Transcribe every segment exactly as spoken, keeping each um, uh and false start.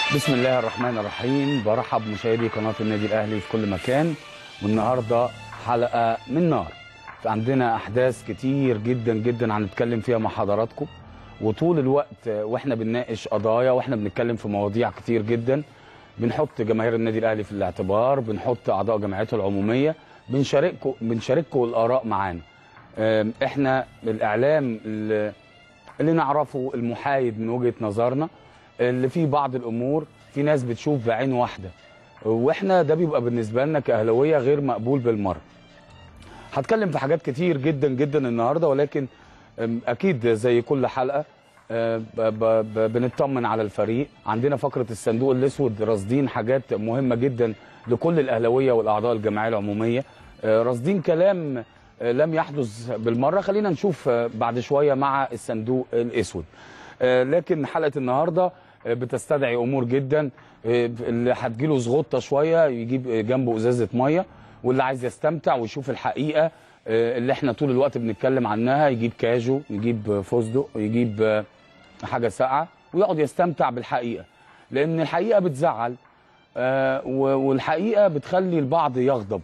بسم الله الرحمن الرحيم. برحب مشاهدي قناة النادي الأهلي في كل مكان، والنهارده حلقة من نار. عندنا أحداث كتير جدا جدا هنتكلم فيها مع حضراتكم، وطول الوقت واحنا بنناقش قضايا واحنا بنتكلم في مواضيع كتير جدا بنحط جماهير النادي الأهلي في الاعتبار، بنحط أعضاء جمعيته العمومية، بنشارككم بنشارككم الآراء معانا. احنا الإعلام اللي, اللي نعرفه المحايد من وجهة نظرنا، اللي فيه بعض الامور في ناس بتشوف بعين واحده، واحنا ده بيبقى بالنسبه لنا كاهلاويه غير مقبول بالمره. هتكلم في حاجات كتير جدا جدا النهارده، ولكن اكيد زي كل حلقه بنطمن على الفريق. عندنا فقره الصندوق الاسود، راصدين حاجات مهمه جدا لكل الاهلاويه والاعضاء الجمعيه العموميه، راصدين كلام لم يحدث بالمره. خلينا نشوف بعد شويه مع الصندوق الاسود. لكن حلقه النهارده بتستدعي امور جدا. اللي هتجيله زغطه شويه يجيب جنبه ازازه ميه، واللي عايز يستمتع ويشوف الحقيقه اللي احنا طول الوقت بنتكلم عنها يجيب كاجو، يجيب فستق، يجيب حاجه ساقعه ويقعد يستمتع بالحقيقه، لان الحقيقه بتزعل والحقيقه بتخلي البعض يغضب،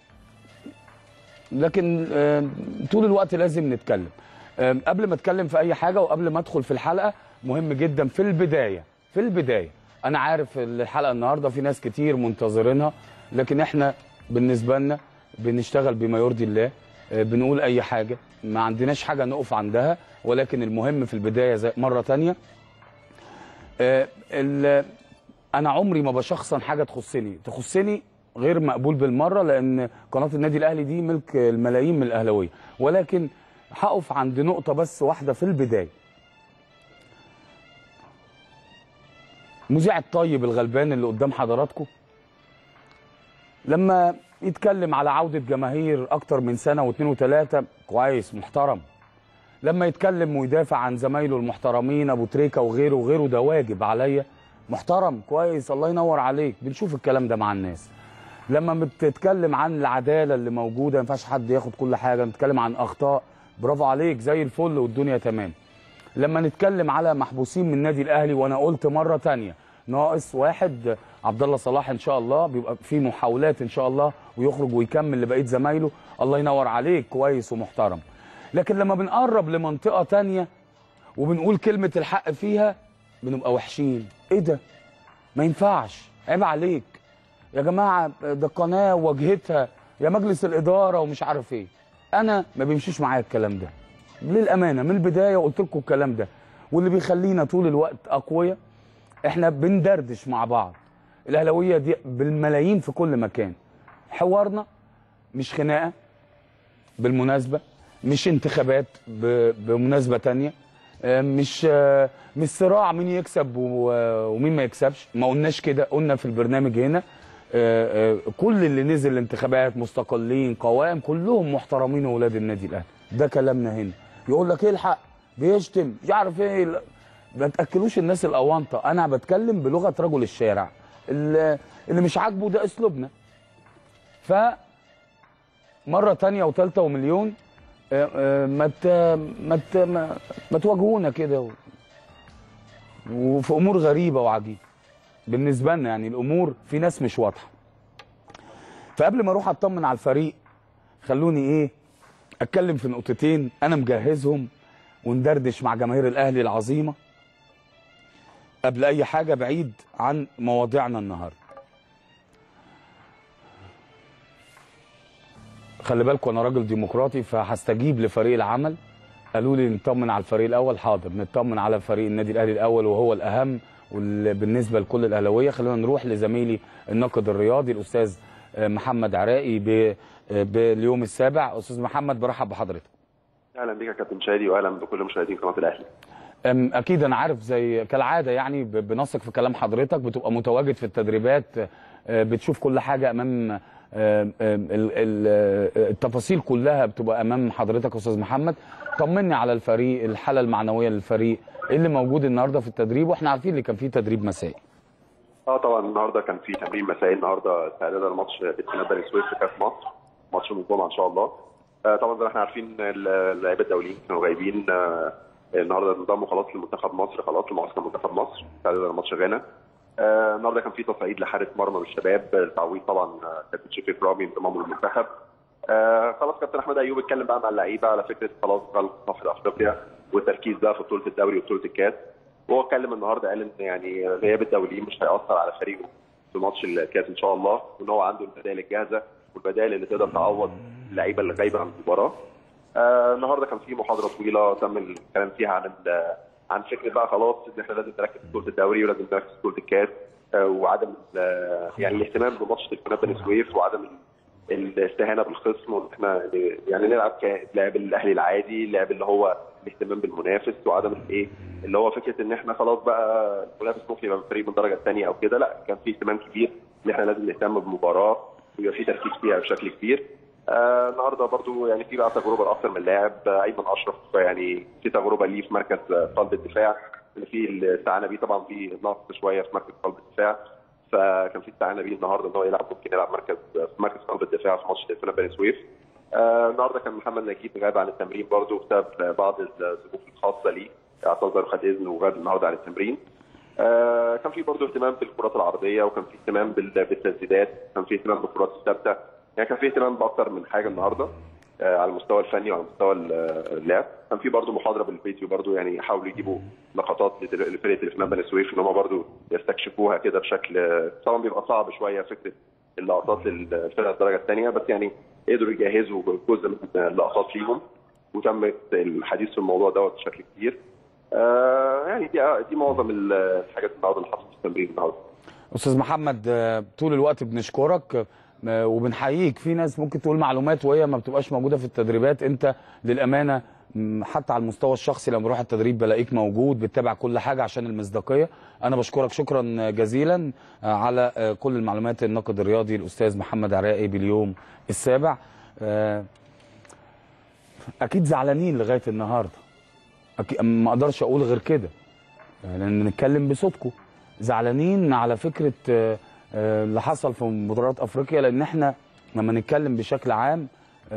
لكن طول الوقت لازم نتكلم. قبل ما اتكلم في اي حاجه وقبل ما ادخل في الحلقه، مهم جدا في البدايه في البدايه انا عارف الحلقه النهارده في ناس كتير منتظرينها، لكن احنا بالنسبه لنا بنشتغل بما يرضي الله، بنقول اي حاجه، ما عندناش حاجه نقف عندها، ولكن المهم في البدايه زي مره ثانيه انا عمري ما بشخصن حاجه تخصني تخصني غير مقبول بالمره، لان قناه النادي الاهلي دي ملك الملايين من الاهلاويه، ولكن هقف عند نقطه بس واحده في البدايه. مذيع الطيب الغلبان اللي قدام حضراتكم لما يتكلم على عوده جماهير اكتر من سنه واثنين وثلاثه، كويس محترم. لما يتكلم ويدافع عن زمايله المحترمين ابو تريكه وغيره وغيره، ده واجب عليا، محترم كويس، الله ينور عليك. بنشوف الكلام ده مع الناس. لما بتتكلم عن العداله اللي موجوده، ما ينفعش حد ياخد كل حاجه، نتكلم عن اخطاء، برافو عليك، زي الفل والدنيا تمام. لما نتكلم على محبوسين من النادي الاهلي، وانا قلت مره ثانيه ناقص واحد، عبد الله صلاح ان شاء الله بيبقى في محاولات ان شاء الله ويخرج ويكمل لبقيه زمايله، الله ينور عليك، كويس ومحترم. لكن لما بنقرب لمنطقه ثانيه وبنقول كلمه الحق فيها بنبقى وحشين. ايه ده؟ ما ينفعش، عيب عليك يا جماعه، ده قناه واجهتها يا مجلس الاداره ومش عارف ايه. انا ما بيمشيش معايا الكلام ده للامانه، من البدايه قلت لكم الكلام ده، واللي بيخلينا طول الوقت اقوياء احنا بندردش مع بعض. الاهلاويه دي بالملايين في كل مكان، حوارنا مش خناقه بالمناسبه، مش انتخابات بمناسبه ثانيه، مش مش صراع مين يكسب ومين ما يكسبش، ما قلناش كده. قلنا في البرنامج هنا كل اللي نزل الانتخابات مستقلين قوائم كلهم محترمين واولاد النادي الاهلي، ده كلامنا هنا. يقول لك ايه الحق بيشتم مش عارف ايه، ما تاكلوش الناس الاونطه. انا بتكلم بلغه رجل الشارع، اللي, اللي مش عاجبه ده اسلوبنا. ف مره ثانيه وثالثه ومليون، ما ما ما تواجهونا كده وفي امور غريبه وعجيبه بالنسبه لنا، يعني الامور في ناس مش واضحه. فقبل ما اروح اطمن على الفريق، خلوني ايه اتكلم في نقطتين انا مجهزهم وندردش مع جماهير الاهلي العظيمه قبل اي حاجه، بعيد عن مواضيعنا النهارده. خلي بالكم انا راجل ديمقراطي، فهستجيب لفريق العمل. قالوا لي نطمن على الفريق الاول، حاضر نطمن على فريق النادي الاهلي الاول وهو الاهم وبالنسبه لكل الاهلاويه. خلونا نروح لزميلي الناقد الرياضي الاستاذ محمد عراقي باليوم السابع. استاذ محمد برحب بحضرتك. اهلا بك يا كابتن شادي، واهلا بكل مشاهدين قناه الاهلي. اكيد انا عارف زي كالعاده، يعني بنثق في كلام حضرتك، بتبقى متواجد في التدريبات، بتشوف كل حاجه امام التفاصيل كلها بتبقى امام حضرتك يا استاذ محمد. طمني على الفريق، الحاله المعنويه للفريق، ايه اللي موجود النهارده في التدريب؟ واحنا عارفين اللي كان فيه تدريب مسائي. اه طبعا النهارده كان في تمرين مسائي، النهارده استعدادا لماتش بتنادى بني سويف في كاس مصر، ماتش من الجمعه ان شاء الله. آه طبعا زي ما احنا عارفين اللعيبه الدوليين كانوا غايبين، آه النهارده انضموا خلاص لمنتخب مصر، خلاص لمعسكر منتخب مصر استعدادا لماتش غانا. آه النهارده كان في تصعيد لحارس مرمى بالشباب، تعويض طبعا كابتن شريف رامي انضمامه للمنتخب. آه خلاص كابتن احمد ايوب اتكلم بقى مع اللعيبه على فكره خلاص غلق صفحه افريقيا والتركيز بقى في بطوله الدوري وبطوله الكاس. وهو اتكلم النهارده قال ان يعني غياب الدوليين مش هياثر على فريقه في ماتش الكاس ان شاء الله، وان هو عنده البدائل الجاهزه والبدائل اللي تقدر تعوض اللعيبه اللي غايبه عن المباراه. آه النهارده كان في محاضره طويله تم الكلام فيها عن عن فكره بقى خلاص ان احنا لازم نركز في بطوله الدوري ولازم نركز في بطوله الكاس، آه وعدم يعني الاهتمام بماتش تليفونات بني سويف وعدم الاستهانه بالخصم، وان احنا يعني نلعب كلاعب الاهلي العادي، اللاعب اللي هو الاهتمام بالمنافس، وعدم الايه اللي هو فكره ان احنا خلاص بقى المنافس ممكن يبقى فريق من الدرجه الثانيه او كده. لا، كان في اهتمام كبير ان احنا لازم نهتم بالمباراه ويبقى في تركيز فيها بشكل كبير. آه النهارده برضو يعني في بقى تجربه لاكثر من لاعب. آه ايمن اشرف يعني في تجربه ليه في مركز قلب الدفاع اللي فيه استعانه بيه، طبعا في نقص شويه في مركز قلب الدفاع، فكان في استعانه بيه النهارده ان هو يلعب ممكن يلعب مركز في مركز قلب الدفاع في ماتش تليفونات بني سويف. آه النهارده كان محمد نجيب غاب عن التمرين برضو بسبب بعض الظروف الخاصه ليه، اعتذر وخد اذن وغاب النهارده عن التمرين. آه كان في برضه اهتمام بالكرات العرضيه، وكان في اهتمام بالتسديدات، كان في اهتمام بالكرات الثابته، يعني كان في اهتمام باكثر من حاجه النهارده آه على المستوى الفني وعلى مستوى اللعب. كان في برضه محاضره بالفيديو برضه يعني حاولوا يجيبوا لقطات لفرقه تليفونات بني سويف ان هم برضه يستكشفوها كده بشكل طبعا بيبقى صعب شويه فكره اللقطات للفرقه الدرجه الثانيه، بس يعني قدروا يجهزوا جزء من اللقطات ليهم وتم الحديث في الموضوع دوت بشكل كبير. آه يعني دي دي معظم الحاجات النهارده اللي حصلت في التمرين النهارده. استاذ محمد طول الوقت بنشكرك وبنحييك. في ناس ممكن تقول معلومات وهي ما بتبقاش موجوده في التدريبات، انت للامانه حتى على المستوى الشخصي لما بروح التدريب بلاقيك موجود بتتابع كل حاجه عشان المصداقيه. انا بشكرك شكرا جزيلا على كل المعلومات. الناقد الرياضي الاستاذ محمد عراقي باليوم السابع. اكيد زعلانين لغايه النهارده، أكيد ما اقدرش اقول غير كده لان نتكلم بصوتكم. زعلانين على فكره اللي حصل في مباريات افريقيا، لان احنا لما نتكلم بشكل عام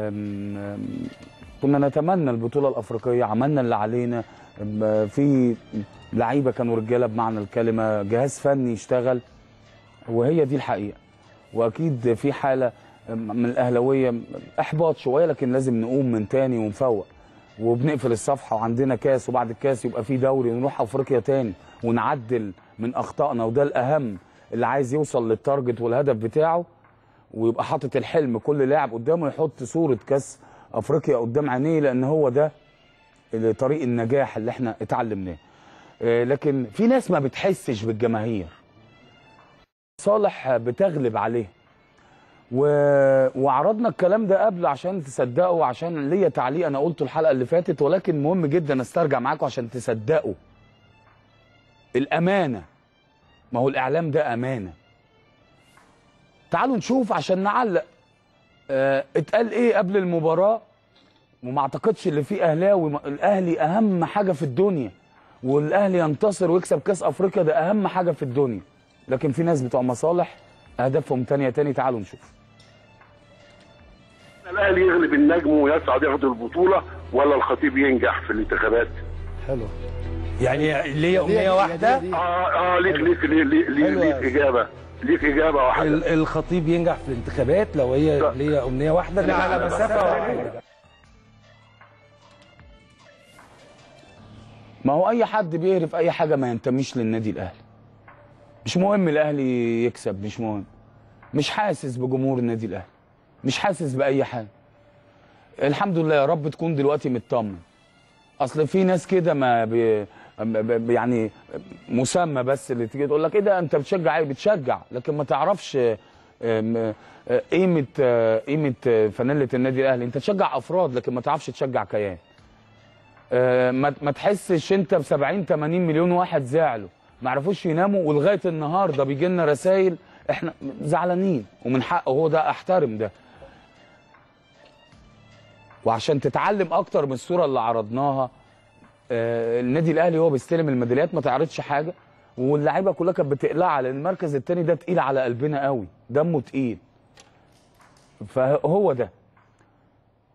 كنا نتمنى البطوله الافريقيه، عملنا اللي علينا، في لعيبه كانوا رجاله بمعنى الكلمه، جهاز فني اشتغل، وهي دي الحقيقه. واكيد في حاله من الاهلاويه احباط شويه، لكن لازم نقوم من تاني ونفوق وبنقفل الصفحه، وعندنا كاس وبعد الكاس يبقى في دوري ونروح افريقيا تاني ونعدل من اخطائنا، وده الاهم. اللي عايز يوصل للتارجت والهدف بتاعه ويبقى حاطط الحلم، كل لاعب قدامه يحط صوره كاس افريقيا قدام عينيه، لان هو ده طريق النجاح اللي احنا اتعلمناه. لكن في ناس ما بتحسش بالجماهير، صالح بتغلب عليه، و... وعرضنا الكلام ده قبل عشان تصدقوا، عشان ليا تعليق انا قلته الحلقه اللي فاتت، ولكن مهم جدا استرجع معاكم عشان تصدقوا. الامانه، ما هو الاعلام ده امانه. تعالوا نشوف عشان نعلق. اه اتقال ايه قبل المباراه، وما اعتقدش اللي فيه اهلاوي. الاهلي اهم حاجه في الدنيا، والاهلي ينتصر ويكسب كاس افريقيا ده اهم حاجه في الدنيا، لكن في ناس بتوع مصالح اهدافهم تانية تاني. تعالوا نشوف. الاهلي يغلب النجم ويصعد ياخد البطوله، ولا الخطيب ينجح في الانتخابات؟ حلو. يعني ليا امنيه واحده. اه اه ليك ليك ليك, ليك اجابه ليك اجابه واحده. الخطيب ينجح في الانتخابات لو هي ليا امنيه واحده اللي على مسافه واحده. ما هو اي حد بيهرف اي حاجه ما ينتميش للنادي الاهلي. مش مهم الاهلي يكسب، مش مهم، مش حاسس بجمهور النادي الاهلي، مش حاسس باي حاجه. الحمد لله، يا رب تكون دلوقتي مطمن. اصل في ناس كده ما بي يعني مسمى بس اللي تيجي تقول لك ايه ده انت بتشجع ايه؟ بتشجع لكن ما تعرفش قيمه قيمه فانيله النادي الاهلي. انت تشجع افراد لكن ما تعرفش تشجع كيان. ما تحسش انت ب سبعين ثمانين مليون واحد زعلوا ما عرفوش يناموا، ولغايه النهارده بيجي لنا رسائل احنا زعلانين، ومن حقه هو ده، احترم ده. وعشان تتعلم اكتر من الصوره اللي عرضناها، آه النادي الاهلي هو بيستلم الميداليات ما تعرضش حاجه، واللعيبه كلها كانت بتقلع، لان المركز الثاني ده تقيل على قلبنا قوي، دمه تقيل، فهو ده.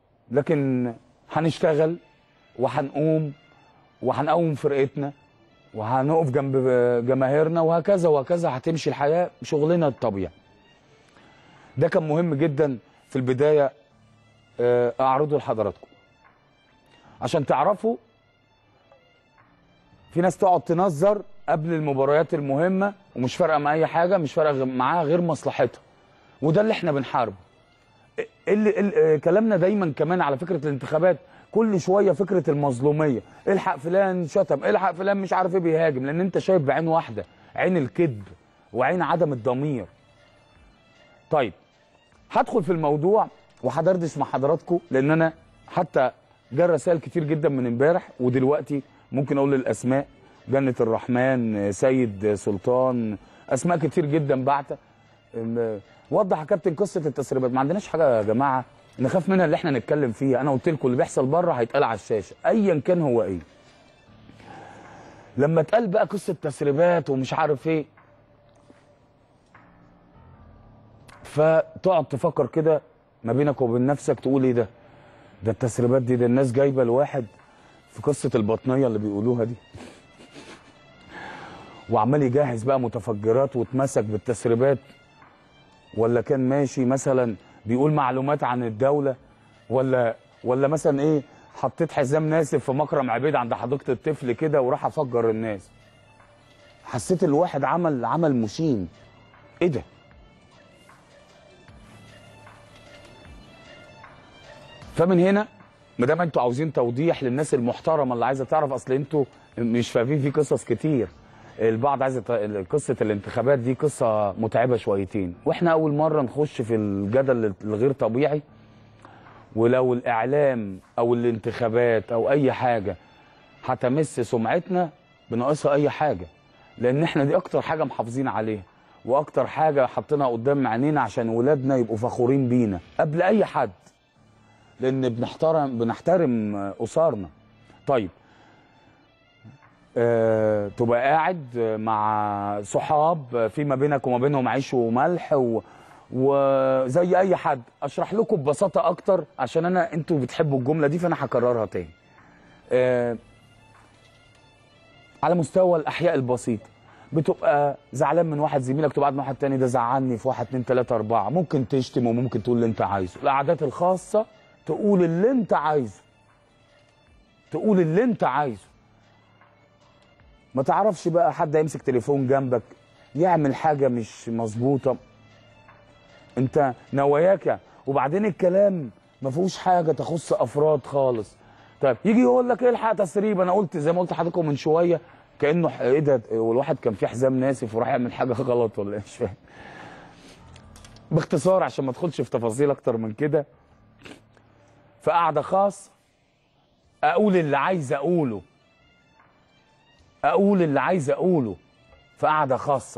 لكن هنشتغل وهنقوم وهنقوم فرقتنا، وهنقف جنب جماهيرنا وهكذا وهكذا، هتمشي الحياه شغلنا الطبيعي. ده كان مهم جدا في البدايه اعرضه لحضراتكم عشان تعرفوا. في ناس تقعد تنظر قبل المباريات المهمه ومش فارقه مع اي حاجه، مش فارقه معاها غير مصلحتها، وده اللي احنا بنحاربه. اللي, اللي كلامنا دايما كمان على فكره الانتخابات، كل شويه فكره المظلوميه، الحق فلان شتم، الحق فلان مش عارف ايه بيهاجم، لان انت شايف بعين واحده، عين الكذب وعين عدم الضمير. طيب هدخل في الموضوع وهدردش مع حضراتكم، لان انا حتى جا رسائل كتير جدا من امبارح ودلوقتي ممكن اقول الاسماء، جنة الرحمن، سيد سلطان، اسماء كتير جدا بعتة. وضح يا كابتن قصه التسريبات. ما عندناش حاجه يا جماعه نخاف منها اللي احنا نتكلم فيها. انا قلت لكم اللي بيحصل بره هيتقال على الشاشه ايا كان هو ايه. لما اتقال بقى قصه تسريبات ومش عارف ايه، فتقعد تفكر كده ما بينك وبين نفسك، تقول ايه ده؟ ده التسريبات دي، ده الناس جايبه الواحد في قصه البطنيه اللي بيقولوها دي، وعمال يجهز بقى متفجرات واتمسك بالتسريبات، ولا كان ماشي مثلا بيقول معلومات عن الدوله، ولا ولا مثلا ايه، حطيت حزام ناسف في مكرم عبيد عند حديقه الطفل كده وراح افجر الناس. حسيت الواحد عمل عمل مشين. ايه ده؟ فمن هنا ما دام انتوا عاوزين توضيح للناس المحترمه اللي عايزه تعرف، اصل انتوا مش فاهمين في قصص كتير. البعض عايز قصه الانتخابات دي قصه متعبه شويتين، واحنا اول مره نخش في الجدل الغير طبيعي. ولو الاعلام او الانتخابات او اي حاجه هتمس سمعتنا بناقصها اي حاجه، لان احنا دي اكتر حاجه محافظين عليها واكتر حاجه حاطينها قدام عينينا عشان ولادنا يبقوا فخورين بينا قبل اي حد، لان بنحترم بنحترم اسرنا. طيب أه، تبقى قاعد مع صحاب في ما بينك وما بينهم عيش وملح و... وزي اي حد. اشرح لكم ببساطه اكتر عشان انا انتوا بتحبوا الجمله دي فانا هكررها تاني. أه، على مستوى الاحياء البسيطه بتبقى زعلان من واحد زميلك، تبقى قاعد مع واحد تاني، ده زعلني في واحد اتنين تلاته اربعه، ممكن تشتم وممكن تقول اللي انت عايزه. القعدات الخاصه تقول اللي انت عايزه، تقول اللي انت عايزه. ما تعرفش بقى حد هيمسك تليفون جنبك يعمل حاجه مش مظبوطه، انت نواياك. وبعدين الكلام ما فيهوش حاجه تخص افراد خالص. طيب يجي يقول لك الحق تسريب. انا قلت زي ما قلت لحضراتكم من شويه، كانه ايه ده، والواحد كان فيه حزام ناسف وراح يعمل حاجه غلط ولا مش فاهم. باختصار عشان ما ادخلش في تفاصيل اكتر من كده، في قعده خاص اقول اللي عايز اقوله، اقول اللي عايز اقوله في قعده خاصه،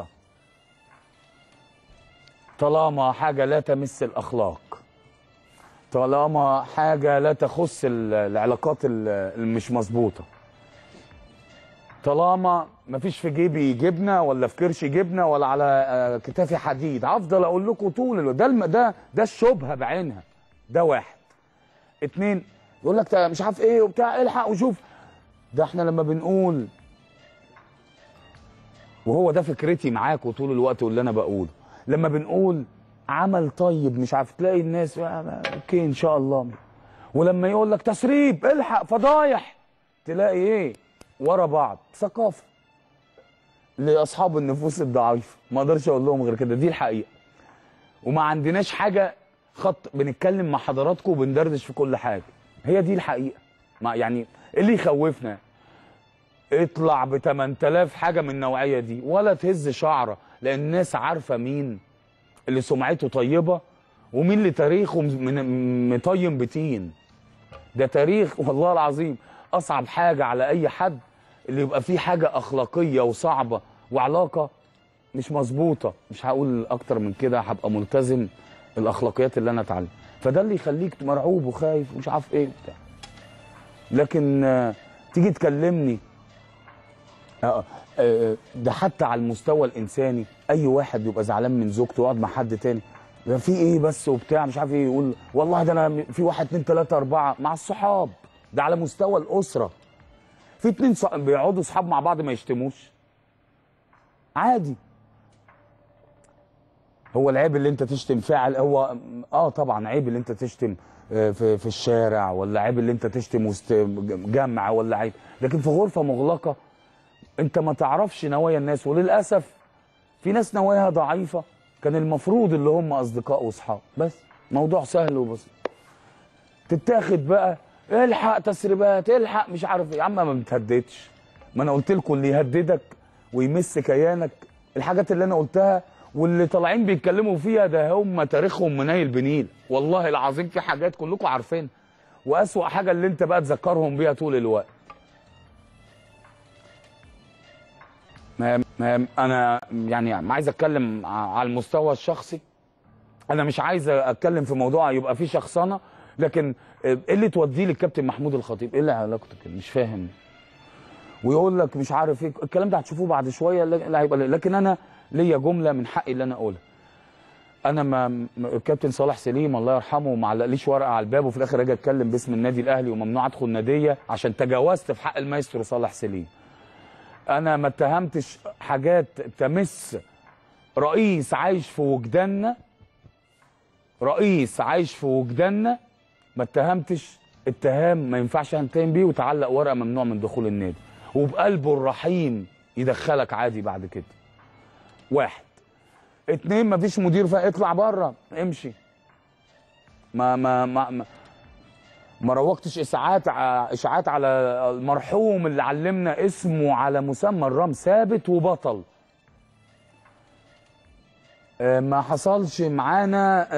طالما حاجه لا تمس الاخلاق، طالما حاجه لا تخص العلاقات المش مظبوطه، طالما مفيش في جيبي جبنه ولا في كرشي جبنه ولا على كتافي حديد، هفضل اقول لكم طول الوقت. ده ده ده الشبهه بعينها. ده واحد. اتنين يقول لك مش عارف ايه وبتاع، الحق وشوف. ده احنا لما بنقول، وهو ده فكرتي معاكم طول الوقت واللي انا بقوله، لما بنقول عمل طيب مش عارف، تلاقي الناس اوكي ان شاء الله. ولما يقول لك تسريب، الحق فضايح، تلاقي ايه ورا بعض. ثقافه لاصحاب النفوس الضعيفه، ما اقدرش اقول لهم غير كده، دي الحقيقه. وما عندناش حاجه خط، بنتكلم مع حضراتكم وبندردش في كل حاجه، هي دي الحقيقه. ما يعني اللي يخوفنا اطلع ب تمن تلاف حاجه من النوعيه دي ولا تهز شعره، لان الناس عارفه مين اللي سمعته طيبه ومين اللي تاريخه مطيم بتين. ده تاريخ والله العظيم اصعب حاجه على اي حد اللي يبقى فيه حاجه اخلاقيه وصعبه وعلاقه مش مظبوطه. مش هقول اكتر من كده، هبقى ملتزم الاخلاقيات اللي انا اتعلم. فده اللي يخليك مرعوب وخايف ومش عارف ايه بتاع. لكن آه تيجي تكلمني آه آه ده حتى على المستوى الانساني، اي واحد يبقى زعلان من زوجته ويقعد مع حد تاني، ده في ايه بس وبتاع مش عارف ايه، يقول والله ده انا في واحد اتنين تلاته اربعه مع الصحاب. ده على مستوى الاسره. في اتنين ص... بيقعدوا اصحاب مع بعض ما يشتموش عادي. هو العيب اللي انت تشتم فاعل، هو اه طبعا عيب اللي انت تشتم في في الشارع، ولا عيب اللي انت تشتم وسط جامعه، ولا عيب، لكن في غرفه مغلقه انت ما تعرفش نوايا الناس، وللاسف في ناس نواياها ضعيفه كان المفروض اللي هم اصدقاء واصحاب. بس موضوع سهل وبسيط. تتاخد بقى الحق تسريبات، الحق مش عارف ايه. يا عم ما بتهددش، ما انا قلت لكم اللي يهددك ويمس كيانك الحاجات اللي انا قلتها واللي طالعين بيتكلموا فيها ده هم تاريخهم منيل بنيل، والله العظيم في حاجات كلكم عارفينها، واسوأ حاجه اللي انت بقى تذكرهم بيها طول الوقت. ما ما انا يعني ما عايز اتكلم على المستوى الشخصي، انا مش عايز اتكلم في موضوع يبقى فيه شخصنه، لكن ايه اللي توديه للكابتن محمود الخطيب؟ ايه اللي علاقته كده؟ مش فاهم. ويقول لك مش عارف ايه الكلام ده، هتشوفوه بعد شويه اللي هيبقى. لكن انا ليا جمله من حقي اللي انا اقولها. انا ما الكابتن صالح سليم الله يرحمه ما علقليش ورقه على الباب وفي الاخر اجي اتكلم باسم النادي الاهلي وممنوع ادخل ناديه عشان تجاوزت في حق المايسترو صالح سليم. انا ما اتهمتش حاجات تمس رئيس عايش في وجداننا، رئيس عايش في وجداننا، ما اتهمتش اتهام ما ينفعش انتهم بيه وتعلق ورقه ممنوع من دخول النادي، وبقلبه الرحيم يدخلك عادي بعد كده. واحد. اتنين، ما فيش مدير فا اطلع بره امشي. ما ما ما ما, ما روجتش اشاعات اشاعات على المرحوم اللي علمنا اسمه على مسمى الرام ثابت وبطل. ما حصلش معانا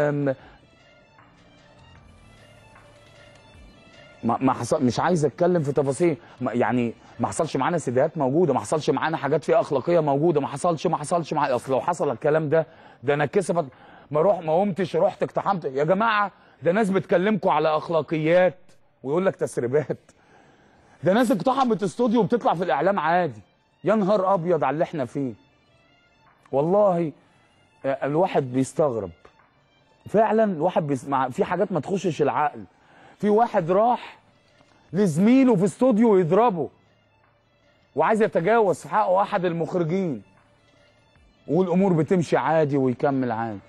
ما ما حصل، مش عايز اتكلم في تفاصيل، يعني ما حصلش معانا سيديهات موجوده، ما حصلش معانا حاجات فيها اخلاقيه موجوده، ما حصلش ما حصلش مع... اصل لو حصل الكلام ده ده انا كسفت ما اروح ما قمتش رحت اقتحمت. يا جماعه ده ناس بتكلمكم على اخلاقيات ويقول لك تسريبات، ده ناس اقتحمت استوديو وبتطلع في الاعلام عادي. يا نهار ابيض على اللي احنا فيه. والله الواحد بيستغرب فعلا، الواحد بيسمع في حاجات ما تخشش العقل. في واحد راح لزميله في استوديو يضربه وعايز يتجاوز في حقه احد المخرجين، والامور بتمشي عادي ويكمل عادي.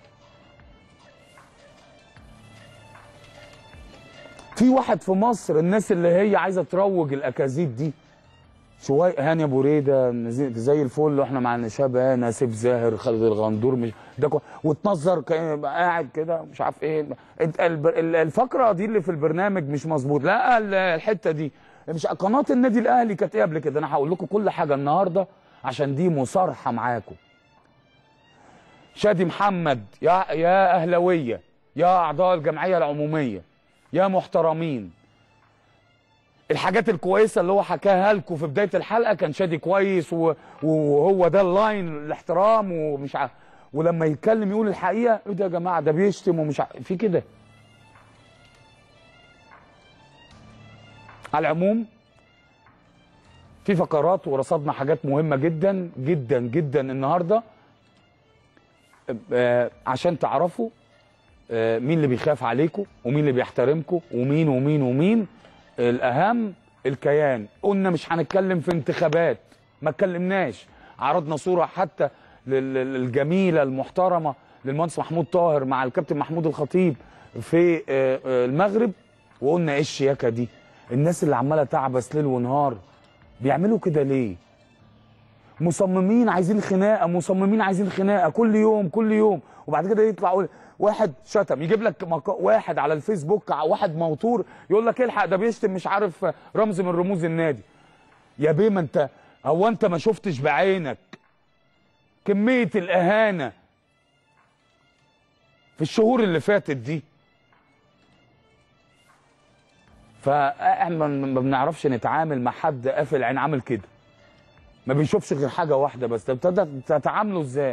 في واحد في مصر الناس اللي هي عايزه تروج الاكاذيب دي شويه، هاني ابو ريده زي الفل واحنا مع شباب ناسف زاهر خالد الغندور مش ده وتنظر قاعد كده مش عارف ايه. الفقره دي اللي في البرنامج مش مظبوط، لا الحته دي مش قناه النادي الاهلي كانت ايه قبل كده. انا هقول لكم كل حاجه النهارده عشان دي مصارحه معاكم. شادي محمد، يا يا اهلاويه، يا اعضاء الجمعيه العموميه، يا محترمين، الحاجات الكويسه اللي هو حكاها لكم في بدايه الحلقه كان شادي كويس وهو ده اللاين الاحترام ومش عارف، ولما يتكلم يقول الحقيقه ايه ده يا جماعه ده بيشتم ومش عارف في كده. على العموم في فقرات ورصدنا حاجات مهمه جدا جدا جدا النهارده عشان تعرفوا مين اللي بيخاف عليكم ومين اللي بيحترمكم ومين ومين ومين. الاهم الكيان. قلنا مش هنتكلم في انتخابات، ما اتكلمناش، عرضنا صوره حتى الجميله المحترمه للمهندس محمود طاهر مع الكابتن محمود الخطيب في المغرب، وقلنا ايه الشياكه دي؟ الناس اللي عماله تعبس ليل ونهار بيعملوا كده ليه؟ مصممين عايزين خناقه، مصممين عايزين خناقه كل يوم كل يوم، وبعد كده يطلع يقول واحد شتم، يجيب لك مقا... واحد على الفيسبوك واحد موتور يقول لك الحق ده بيشتم مش عارف رمز من رموز النادي. يا بيه ما انت هو انت ما شفتش بعينك كميه الاهانه في الشهور اللي فاتت دي؟ فاحنا ما بنعرفش نتعامل مع حد قافل عين عامل كده، ما بيشوفش غير حاجه واحده بس. ابتدى تتعاملوا ازاي؟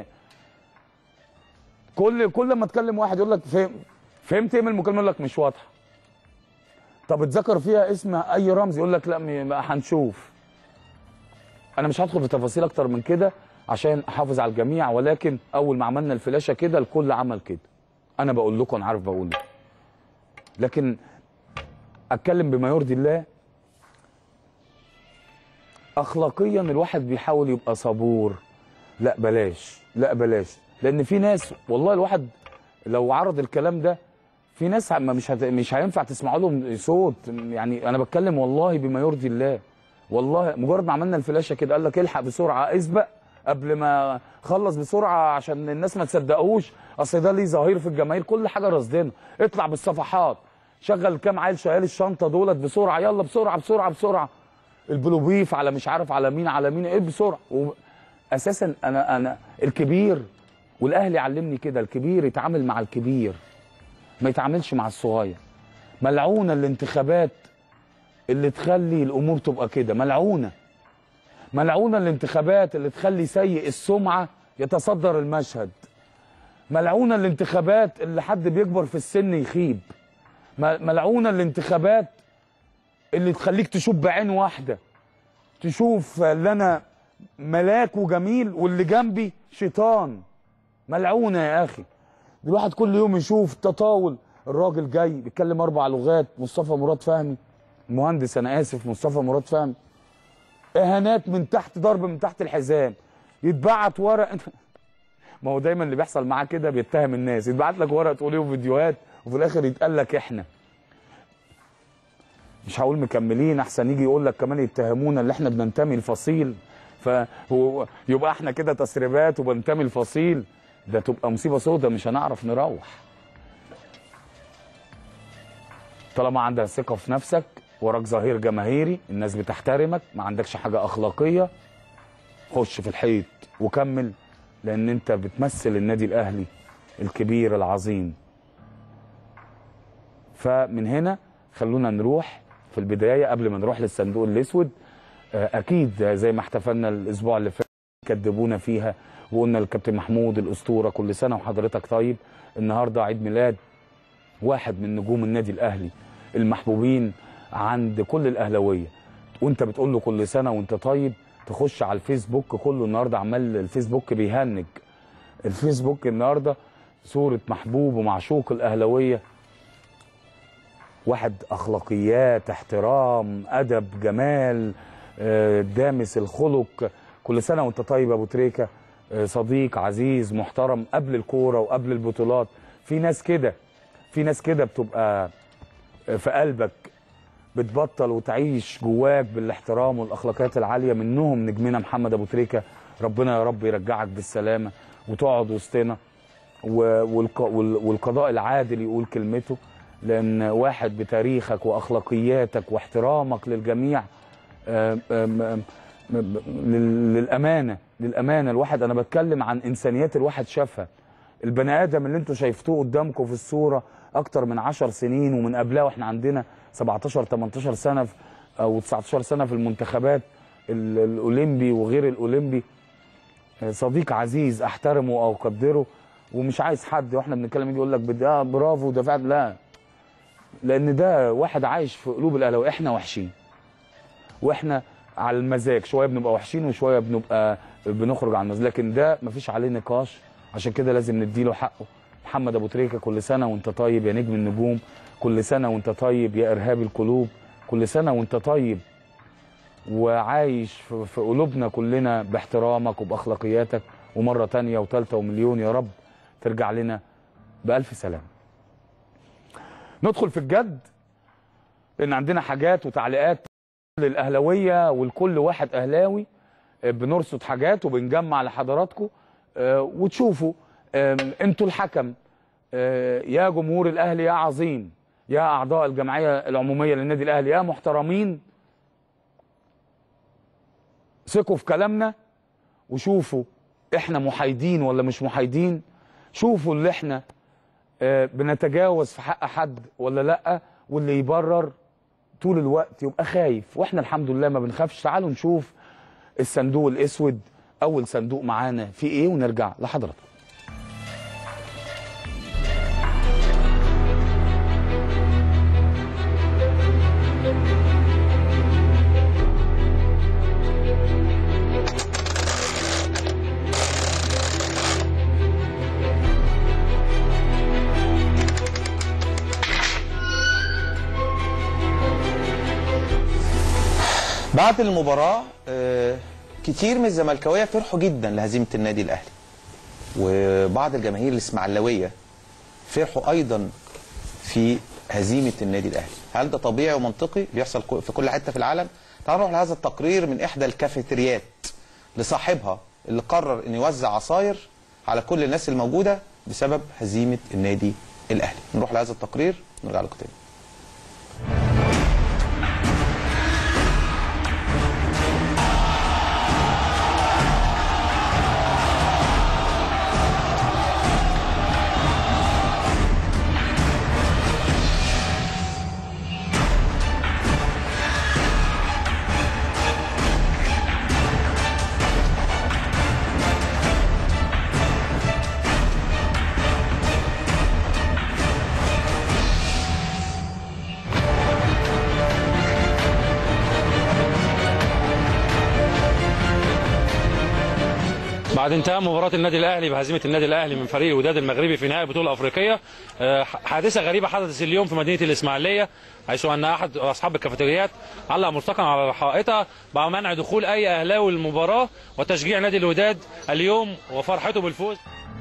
كل كل ما اتكلم واحد يقول لك فهم فهمت ايه من المكالمه؟ يقول لك مش واضحه. طب اتذكر فيها اسم اي رمز؟ يقول لك لا هنشوف. انا مش هدخل في تفاصيل اكتر من كده عشان احافظ على الجميع، ولكن اول ما عملنا الفلاشه كده الكل عمل كده. انا بقول لكم انا عارف بقول لكم، لكن اتكلم بما يرضي الله. اخلاقيا الواحد بيحاول يبقى صبور. لا بلاش، لا بلاش، لان في ناس والله الواحد لو عرض الكلام ده في ناس مش هت... مش هينفع تسمع لهم صوت. يعني انا بتكلم والله بما يرضي الله، والله مجرد ما عملنا الفلاشه كده قال لك الحق بسرعه اسبق قبل ما خلص بسرعه عشان الناس ما تصدقوش، اصل ده ليه ظهير في الجماهير، كل حاجه رصدنا، اطلع بالصفحات، شغل كام عيل شايل الشنطه دولت بسرعه، يلا بسرعه بسرعه بسرعه، البلوبيف على مش عارف على مين على مين ايه بسرعه. و... اساسا انا انا الكبير والاهلي علمني كده، الكبير يتعامل مع الكبير ما يتعاملش مع الصغير. ملعونه الانتخابات اللي تخلي الامور تبقى كده، ملعونه ملعونه الانتخابات اللي تخلي سيء السمعه يتصدر المشهد، ملعونه الانتخابات اللي حد بيكبر في السن يخيب، ملعونه الانتخابات اللي تخليك تشوف بعين واحده، تشوف اللي انا ملاك وجميل واللي جنبي شيطان. ملعونه يا اخي. الواحد كل يوم يشوف تطاول، الراجل جاي بيتكلم اربع لغات، مصطفى مراد فهمي المهندس انا اسف مصطفى مراد فهمي، اهانات من تحت، ضرب من تحت الحزام، يتبعت ورق ما هو دايما اللي بيحصل معاه كده بيتهم الناس، يتبعت لك ورق تقول ايه فيديوهات وفي الاخر يتقال لك احنا مش هقول مكملين احسن يجي يقول لك كمان يتهمونا اللي احنا بننتمي لفصيل، فهو يبقى احنا كده تسريبات وبننتمي لفصيل، ده تبقى مصيبه سودة مش هنعرف نروح. طالما عندك ثقه في نفسك، وراك ظهير جماهيري، الناس بتحترمك، ما عندكش حاجه اخلاقيه، خش في الحيط وكمل، لان انت بتمثل النادي الاهلي الكبير العظيم. فمن هنا خلونا نروح في البدايه قبل ما نروح للصندوق الاسود. اكيد زي ما احتفلنا الاسبوع اللي فات كدبونا فيها وقلنا للكابتن محمود الاسطوره كل سنه وحضرتك طيب. النهارده عيد ميلاد واحد من نجوم النادي الاهلي المحبوبين عند كل الاهلاويه، وانت بتقول له كل سنه وانت طيب، تخش على الفيسبوك كله النهارده عمال الفيسبوك بيهنج. الفيسبوك النهارده صوره محبوب ومعشوق الاهلاويه، واحد اخلاقيات، احترام، ادب، جمال، دامس الخلق. كل سنه وانت طيب يا ابو تريكه، صديق عزيز محترم قبل الكوره وقبل البطولات. في ناس كده، في ناس كده بتبقى في قلبك، بتبطل وتعيش جواك بالاحترام والاخلاقيات العاليه، منهم نجمنا محمد ابو تريكه. ربنا يا رب يرجعك بالسلامه وتقعد وسطنا، والقضاء العادل يقول كلمته، لان واحد بتاريخك واخلاقياتك واحترامك للجميع آم آم للامانه للامانه الواحد، انا بتكلم عن انسانيات الواحد شافها. البني ادم اللي انتوا شايفتوه قدامكم في الصوره اكتر من عشر سنين ومن قبلها، واحنا عندنا سبعتاشر تمنتاشر سنه او تسعتاشر سنه في المنتخبات الاولمبي وغير الاولمبي، صديق عزيز احترمه او اقدره، ومش عايز حد واحنا بنتكلم يجي يقول لك ده برافو ده فعلا، لا، لان ده واحد عايش في قلوب الاهلاويه. احنا وحشين واحنا على المزاج، شويه بنبقى وحشين وشويه بنبقى بنخرج عن المزاج، لكن ده مفيش عليه نقاش، عشان كده لازم نديله حقه. محمد ابو تريكه كل سنه وانت طيب يا نجم النجوم، كل سنه وانت طيب يا ارهاب القلوب، كل سنه وانت طيب وعايش في قلوبنا كلنا باحترامك وباخلاقياتك، ومره ثانيه وثالثه ومليون يا رب ترجع لنا بالف سلامه. ندخل في الجد، لان عندنا حاجات وتعليقات للاهلاويه ولكل واحد اهلاوي، بنرصد حاجات وبنجمع لحضراتكم وتشوفوا انتوا الحكم يا جمهور الاهلي يا عظيم، يا اعضاء الجمعيه العموميه للنادي الاهلي يا محترمين، ثقوا في كلامنا وشوفوا احنا محايدين ولا مش محايدين، شوفوا اللي احنا بنتجاوز في حق حد ولا لا، واللي يبرر طول الوقت يبقى خايف، واحنا الحمد لله ما بنخافش. تعالوا نشوف الصندوق الاسود، اول صندوق معانا في ايه ونرجع لحضراتكم. بعد المباراه آه كتير من الزملكاويه فرحوا جدا لهزيمه النادي الاهلي، وبعض الجماهير الاسماعيلاويه فرحوا ايضا في هزيمه النادي الاهلي. هل ده طبيعي ومنطقي بيحصل في كل حته في العالم؟ تعالوا نروح لهذا التقرير من احدى الكافيتريات لصاحبها اللي قرر انه يوزع عصاير على كل الناس الموجوده بسبب هزيمه النادي الاهلي. نروح لهذا التقرير ونرجع لكم تاني. بعد انتهاء مباراة النادي الأهلي بهزيمة النادي الأهلي من فريق الوداد المغربي في نهائي البطولة الأفريقية، حادثة غريبة حدثت اليوم في مدينة الإسماعيلية، حيث أن أحد أصحاب الكافيتريات علق ملصقا على حائطها مع منع دخول أي أهلاوي للمباراة وتشجيع نادي الوداد اليوم وفرحته بالفوز.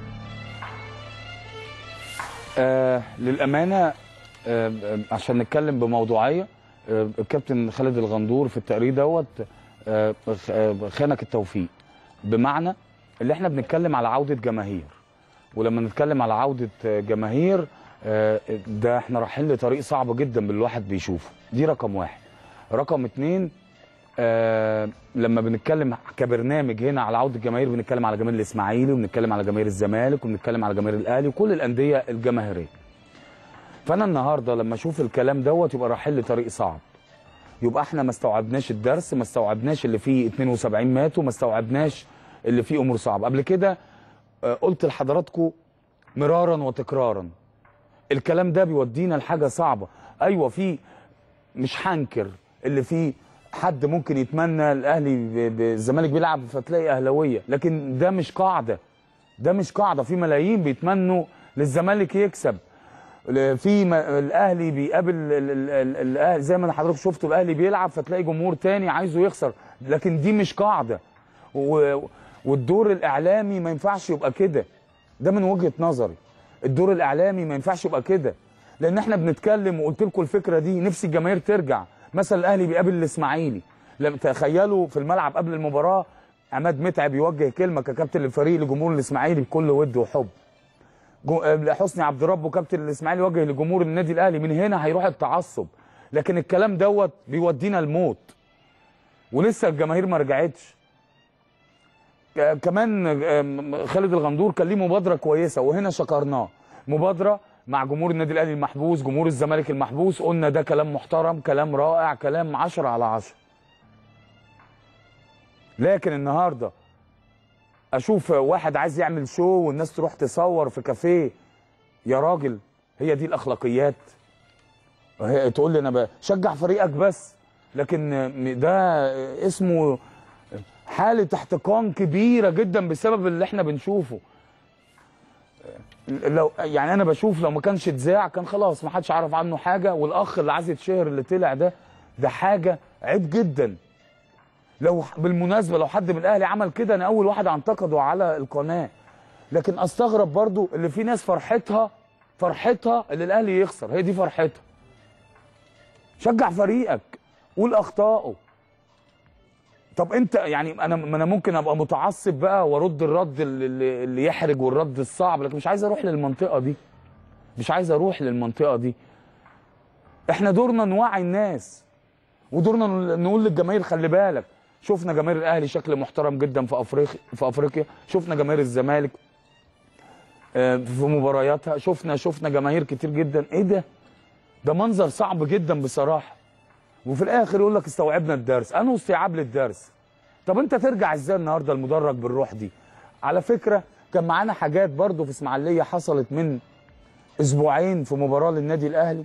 آه للأمانة آه عشان نتكلم بموضوعية، آه الكابتن خالد الغندور في التقرير دوت آه خانك التوفيق، بمعنى اللي احنا بنتكلم على عودة جماهير، ولما نتكلم على عودة جماهير ده احنا رايحين لطريق صعب جدا بالواحد بيشوفه. دي رقم واحد. رقم اتنين، اه لما بنتكلم كبرنامج هنا على عودة جماهير بنتكلم على جماهير الاسماعيلي وبنتكلم على جماهير الزمالك وبنتكلم على جماهير الاهلي وكل الاندية الجماهيرية. فانا النهارده لما اشوف الكلام دوت يبقى رايحين لطريق صعب. يبقى احنا ما استوعبناش الدرس، ما استوعبناش اللي فيه اتنين وسبعين ماتوا، ما استوعبناش اللي فيه امور صعبه. قبل كده قلت لحضراتكم مرارا وتكرارا الكلام ده بيودينا لحاجه صعبه. ايوه في، مش هنكر اللي فيه حد ممكن يتمنى الاهلي الزمالك بيلعب فتلاقي اهلاويه، لكن ده مش قاعده، ده مش قاعده. في ملايين بيتمنوا للزمالك يكسب، في الاهلي بيقابل الاهلي زي ما حضرتك شفتوا الاهلي بيلعب فتلاقي جمهور تاني عايزه يخسر، لكن دي مش قاعده. والدور الاعلامي ما ينفعش يبقى كده، ده من وجهه نظري. الدور الاعلامي ما ينفعش يبقى كده، لان احنا بنتكلم وقلت لكم الفكره دي، نفسي الجماهير ترجع. مثلا الاهلي بيقابل الاسماعيلي، لما تخيلوا في الملعب قبل المباراه عماد متعب يوجه كلمه ككابتن للفريق لجمهور الاسماعيلي بكل ود وحب، حسني عبد ربه كابتن الاسماعيلي وجه لجمهور النادي الاهلي، من هنا هيروح التعصب. لكن الكلام دوت بيودينا الموت، ولسه الجماهير ما رجعتش. كمان خالد الغندور كان ليه مبادره كويسه وهنا شكرناه، مبادره مع جمهور النادي الاهلي المحبوس، جمهور الزمالك المحبوس، قلنا ده كلام محترم، كلام رائع، كلام عشرة على عشرة. لكن النهارده اشوف واحد عايز يعمل شو والناس تروح تصور في كافيه، يا راجل هي دي الاخلاقيات؟ تقول لي انا بشجع فريقك بس، لكن ده اسمه حاله احتقان كبيره جدا بسبب اللي احنا بنشوفه. لو يعني انا بشوف لو ما كانش اتذاع كان خلاص ما حدش عارف عنه حاجه، والاخ اللي عايز يتشهر اللي طلع ده ده حاجه عيب جدا. لو بالمناسبه لو حد من الاهلي عمل كده انا اول واحد انتقده على القناه، لكن استغرب برضو اللي في ناس فرحتها فرحتها اللي الاهلي يخسر، هي دي فرحتها. شجع فريقك، قول اخطائه. طب انت يعني انا انا ممكن ابقى متعصب بقى وارد الرد اللي, اللي يحرج والرد الصعب، لكن مش عايز اروح للمنطقه دي، مش عايز اروح للمنطقه دي. احنا دورنا نوعي الناس، ودورنا نقول للجماهير خلي بالك. شفنا جماهير الاهلي شكل محترم جدا في افريقيا في افريقيا، شفنا جماهير الزمالك في مبارياتها، شفنا شفنا جماهير كتير جدا. ايه ده؟ ده منظر صعب جدا بصراحه. وفي الاخر يقول لك استوعبنا الدرس، انا استيعاب للدرس. طب انت ترجع ازاي النهارده المدرج بالروح دي؟ على فكره كان معانا حاجات برضو في اسماعيليه حصلت من اسبوعين في مباراه للنادي الاهلي،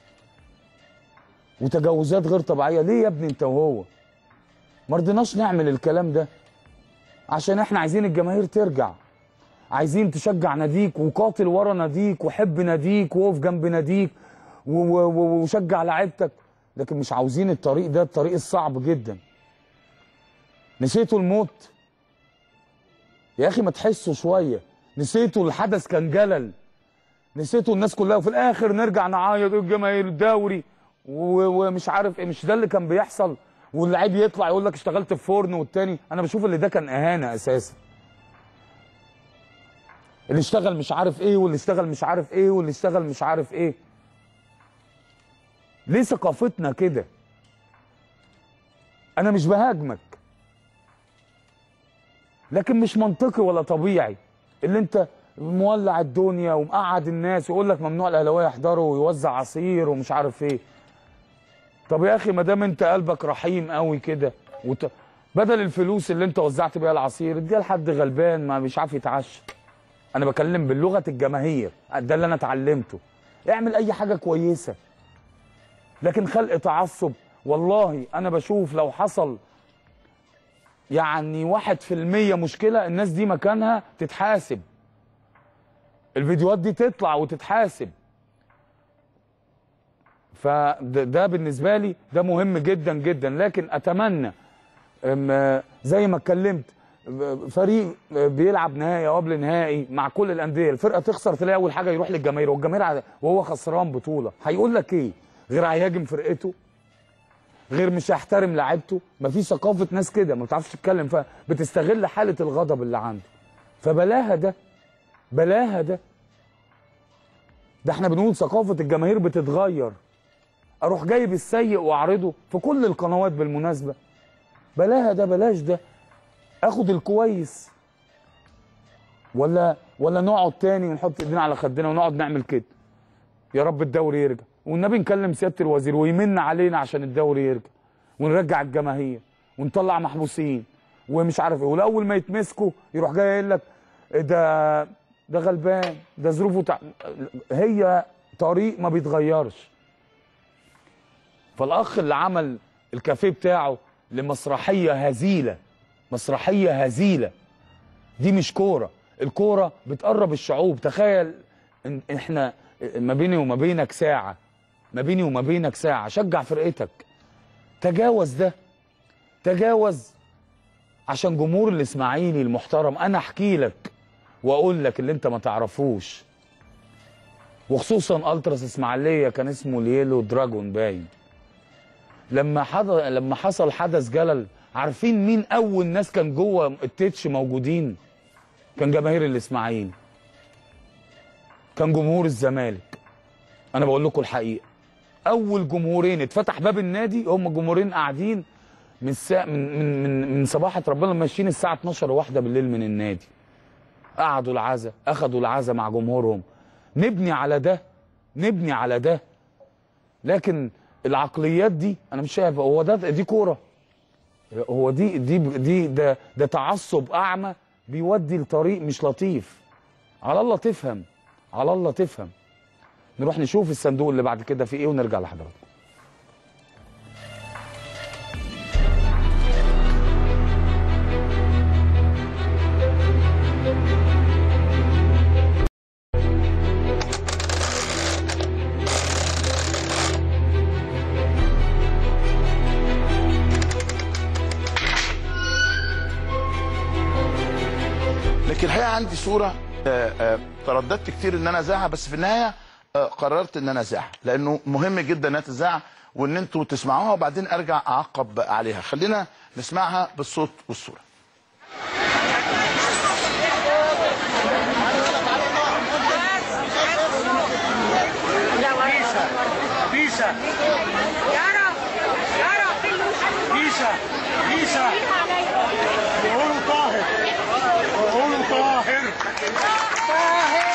وتجاوزات غير طبيعيه. ليه يا ابني انت وهو؟ ما رضيناش نعمل الكلام ده عشان احنا عايزين الجماهير ترجع، عايزين تشجع ناديك وقاتل ورا ناديك وحب ناديك ووقف جنب ناديك وشجع لعيبتك، لكن مش عاوزين الطريق ده، الطريق الصعب جدا. نسيتوا الموت يا اخي، ما تحسوا شويه. نسيتوا الحدث كان جلل، نسيتوا الناس كلها، وفي الاخر نرجع نعيط الجماهير الدوري ومش عارف ايه. مش ده اللي كان بيحصل؟ واللعيب يطلع يقول لك اشتغلت في فرن، والتاني انا بشوف اللي ده كان اهانه اساسا. اللي اشتغل مش عارف ايه، واللي اشتغل مش عارف ايه، واللي اشتغل مش عارف ايه. ليه ثقافتنا كده؟ انا مش بهاجمك، لكن مش منطقي ولا طبيعي اللي انت مولع الدنيا ومقعد الناس ويقول لك ممنوع الاهلاويه يحضروا ويوزع عصير ومش عارف ايه. طب يا اخي ما دام انت قلبك رحيم قوي كده وت... بدل الفلوس اللي انت وزعت بيها العصير اديها لحد غلبان ما مش عارف يتعشى. انا بكلم باللغه الجماهير، ده اللي انا اتعلمته. اعمل اي حاجه كويسه، لكن خلق تعصب. والله انا بشوف لو حصل يعني واحد في المية مشكله، الناس دي مكانها تتحاسب، الفيديوهات دي تطلع وتتحاسب. فده بالنسبه لي ده مهم جدا جدا. لكن اتمنى زي ما اتكلمت، فريق بيلعب نهائي او قبل نهائي مع كل الانديه، الفرقه تخسر تلاقي اول حاجه يروح للجماهير، والجماهير وهو خسران بطوله هيقول لك ايه؟ غير هيهاجم فرقته، غير مش هيحترم لاعيبته. مفيش ثقافه ناس كده ما بتعرفش تتكلم، فبتستغل حاله الغضب اللي عنده. فبلاها ده، بلاها ده. ده احنا بنقول ثقافه الجماهير بتتغير. اروح جايب السيء واعرضه في كل القنوات بالمناسبه. بلاها ده، بلاش ده. اخد الكويس، ولا ولا نقعد تاني ونحط ايدينا على خدنا ونقعد نعمل كده. يا رب الدوري يرجع، والنبي نكلم سياده الوزير ويمن علينا عشان الدوري يرجع، ونرجع الجماهير ونطلع محبوسين ومش عارف ايه. والاول ما يتمسكوا يروح جاي يقول لك ده ده غلبان، ده ظروفه تع... هي طريق ما بيتغيرش. فالاخ اللي عمل الكافيه بتاعه لمسرحيه هزيله، مسرحيه هزيله، دي مش كوره. الكوره بتقرب الشعوب. تخيل إن احنا ما بيني وما بينك ساعه، ما بيني وما بينك ساعه، شجع فرقتك. تجاوز ده، تجاوز عشان جمهور الاسماعيلي المحترم. انا احكي لك واقول لك اللي انت ما تعرفوش، وخصوصا التراس اسماعيليه كان اسمه اليلو دراجون باين. لما حض... لما حصل حدث جلل، عارفين مين اول ناس كان جوه التتش موجودين؟ كان جماهير الاسماعيلي، كان جمهور الزمالك. انا بقول لكم الحقيقه، اول جمهورين اتفتح باب النادي هم جمهورين قاعدين من سا... من من من, من صباحه ربنا ماشيين الساعه اتناشر وواحدة بالليل من النادي. قعدوا العزا، اخذوا العزا مع جمهورهم. نبني على ده، نبني على ده. لكن العقليات دي انا مش شايف هو ده دي كوره، هو دي دي دي ده ده تعصب اعمى بيودي لطريق مش لطيف. على الله تفهم، على الله تفهم. نروح نشوف الصندوق اللي بعد كده فيه ايه ونرجع لحضراتكم. لكن الحقيقه عندي صوره آآ آآ ترددت كتير ان انا اذاعها، بس في النهايه قررت ان انا اذاعها لانه مهم جدا انها تذاع وان انتوا تسمعوها وبعدين ارجع اعقب عليها. خلينا نسمعها بالصوت والصوره. بيسا يارا يارا بيسا بيسا وقولوا طاهر وقولوا طاهر طاهر.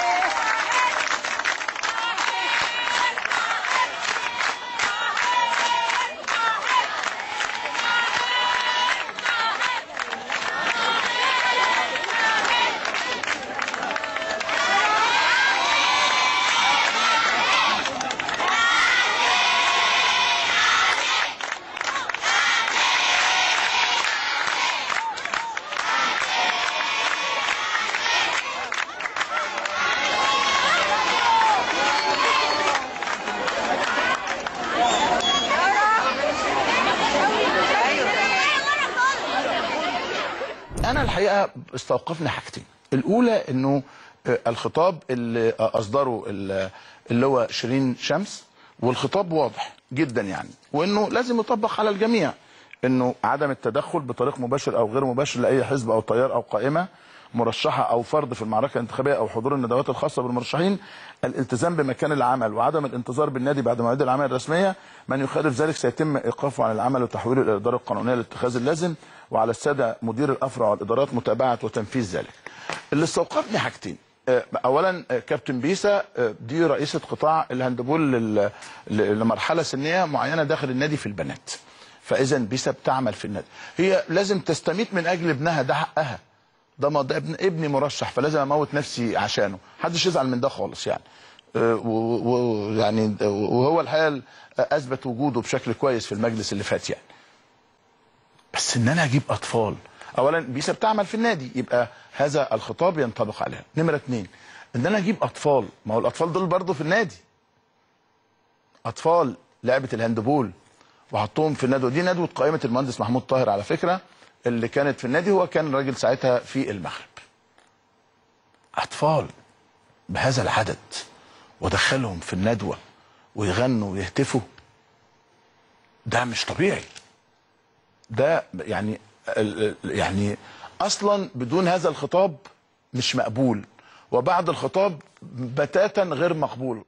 الحقيقه استوقفنا حاجتين. الاولى انه الخطاب اللي اصدره اللي هو شيرين شمس، والخطاب واضح جدا يعني، وانه لازم يطبق على الجميع، انه عدم التدخل بطريق مباشر او غير مباشر لاي حزب او تيار او قائمه مرشحه او فرد في المعركه الانتخابيه او حضور الندوات الخاصه بالمرشحين، الالتزام بمكان العمل وعدم الانتظار بالنادي بعد مواعيد العمل الرسميه، من يخالف ذلك سيتم ايقافه عن العمل وتحويله الى الاداره القانونيه لاتخاذ اللازم، وعلى الساده مدير الافرع والادارات متابعه وتنفيذ ذلك. اللي استوقفني حاجتين. اولا كابتن بيسا دي رئيسه قطاع الهاندبول لمرحله سنيه معينه داخل النادي في البنات، فاذا بيسا بتعمل في النادي، هي لازم تستميت من اجل ابنها، ده حقها، ده ده ابن ابني مرشح فلازم اموت نفسي عشانه، محدش يزعل من ده خالص يعني. ويعني وهو الحقيقه اثبت وجوده بشكل كويس في المجلس اللي فات يعني. بس ان انا اجيب اطفال، اولا بيسا بتعمل في النادي يبقى هذا الخطاب ينطبق عليها. نمره اثنين، ان انا اجيب اطفال، ما هو الاطفال دول برضه في النادي، اطفال لعبه الهاندبول، وحطهم في الندوه دي. ندوه قائمه المهندس محمود طاهر على فكره اللي كانت في النادي، هو كان راجل ساعتها في المغرب. اطفال بهذا العدد ودخلهم في الندوه ويغنوا ويهتفوا، ده مش طبيعي. ده يعني يعني اصلا بدون هذا الخطاب مش مقبول، وبعد الخطاب بتاتا غير مقبول.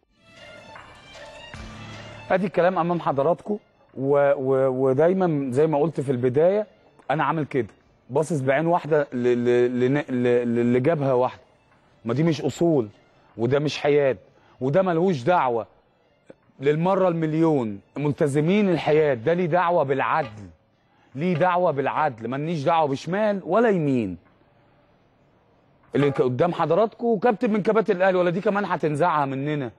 ادي الكلام امام حضراتكم، و... و... ودايما زي ما قلت في البدايه انا عامل كده، باصص بعين واحده ل... ل... ل... لجبهه واحده. ما دي مش اصول، وده مش حياد، وده ملهوش دعوه للمره المليون ملتزمين الحياد، ده ليه دعوه بالعدل، ليه دعوه بالعدل، مالنيش دعوه بشمال ولا يمين. اللي قدام حضراتكم كابتن من كباتن الاهلي، ولا دي كمان هتنزعها مننا؟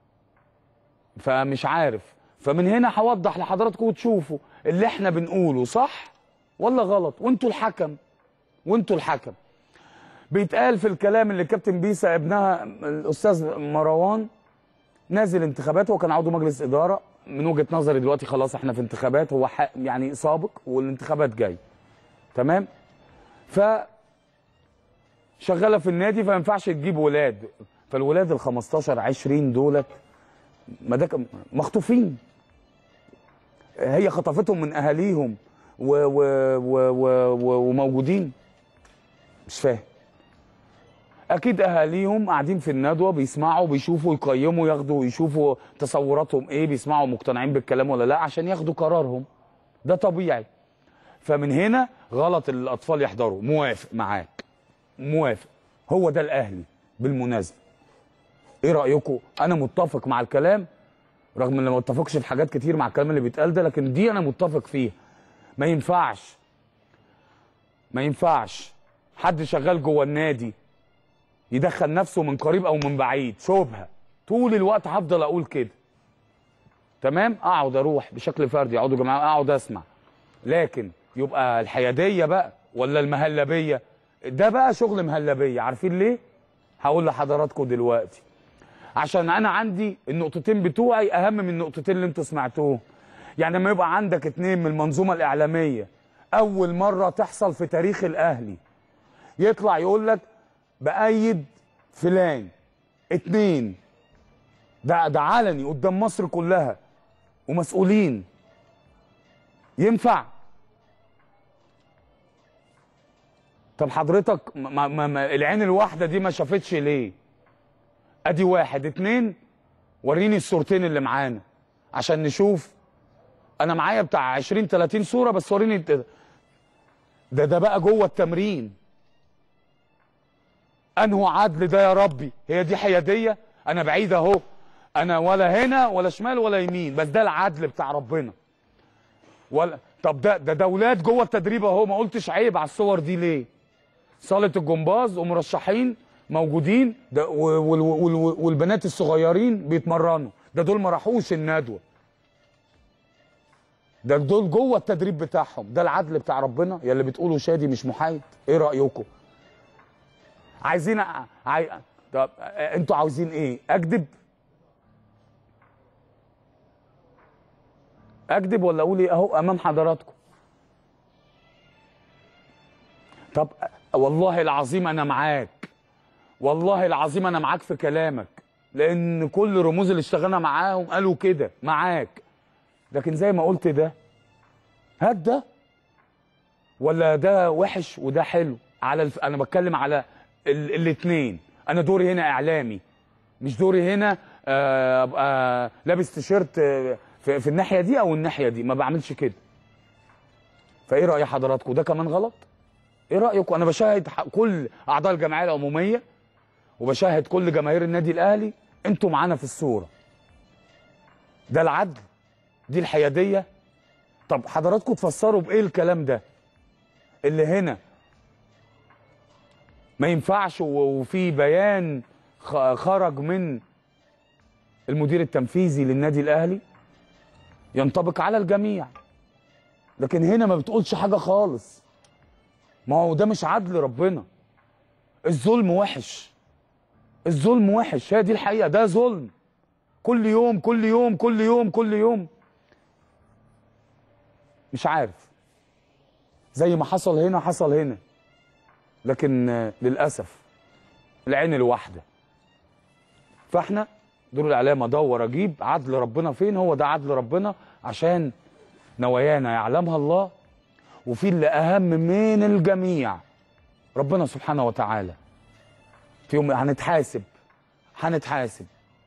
فمش عارف. فمن هنا هوضح لحضراتكم وتشوفوا اللي احنا بنقوله صح ولا غلط، وانتوا الحكم، وانتوا الحكم. بيتقال في الكلام اللي كابتن بيسا ابنها الاستاذ مروان نازل انتخابات، هو كان عضو مجلس اداره، من وجهه نظري دلوقتي خلاص احنا في انتخابات، هو يعني سابق والانتخابات جاي، تمام؟ ف شغاله في النادي، فما ينفعش تجيب ولاد، فالولاد ال خمستاشر عشرين دولت مخطوفين، هي خطفتهم من اهاليهم و و و و و وموجودين. مش فاهم. اكيد اهاليهم قاعدين في الندوه بيسمعوا بيشوفوا يقيموا ياخدوا يشوفوا تصوراتهم ايه، بيسمعوا مقتنعين بالكلام ولا لا عشان ياخدوا قرارهم، ده طبيعي. فمن هنا غلط الاطفال يحضروا. موافق معاك، موافق، هو ده الاهلي بالمناسبه. ايه رايكم؟ انا متفق مع الكلام، رغم ان ما متفقش في حاجات كتير مع الكلام اللي بيتقال ده، لكن دي انا متفق فيها. ما ينفعش ما ينفعش حد شغال جوه النادي يدخل نفسه من قريب او من بعيد، شبهه. طول الوقت هفضل اقول كده، تمام؟ اقعد اروح بشكل فردي، اقعد يا جماعه اقعد اسمع، لكن يبقى الحياديه بقى ولا المهلبيه، ده بقى شغل مهلبيه. عارفين ليه؟ هقول لحضراتكم دلوقتي. عشان انا عندي النقطتين بتوعي اهم من النقطتين اللي انتوا سمعتوهم. يعني لما يبقى عندك اتنين من المنظومه الاعلاميه اول مره تحصل في تاريخ الاهلي، يطلع يقول لك بأيد فلان، اتنين، ده ده علني قدام مصر كلها ومسؤولين، ينفع؟ طب حضرتك ما ما العين الواحده دي ما شافتش ليه؟ ادي واحد. اتنين، وريني الصورتين اللي معانا عشان نشوف. انا معايا بتاع عشرين تلاتين صوره، بس وريني ده ده بقى جوه التمرين. انه عدل ده يا ربي؟ هي دي حياديه؟ انا بعيد اهو، انا ولا هنا ولا شمال ولا يمين، بس ده العدل بتاع ربنا. ولا طب ده ده ده اولاد جوه التدريب اهو، ما قلتش عيب على الصور دي ليه؟ صاله الجمباز ومرشحين موجودين، ده والبنات الصغيرين بيتمرنوا، ده دول ما راحوش الندوه، ده دول جوه التدريب بتاعهم. ده العدل بتاع ربنا يا اللي بتقولوا شادي مش محايد؟ ايه رايكم؟ عايزين أ... عاي... طب انتوا عاوزين ايه؟ اكذب؟ اكذب ولا اقول ايه اهو امام حضراتكم؟ طب والله العظيم انا معاك، والله العظيم انا معاك في كلامك، لان كل الرموز اللي اشتغلنا معاهم قالوا كده معاك. لكن زي ما قلت ده هات ده ولا ده وحش وده حلو على الف... انا بتكلم على ال... الاثنين. انا دوري هنا اعلامي، مش دوري هنا آه آه لابس تيشيرت آه في... في الناحيه دي او الناحيه دي، ما بعملش كده. فايه راي حضراتكم؟ ده كمان غلط؟ ايه رايكم؟ انا بشاهد كل اعضاء الجمعيه العموميه وبشاهد كل جماهير النادي الاهلي، انتوا معانا في الصوره. ده العدل؟ دي الحياديه؟ طب حضراتكم تفسروا بايه الكلام ده؟ اللي هنا ما ينفعش وفي بيان خرج من المدير التنفيذي للنادي الاهلي ينطبق على الجميع، لكن هنا ما بتقولش حاجه خالص. ما هو ده مش عدل ربنا. الظلم وحش، الظلم وحش، هي دي الحقيقه، ده ظلم كل يوم كل يوم كل يوم كل يوم. مش عارف، زي ما حصل هنا حصل هنا، لكن للاسف العين الواحده. فاحنا دور الاعلام ادور اجيب عدل ربنا فين، هو ده عدل ربنا، عشان نوايانا يعلمها الله، وفي اللي اهم من الجميع ربنا سبحانه وتعالى. في يوم هنتحاسب، هنتحاسب.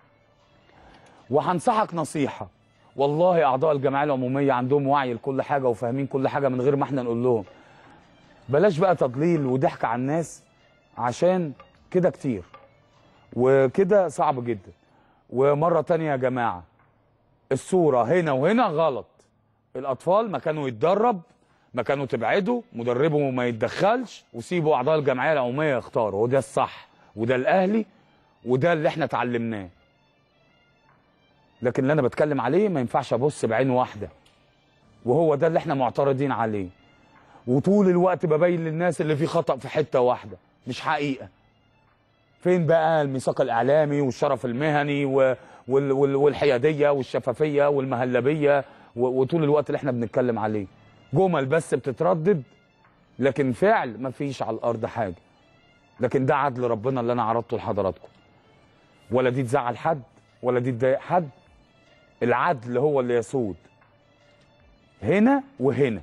وهنصحك نصيحه، والله اعضاء الجمعيه العموميه عندهم وعي لكل حاجه وفاهمين كل حاجه من غير ما احنا نقول لهم. بلاش بقى تضليل وضحك على الناس، عشان كده كتير وكده صعب جدا. ومره تانية يا جماعه، الصوره هنا وهنا غلط. الاطفال مكانوا يتدرب، مكانوا تبعدوا، مدربه ما يتدخلش، وسيبوا اعضاء الجمعيه العموميه يختاروا، وده الصح وده الاهلي وده اللي احنا اتعلمناه. لكن اللي انا بتكلم عليه ما ينفعش ابص بعين واحده، وهو ده اللي احنا معترضين عليه. وطول الوقت ببين للناس اللي فيه خطأ في حته واحده، مش حقيقه. فين بقى الميثاق الاعلامي والشرف المهني والحياديه والشفافيه والمهلبيه، وطول الوقت اللي احنا بنتكلم عليه جمل بس بتتردد، لكن فعل ما فيش على الارض حاجه. لكن ده عدل ربنا اللي انا عرضته لحضراتكم، ولا دي تزعل حد ولا دي تضايق حد. العدل هو اللي يسود هنا وهنا.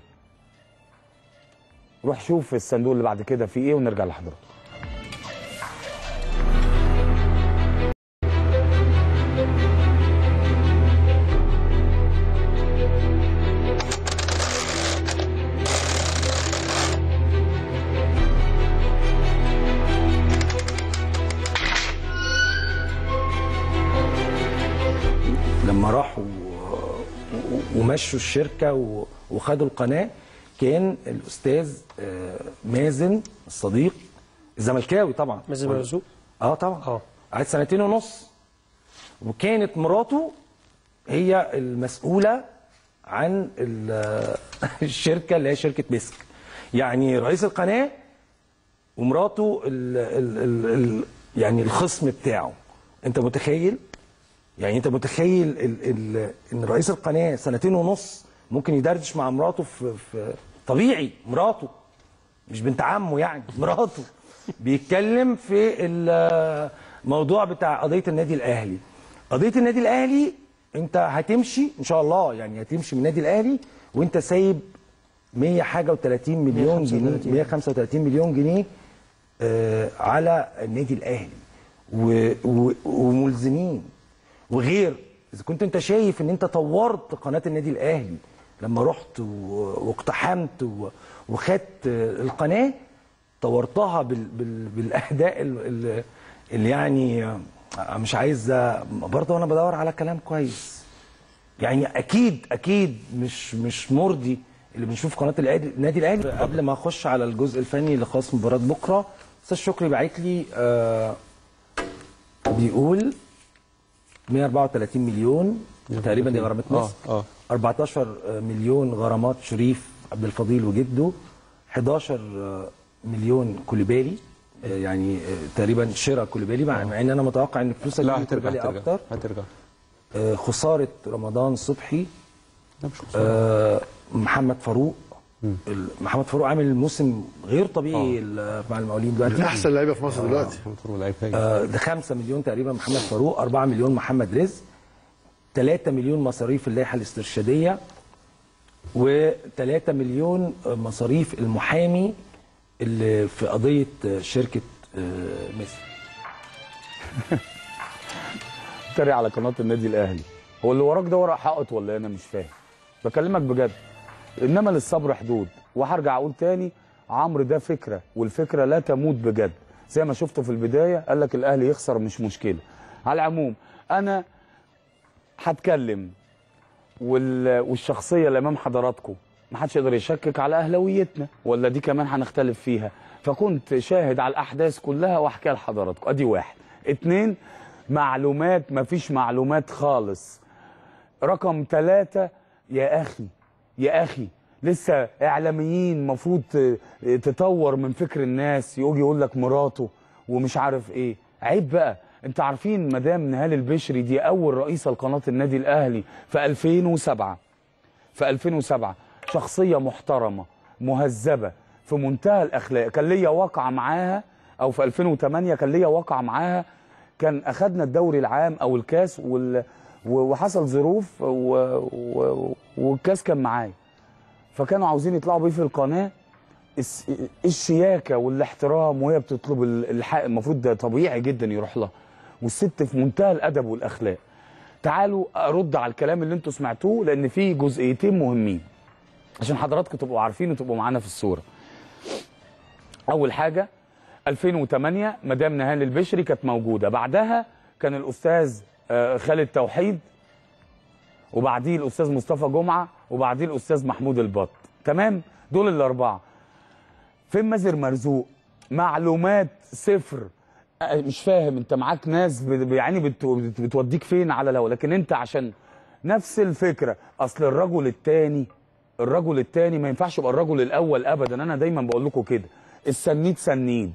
روح شوف الصندوق اللي بعد كده فيه ايه ونرجع لحضرتك. لما راحوا ومشوا الشركه وخدوا القناه، كان الاستاذ مازن الصديق الزملكاوي طبعا، مازن مرزوق، اه طبعا اه قعد سنتين ونص، وكانت مراته هي المسؤوله عن الشركه اللي هي شركه بيسك. يعني رئيس القناه ومراته ال ال ال ال يعني الخصم بتاعه. انت متخيل؟ يعني انت متخيل ال ال ان رئيس القناه سنتين ونص ممكن يدردش مع مراته في, في طبيعي، مراته مش بنت عمه يعني، مراته بيتكلم في الموضوع بتاع قضيه النادي الاهلي. قضيه النادي الاهلي انت هتمشي ان شاء الله، يعني هتمشي من النادي الاهلي وانت سايب مية حاجه و30 مليون جنيه، مية وخمسة وتلاتين مليون جنيه آه على النادي الاهلي وملزمين. وغير اذا كنت انت شايف ان انت طورت قناه النادي الاهلي لما رحت واقتحمت وخدت القناه، طورتها بال بال بالاهداء اللي يعني مش عايز برضه، وانا بدور على كلام كويس. يعني اكيد اكيد مش مش مرضي اللي بنشوف قناه النادي الاهلي. قبل ما اخش على الجزء الفني اللي خاص مباراه بكره، استاذ شكري باعت لي آه بيقول مية وأربعة وتلاتين مليون تقريبا دي غرامات مصر، اه أربعتاشر مليون غرامات شريف عبد الفضيل وجده، حداشر مليون كوليبالي، يعني تقريبا شراء كوليبالي، مع ان انا متوقع ان فلوس كوليبالي اكتر. هترجع خساره رمضان صبحي، لا مش خساره، محمد فاروق محمد فاروق عامل موسم غير طبيعي مع المقاولين دلوقتي، من احسن لعيبه في مصر دلوقتي. محمد فاروق لعيب هايل. آه ده خمسة مليون تقريبا محمد فاروق، أربعة مليون محمد رزق، ثلاثة مليون مصاريف اللائحه الاسترشاديه، و3 مليون مصاريف المحامي اللي في قضيه شركه مصر. تري على قناه النادي الاهلي، هو اللي وراك ده ورق حائط ولا انا مش فاهم؟ بكلمك بجد. انما للصبر حدود، وهرجع اقول تاني عمرو ده فكره، والفكره لا تموت بجد. زي ما شفته في البدايه قال لك الاهلي يخسر مش مشكله. على العموم انا هتكلم والشخصيه اللي امام حضراتكم ما حدش يقدر يشكك على اهلاويتنا، ولا دي كمان هنختلف فيها. فكنت شاهد على الاحداث كلها واحكيها لحضراتكم. ادي واحد. اتنين، معلومات، مفيش معلومات خالص. رقم ثلاثة، يا اخي يا اخي لسه اعلاميين مفروض تطور من فكر الناس، يجي يقول لك مراته ومش عارف ايه. عيب بقى. انت عارفين مدام نهال البشري دي اول رئيسه لقناه النادي الاهلي في ألفين وسبعة. في ألفين وسبعة شخصيه محترمه مهذبه في منتهى الاخلاق. كان ليا واقعه معاها، او في ألفين وثمانية كان ليا واقعه معاها، كان اخذنا الدوري العام او الكاس وال... وحصل ظروف و... و... والكاس كان معايا، فكانوا عاوزين يطلعوا بيه في القناه. الشياكه والاحترام وهي بتطلب الحق المفروض ده طبيعي جدا يروح لها، والست في منتهى الادب والاخلاق. تعالوا ارد على الكلام اللي انتوا سمعتوه، لان فيه جزئيتين مهمين عشان حضراتكم تبقوا عارفين وتبقوا معانا في الصوره. اول حاجه ألفين وثمانية مدام نهال البشري كانت موجوده، بعدها كان الاستاذ خالد توحيد، وبعديه الاستاذ مصطفى جمعه، وبعديه الاستاذ محمود البط. تمام؟ دول الاربعه. فين مازر مرزوق؟ معلومات صفر. مش فاهم، انت معاك ناس يعني بتوديك فين على الهوا، لكن انت عشان نفس الفكره. اصل الرجل الثاني الرجل الثاني ما ينفعش يبقى الرجل الاول ابدا. انا دايما بقول لكم كده، السنيد سنيد،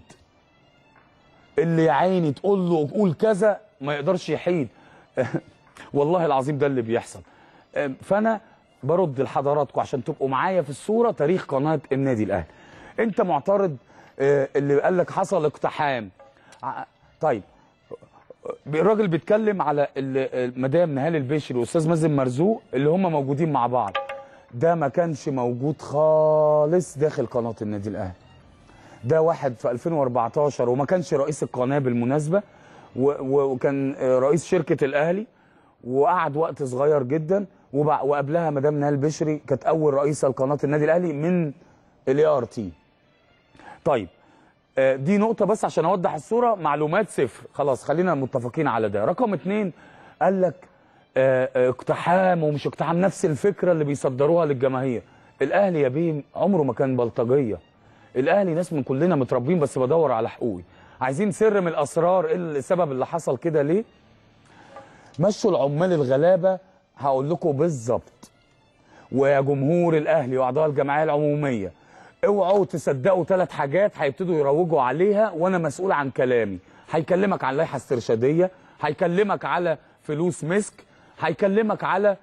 اللي يا عيني تقول له قول كذا ما يقدرش يحيد. والله العظيم ده اللي بيحصل. فانا برد لحضراتكم عشان تبقوا معايا في الصوره تاريخ قناه النادي الاهلي. انت معترض اللي قال لك حصل اقتحام. طيب الراجل بيتكلم على مدام نهال البشري والاستاذ مازن مرزوق اللي هم موجودين مع بعض. ده ما كانش موجود خالص داخل قناه النادي الاهلي. ده واحد في ألفين وأربعتاشر وما كانش رئيس القناه بالمناسبه، وكان رئيس شركه الاهلي، وقعد وقت صغير جدا. وقبلها مدام نهال البشري كانت اول رئيسه لقناه النادي الاهلي من الاي ار تي. طيب دي نقطه بس عشان اوضح الصوره. معلومات صفر، خلاص خلينا متفقين على ده. رقم اتنين، قال لك اقتحام ومش اقتحام، نفس الفكره اللي بيصدروها للجماهير. الاهلي يا بيه عمره ما كان بلطجيه. الاهلي ناس من كلنا متربين، بس بدور على حقوقي. عايزين سر من الاسرار ايه السبب اللي حصل كده ليه؟ مشوا العمال الغلابه. هقول لكم بالظبط. ويا جمهور الاهلي واعضاء الجمعيه العموميه، اوعوا تصدقوا ثلاث حاجات هيبتدوا يروجوا عليها وانا مسؤول عن كلامي. هيكلمك عن لائحه استرشاديه، هيكلمك على فلوس مسك، هيكلمك على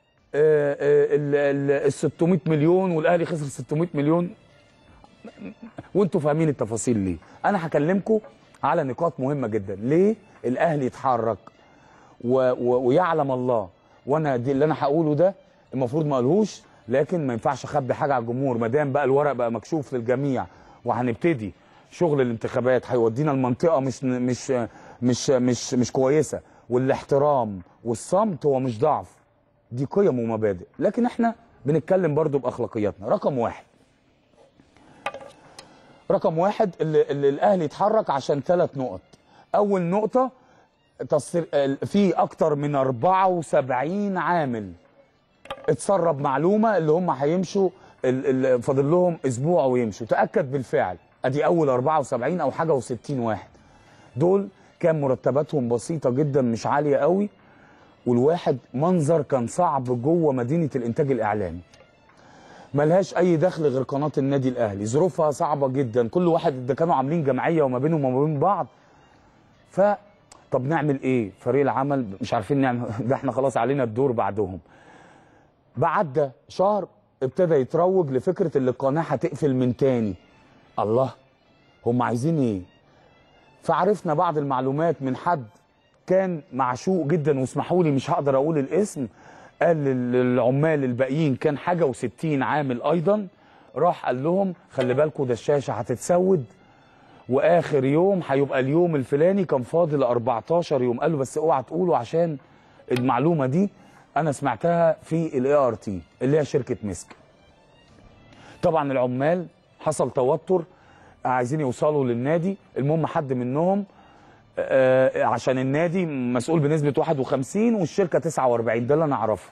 ال ستمائة مليون والاهلي خسر ستمائة مليون، وانتوا فاهمين التفاصيل ليه. انا هكلمكم على نقاط مهمه جدا. ليه الاهلي يتحرك و و ويعلم الله، وانا دي اللي انا هقوله ده المفروض ما اقولهوش، لكن ما ينفعش اخبي حاجه على الجمهور. ما دام بقى الورق بقى مكشوف للجميع وهنبتدي شغل الانتخابات هيودينا المنطقه مش مش مش مش مش كويسه. والاحترام والصمت هو مش ضعف، دي قيم ومبادئ، لكن احنا بنتكلم برضو باخلاقياتنا. رقم واحد رقم واحد اللي, اللي الاهلي يتحرك عشان ثلاث نقط. اول نقطه، تصر... في اكتر من أربعة وسبعين عامل اتسرب معلومه اللي هم هيمشوا فاضل لهم اسبوع ويمشوا. تاكد بالفعل. ادي اول أربعة وسبعين او حاجه وستين واحد. دول كان مرتباتهم بسيطه جدا مش عاليه قوي، والواحد منظر كان صعب جوه مدينه الانتاج الاعلامي. ملهاش اي دخل غير قناه النادي الاهلي، ظروفها صعبه جدا. كل واحد ده كانوا عاملين جمعيه وما بينهم وما بين بعض. ف طب نعمل ايه؟ فريق العمل مش عارفين نعمل ده، احنا خلاص علينا الدور بعدهم. بعد شهر ابتدى يتروج لفكره اللي القناه هتقفل من تاني. الله، هم عايزين ايه؟ فعرفنا بعض المعلومات من حد كان معشوق جدا، واسمحوا لي مش هقدر اقول الاسم، قال للعمال الباقيين كان حاجه وستين عامل ايضا، راح قال لهم خلي بالكم ده الشاشه هتتسود واخر يوم هيبقى اليوم الفلاني، كان فاضل أربعتاشر يوم. قال له بس اوعى تقولوا عشان المعلومه دي انا سمعتها في الاي ار تي اللي هي شركه مسك. طبعا العمال حصل توتر، عايزين يوصلوا للنادي، المهم حد منهم آه عشان النادي مسؤول بنسبه واحد وخمسين والشركه تسعة وأربعين، ده اللي انا اعرفه.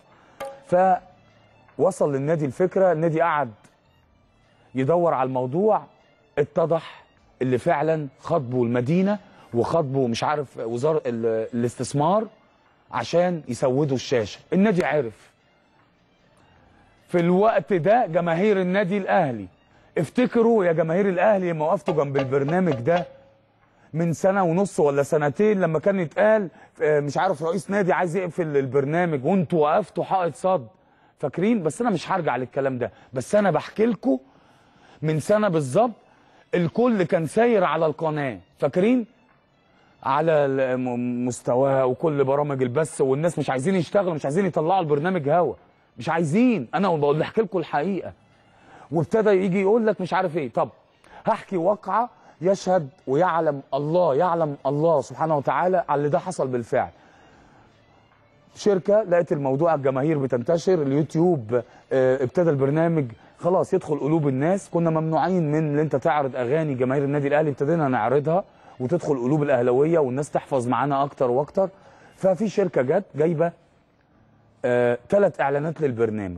فوصل للنادي الفكره، النادي قعد يدور على الموضوع، اتضح اللي فعلا خاطبوا المدينه وخاطبوا مش عارف وزاره الاستثمار عشان يسودوا الشاشه. النادي عرف في الوقت ده. جماهير النادي الاهلي افتكروا يا جماهير الاهلي لما وقفتوا جنب البرنامج ده من سنه ونص ولا سنتين، لما كان يتقال مش عارف رئيس نادي عايز يقفل البرنامج وانتوا وقفتوا حائط صد، فاكرين؟ بس انا مش هرجع للكلام ده، بس انا بحكي لكم من سنه بالظبط الكل كان ساير على القناه، فاكرين؟ على مستواها وكل برامج البث، والناس مش عايزين يشتغلوا، مش عايزين يطلعوا البرنامج هوا، مش عايزين. انا بقول بحكي لكم الحقيقه. وابتدى يجي يقول لك مش عارف ايه. طب هحكي واقعه يشهد ويعلم الله، يعلم الله سبحانه وتعالى على اللي ده حصل بالفعل. شركه لقيت الموضوع الجماهير بتنتشر، اليوتيوب اه ابتدى البرنامج خلاص يدخل قلوب الناس. كنا ممنوعين من ان انت تعرض اغاني جماهير النادي الاهلي، ابتدينا نعرضها وتدخل قلوب الاهلاويه والناس تحفظ معانا اكتر واكتر. ففي شركه جت جايبه ثلاث اه اعلانات للبرنامج،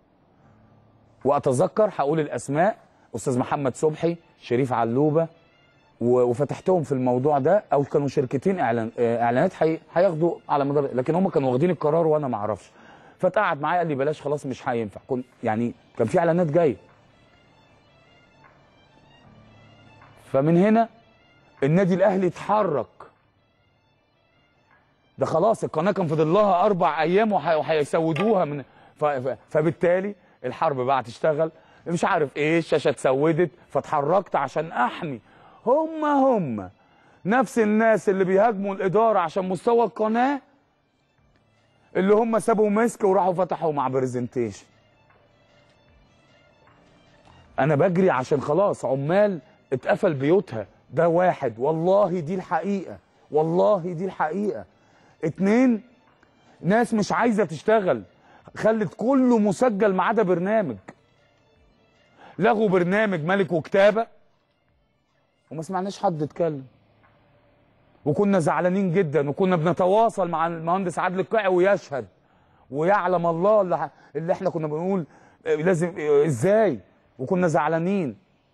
واتذكر هقول الاسماء، استاذ محمد صبحي، شريف علوبه، وفتحتهم في الموضوع ده، او كانوا شركتين اعلان اعلانات هياخدوا على مدار، لكن هم كانوا واخدين القرار وانا ما اعرفش. فتقعد معايا قال لي بلاش خلاص مش هينفع، كنت يعني كان في اعلانات جايه. فمن هنا النادي الاهلي اتحرك، ده خلاص القناه كان فاضل لها اربع ايام وهيسودوها من فبالتالي الحرب بقى هتشتغل مش عارف ايه، الشاشه اتسودت، فاتحركت عشان احمي. هم هم نفس الناس اللي بيهاجموا الاداره عشان مستوى القناه، اللي هم سابوا مسك وراحوا فتحوا مع برزنتيشن. انا بجري عشان خلاص عمال اتقفل بيوتها، ده واحد، والله دي الحقيقه، والله دي الحقيقه. اتنين، ناس مش عايزه تشتغل، خلت كله مسجل ما عدا برنامج. لغوا برنامج ملك وكتابه وما سمعناش حد اتكلم، وكنا زعلانين جدا، وكنا بنتواصل مع المهندس عادل القيعي ويشهد ويعلم الله اللي, اللي احنا كنا بنقول لازم ازاي، وكنا زعلانين.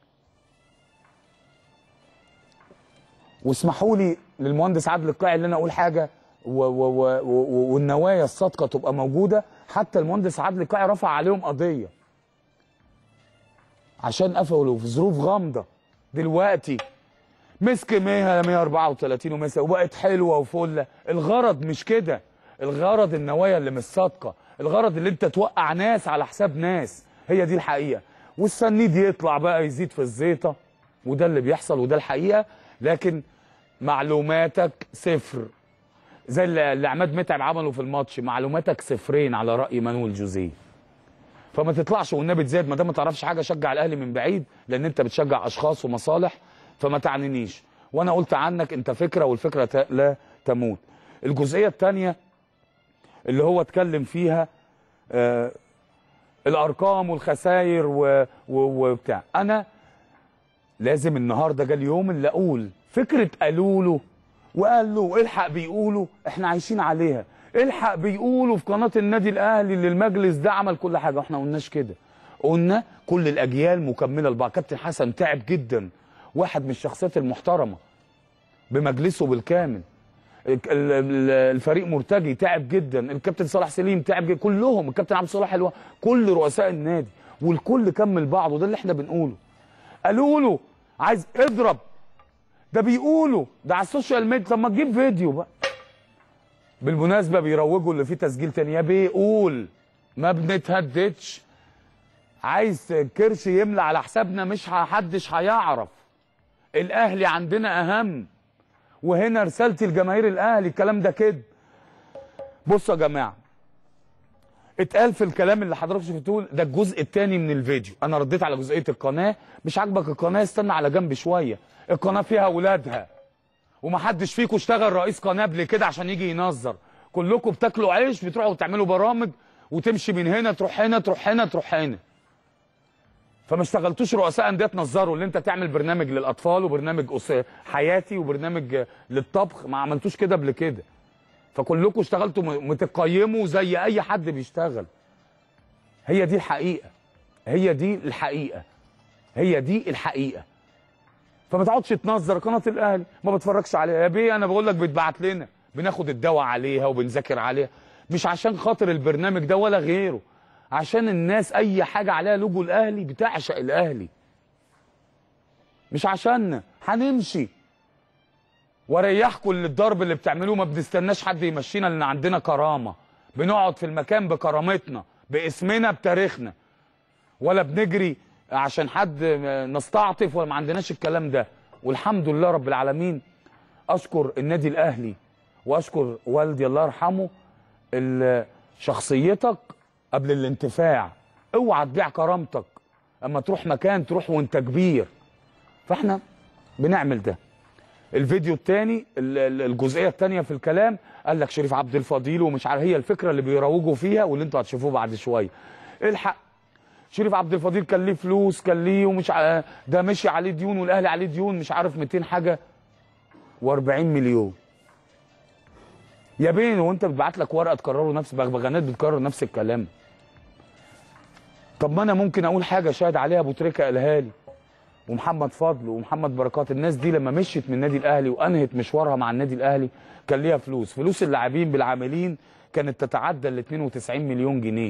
واسمحوا لي للمهندس عادل القيعي اللي انا اقول حاجه و و و والنوايا الصادقه تبقى موجوده. حتى المهندس عادل القيعي رفع عليهم قضيه عشان قفلوا في ظروف غامضه. دلوقتي مسك مية مية وأربعة وتلاتين ومسك وبقت حلوه وفله. الغرض مش كده، الغرض النوايا اللي مش صادقه، الغرض اللي انت توقع ناس على حساب ناس، هي دي الحقيقه. والسنيد يطلع بقى يزيد في الزيطه، وده اللي بيحصل وده الحقيقه. لكن معلوماتك صفر، زي اللي عماد متعب عمله في الماتش، معلوماتك صفرين على راي مانويل جوزيه. فما تطلعش والنبي تزايد، ما دام ما تعرفش حاجه شجع الاهلي من بعيد، لان انت بتشجع اشخاص ومصالح، فما تعنينيش. وانا قلت عنك انت فكره، والفكره لا تموت. الجزئيه الثانيه اللي هو اتكلم فيها آه الارقام والخسائر وبتاع، انا لازم النهارده جه اليوم اللي اقول فكره قالوا له وقال له الحق بيقولوا احنا عايشين عليها، الحق بيقولوا في قناه النادي الاهلي اللي المجلس ده عمل كل حاجه. احنا ما قلناش كده، قلنا كل الاجيال مكمله لبعض. كابتن حسن تعب جدا، واحد من الشخصيات المحترمه بمجلسه بالكامل. الفريق مرتجي تعب جدا، الكابتن صلاح سليم تعب جدا، كلهم، الكابتن عبد الصلاح الوا، كل رؤساء النادي، والكل كمل بعض. وده اللي احنا بنقوله. قالوا له عايز اضرب، ده بيقولوا ده على السوشيال ميديا، طب ما تجيب فيديو بقى. بالمناسبه بيروجوا اللي فيه تسجيل تاني، يا بيقول ما بنتهددش. عايز كرش يملى على حسابنا، مش حدش هيعرف. الاهلي عندنا اهم، وهنا رسالتي لجماهير الاهلي الكلام ده كده. بصوا يا جماعه، اتقال في الكلام اللي حضرتك شفتوه ده الجزء الثاني من الفيديو، انا رديت على جزئيه القناه. مش عاجبك القناه استنى على جنب شويه، القناه فيها اولادها، ومحدش فيكم اشتغل رئيس قناه قبل كده عشان يجي ينظر. كلكم بتاكلوا عيش، بتروحوا تعملوا برامج وتمشي من هنا تروح هنا تروح هنا تروح هنا. فما اشتغلتوش رؤساء انديه تنظروا، اللي انت تعمل برنامج للاطفال وبرنامج حياتي وبرنامج للطبخ، ما عملتوش كده قبل كده. فكلكم اشتغلتوا متقيموا زي اي حد بيشتغل. هي دي الحقيقه، هي دي الحقيقه، هي دي الحقيقه. فما تقعدش تنظر قناه الاهلي ما بتفرجش عليها يا بيه. انا بقول لك بيتبعت لنا، بناخد الدواء عليها وبنذاكر عليها، مش عشان خاطر البرنامج ده ولا غيره، عشان الناس اي حاجه عليها لوجو الاهلي بتعشق الاهلي، مش عشاننا. هنمشي واريحكم للضرب اللي بتعملوه، ما بنستناش حد يمشينا لان عندنا كرامه، بنقعد في المكان بكرامتنا باسمنا بتاريخنا، ولا بنجري عشان حد نستعطف، ولا ما عندناش الكلام ده. والحمد لله رب العالمين. اشكر النادي الاهلي واشكر والدي الله يرحمه. شخصيتك قبل الانتفاع، اوعى تبيع كرامتك. اما تروح مكان تروح وانت كبير. فاحنا بنعمل ده. الفيديو الثاني الجزئيه الثانيه في الكلام قال لك شريف عبد الفضيل ومش عارف، هي الفكره اللي بيروجوا فيها واللي انتوا هتشوفوه بعد شويه. الحق شريف عبد الفضيل كان ليه فلوس، كان ليه ومش ع... ده مشي عليه ديون والاهلي عليه ديون مش عارف مئتين حاجه وأربعين مليون. يا بين وانت بتبعت لك ورقه تكرروا نفس بغبغانات بتكرر نفس الكلام. طب ما انا ممكن اقول حاجه شاهد عليها ابو تريكه الهالي ومحمد فضل ومحمد بركات. الناس دي لما مشيت من النادي الاهلي وانهت مشوارها مع النادي الاهلي كان ليها فلوس، فلوس اللاعبين بالعاملين كانت تتعدى ال اثنين وتسعين مليون جنيه.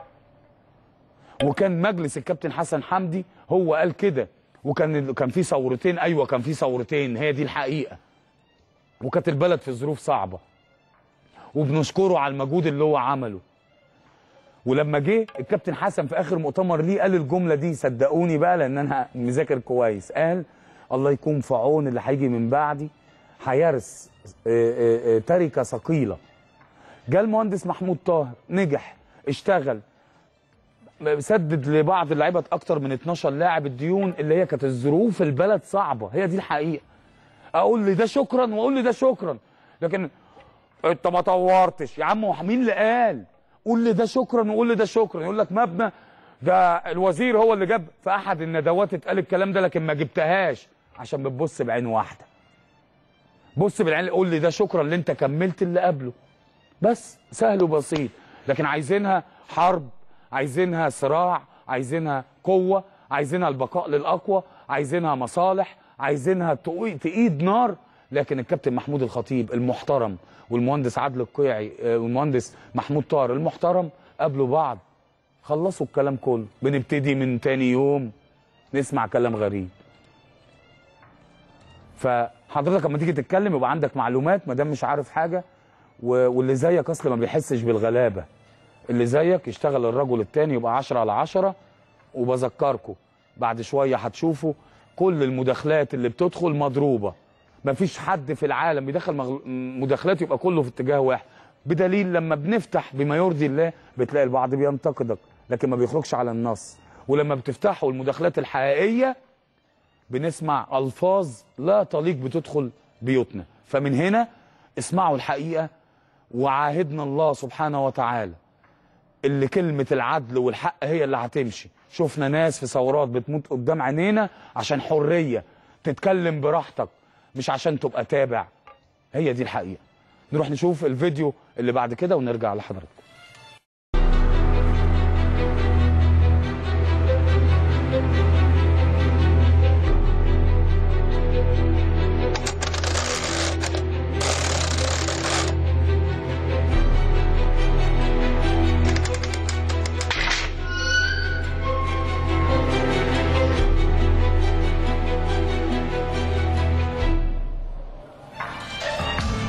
وكان مجلس الكابتن حسن حمدي هو قال كده، وكان كان في ثورتين، ايوه كان في ثورتين، هي دي الحقيقه. وكانت البلد في ظروف صعبه. وبنشكره على المجهود اللي هو عمله. ولما جه الكابتن حسن في اخر مؤتمر ليه قال الجمله دي، صدقوني بقى لان انا مذاكر كويس، قال الله يكون في عون اللي هيجي من بعدي، هيرث تركه ثقيله. جه المهندس محمود طاهر نجح، اشتغل، سدد لبعض اللعيبه اكتر من اتناشر لاعب الديون اللي هي كانت الظروف البلد صعبه، هي دي الحقيقه. اقول لي ده شكرا واقول لي ده شكرا، لكن انت ما طورتش يا عم. مين اللي قال؟ قول لي ده شكرا وقول لي ده شكرا. يقول لك مبنى ده الوزير هو اللي جاب في احد الندوات اتقال الكلام ده، لكن ما جبتهاش عشان بتبص بعين واحده. بص بالعين، قول لي ده شكرا اللي انت كملت اللي قبله. بس سهل وبسيط. لكن عايزينها حرب، عايزينها صراع، عايزينها قوه، عايزينها البقاء للاقوى، عايزينها مصالح، عايزينها تقيد نار. لكن الكابتن محمود الخطيب المحترم والمهندس عادل القيعي والمهندس محمود طاهر المحترم قابلوا بعض، خلصوا الكلام كله. بنبتدي من تاني يوم نسمع كلام غريب. فحضرتك لما تيجي تتكلم يبقى عندك معلومات، ما دام مش عارف حاجه. واللي زيك اصل ما بيحسش بالغلابه. اللي زيك يشتغل الرجل التاني يبقى عشرة على عشرة. وبذكركم بعد شويه هتشوفوا كل المداخلات اللي بتدخل مضروبه. مفيش حد في العالم بيدخل مداخلات يبقى كله في اتجاه واحد، بدليل لما بنفتح بما يرضي الله بتلاقي البعض بينتقدك لكن ما بيخرجش على النص. ولما بتفتحوا المداخلات الحقيقيه بنسمع الفاظ لا تليق بتدخل بيوتنا. فمن هنا اسمعوا الحقيقه، وعاهدنا الله سبحانه وتعالى اللي كلمه العدل والحق هي اللي هتمشي. شفنا ناس في ثورات بتموت قدام عينينا عشان حريه تتكلم براحتك، مش عشان تبقى تابع. هي دي الحقيقه. نروح نشوف الفيديو اللي بعد كده ونرجع لحضراتكم.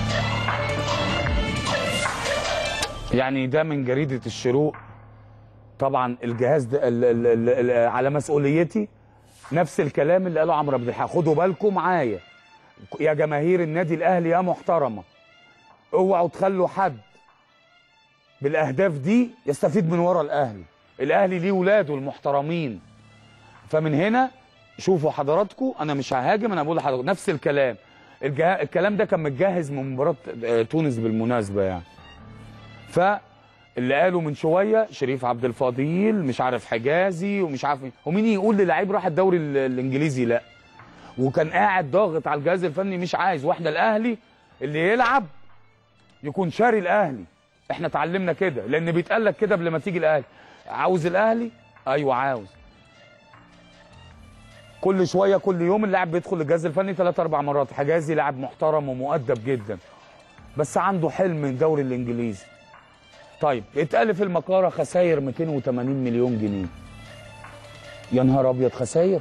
يعني ده من جريدة الشروق طبعا الجهاز ده ال ال ال ال على مسؤوليتي نفس الكلام اللي قاله عمرو عبد الحق. خدوا بالكم معايا يا جماهير النادي الاهلي يا محترمه، اوعوا تخلوا حد بالاهداف دي يستفيد من ورا الاهلي. الاهلي ليه ولاده المحترمين. فمن هنا شوفوا حضراتكم، انا مش ههاجم، انا بقول لحضراتكم نفس الكلام. الجه... الكلام ده كان متجهز من مباراه تونس بالمناسبه يعني. فاللي قالوا من شويه شريف عبد الفضيل مش عارف حجازي ومش عارف ومين يقول للعيب راح الدوري الانجليزي؟ لا. وكان قاعد ضاغط على الجهاز الفني مش عايز. واحنا الاهلي اللي يلعب يكون شاري الاهلي. احنا اتعلمنا كده لان بيتقال لك كده قبل ما تيجي الاهلي. عاوز الاهلي؟ ايوه عاوز. كل شويه كل يوم اللاعب بيدخل الجهاز الفني ثلاث اربع مرات. حجازي لاعب محترم ومؤدب جدا بس عنده حلم الدوري الانجليزي. طيب اتقال في المقاره خساير مئتين وثمانين مليون جنيه. يا نهار ابيض خساير.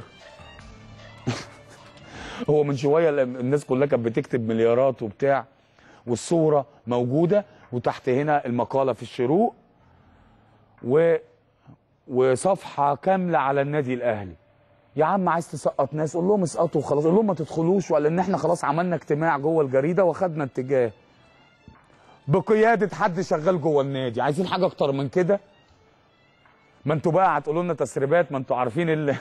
هو من شويه الناس كلها كانت بتكتب مليارات وبتاع والصوره موجوده وتحت هنا المقاله في الشروق و وصفحه كامله على النادي الاهلي. يا عم عايز تسقط ناس قول لهم اسقطوا وخلاص، قول لهم ما تدخلوش، ولا ان احنا خلاص عملنا اجتماع جوه الجريده واخدنا اتجاه بقياده حد شغال جوه النادي. عايزين حاجه اكتر من كده؟ ما انتوا بقى هتقولوا لنا تسريبات، ما انتوا عارفين اللي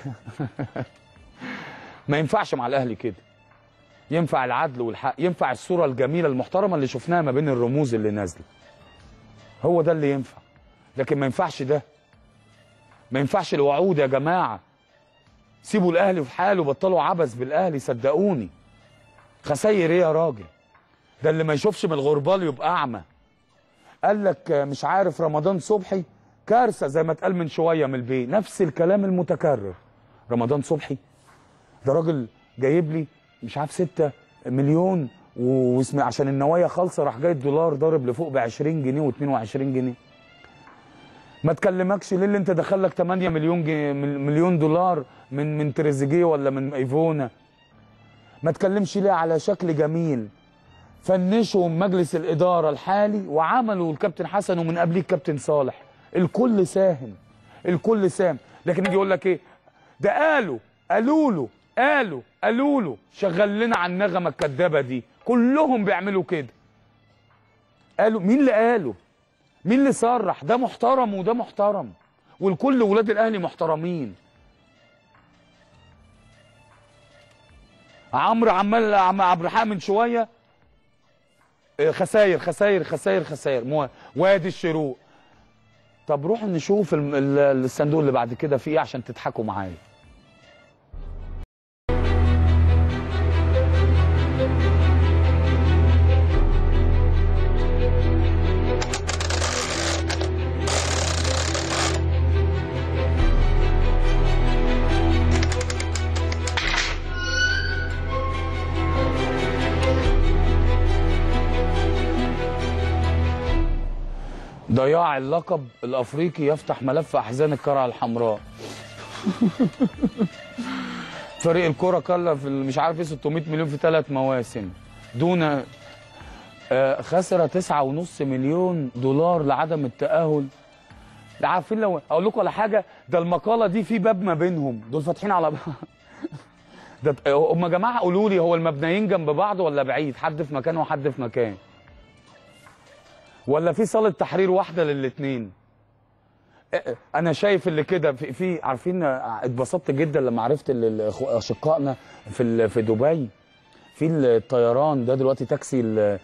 ما ينفعش مع الاهلي كده. ينفع العدل والحق، ينفع الصوره الجميله المحترمه اللي شفناها ما بين الرموز اللي نازله. هو ده اللي ينفع. لكن ما ينفعش ده. ما ينفعش الوعود يا جماعه. سيبوا الاهلي في حاله، بطلوا عبث بالاهلي صدقوني. خساير ايه يا راجل؟ ده اللي ما يشوفش من الغربال يبقى اعمى. قال لك مش عارف رمضان صبحي كارثه زي ما اتقال من شويه من البيت، نفس الكلام المتكرر. رمضان صبحي ده راجل جايب لي مش عارف ستة مليون واسمه عشان النوايا خالصه راح جاي الدولار ضارب لفوق ب عشرين جنيه واثنين وعشرين جنيه. ما تكلمكش ليه اللي انت دخل لك ثمانية مليون جنيه مليون دولار من من تريزيجيه ولا من ايفونا. ما تكلمش ليه على شكل جميل فنشوا مجلس الاداره الحالي وعملوا الكابتن حسن ومن قبليه الكابتن صالح. الكل ساهم، الكل ساهم. لكن يجي يقول لك ايه ده قالوا قالوا له قالوا قالوا له شغل لنا على النغمه الكدابه دي. كلهم بيعملوا كده. قالوا مين اللي قالوا؟ مين اللي صرح؟ ده محترم وده محترم والكل ولاد الاهلي محترمين. عمرو عمال عبد الحق من شويه خساير خساير خساير خساير وادي الشروق. طب روحوا نشوف الصندوق اللي بعد كده فيه ايه عشان تضحكوا معايا. ضياع اللقب الافريقي يفتح ملف احزان القرعه الحمراء. فريق الكره كلف مش عارف ايه ستمائة مليون في ثلاث مواسم دون آه خسر تسعة ونص مليون دولار لعدم التاهل. عارفين لو اقول لكم على حاجه، ده المقاله دي في باب ما بينهم، دول فاتحين على بعض. ده هم يا جماعه قولوا لي هو المبنيين جنب بعض ولا بعيد؟ حد في مكان وحد في مكان؟ ولا في صاله تحرير واحده للاثنين؟ انا شايف اللي كده في, في عارفين اتبسطت جدا لما عرفت اشقائنا في في دبي في الطيران ده دلوقتي تاكسي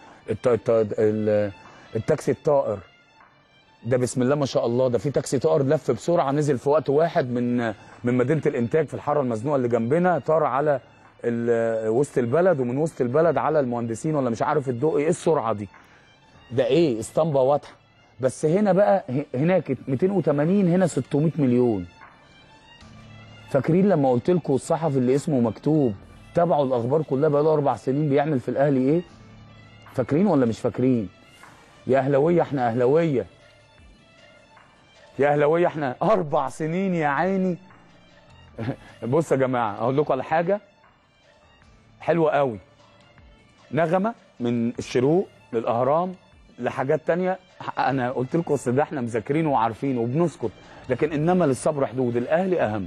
التاكسي الطائر ده بسم الله ما شاء الله. ده في تاكسي طائر لف بسرعه نزل في وقت واحد من من مدينه الانتاج في الحاره المزنوقه اللي جنبنا، طار على وسط البلد ومن وسط البلد على المهندسين ولا مش عارف الدقي. ايه السرعه دي؟ ده ايه اسطمبه واضحه. بس هنا بقى هناك مئتين وثمانين هنا ستمائة مليون. فاكرين لما قلت لكم الصحفي اللي اسمه مكتوب تابعوا الاخبار كلها بقى له اربع سنين بيعمل في الاهلي ايه؟ فاكرين ولا مش فاكرين؟ يا اهلاويه احنا اهلاويه يا اهلاويه احنا اربع سنين يا عيني. بص يا جماعه اقول لكم على حاجه حلوه قوي. نغمه من الشروق للاهرام لحاجات تانية انا قلت لكم اصل ده احنا مذاكرينه وعارفينه وبنسكت، لكن انما للصبر حدود. الاهلي اهم.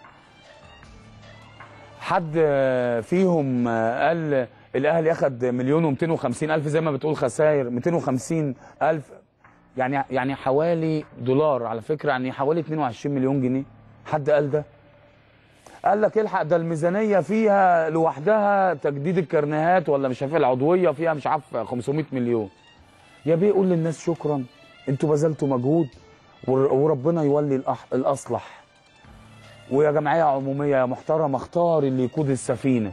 حد فيهم قال الاهلي اخد مليون ومئتين وخمسين الف زي ما بتقول خسائر مئتين وخمسين الف، يعني يعني حوالي دولار على فكره، يعني حوالي اتنين وعشرين مليون جنيه. حد قال ده؟ قال لك الحق ده الميزانيه فيها لوحدها تجديد الكرنيهات ولا مش عارف العضويه فيها مش عارف خمسمائة مليون. يا بيه قول للناس شكرا انتوا بذلتوا مجهود وربنا يولي الاصلح. ويا جمعيه عموميه يا محترمه اختار اللي يقود السفينه.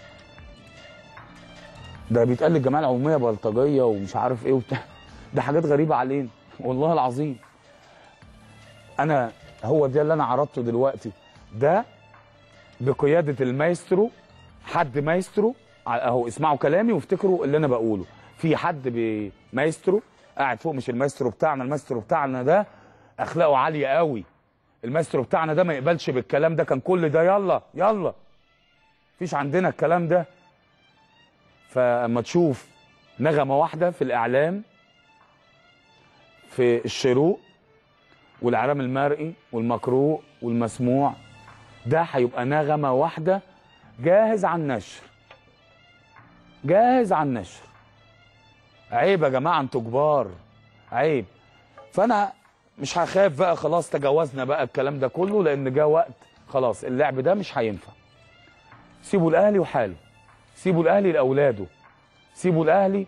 ده بيتقال للجمعيه العموميه بلطجيه ومش عارف ايه وبتاع، ده حاجات غريبه علينا والله العظيم. انا هو ده اللي انا عرضته دلوقتي، ده بقياده المايسترو، حد مايسترو اهو، اسمعوا كلامي وافتكروا اللي انا بقوله. في حد بمايسترو قاعد فوق، مش المايسترو بتاعنا، المايسترو بتاعنا ده اخلاقه عاليه قوي. المايسترو بتاعنا ده ما يقبلش بالكلام ده، كان كل ده يلا يلا، مفيش عندنا الكلام ده. فاما تشوف نغمه واحده في الاعلام في الشروق والاعلام المرئي والمقروء والمسموع، ده هيبقى نغمه واحده جاهز على النشر، جاهز على النشر. عيب يا جماعه انتوا كبار، عيب. فانا مش هخاف بقى، خلاص تجاوزنا بقى الكلام ده كله، لان جه وقت خلاص اللعب ده مش هينفع. سيبوا الاهلي وحاله، سيبوا الاهلي لاولاده، سيبوا الاهلي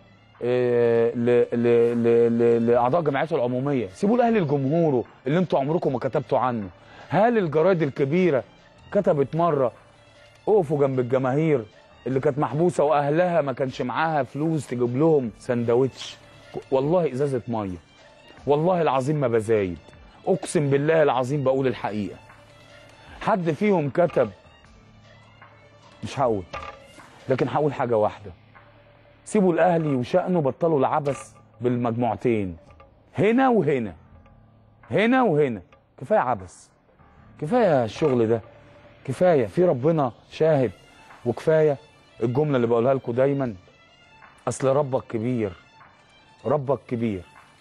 لاعضاء جمعيته العموميه، سيبوا الاهلي لجمهوره اللي انتوا عمركم ما كتبتوا عنه. هل الجرايد الكبيره كتبت مره اقفوا جنب الجماهير اللي كانت محبوسه واهلها ما كانش معاها فلوس تجيب لهم سندوتش، والله ازازه ميه، والله العظيم ما بزايد، اقسم بالله العظيم بقول الحقيقه. حد فيهم كتب، مش هقول، لكن هقول حاجه واحده، سيبوا الاهلي وشأنه، بطلوا العبث بالمجموعتين، هنا وهنا، هنا وهنا، كفايه عبث، كفايه الشغل ده، كفايه، في ربنا شاهد، وكفايه الجمله اللي بقولها لكم دايما، اصل ربك كبير، ربك كبير.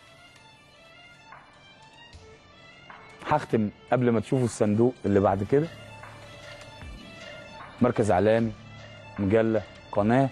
هختم قبل ما تشوفوا الصندوق اللي بعد كده، مركز اعلامي، مجله، قناه،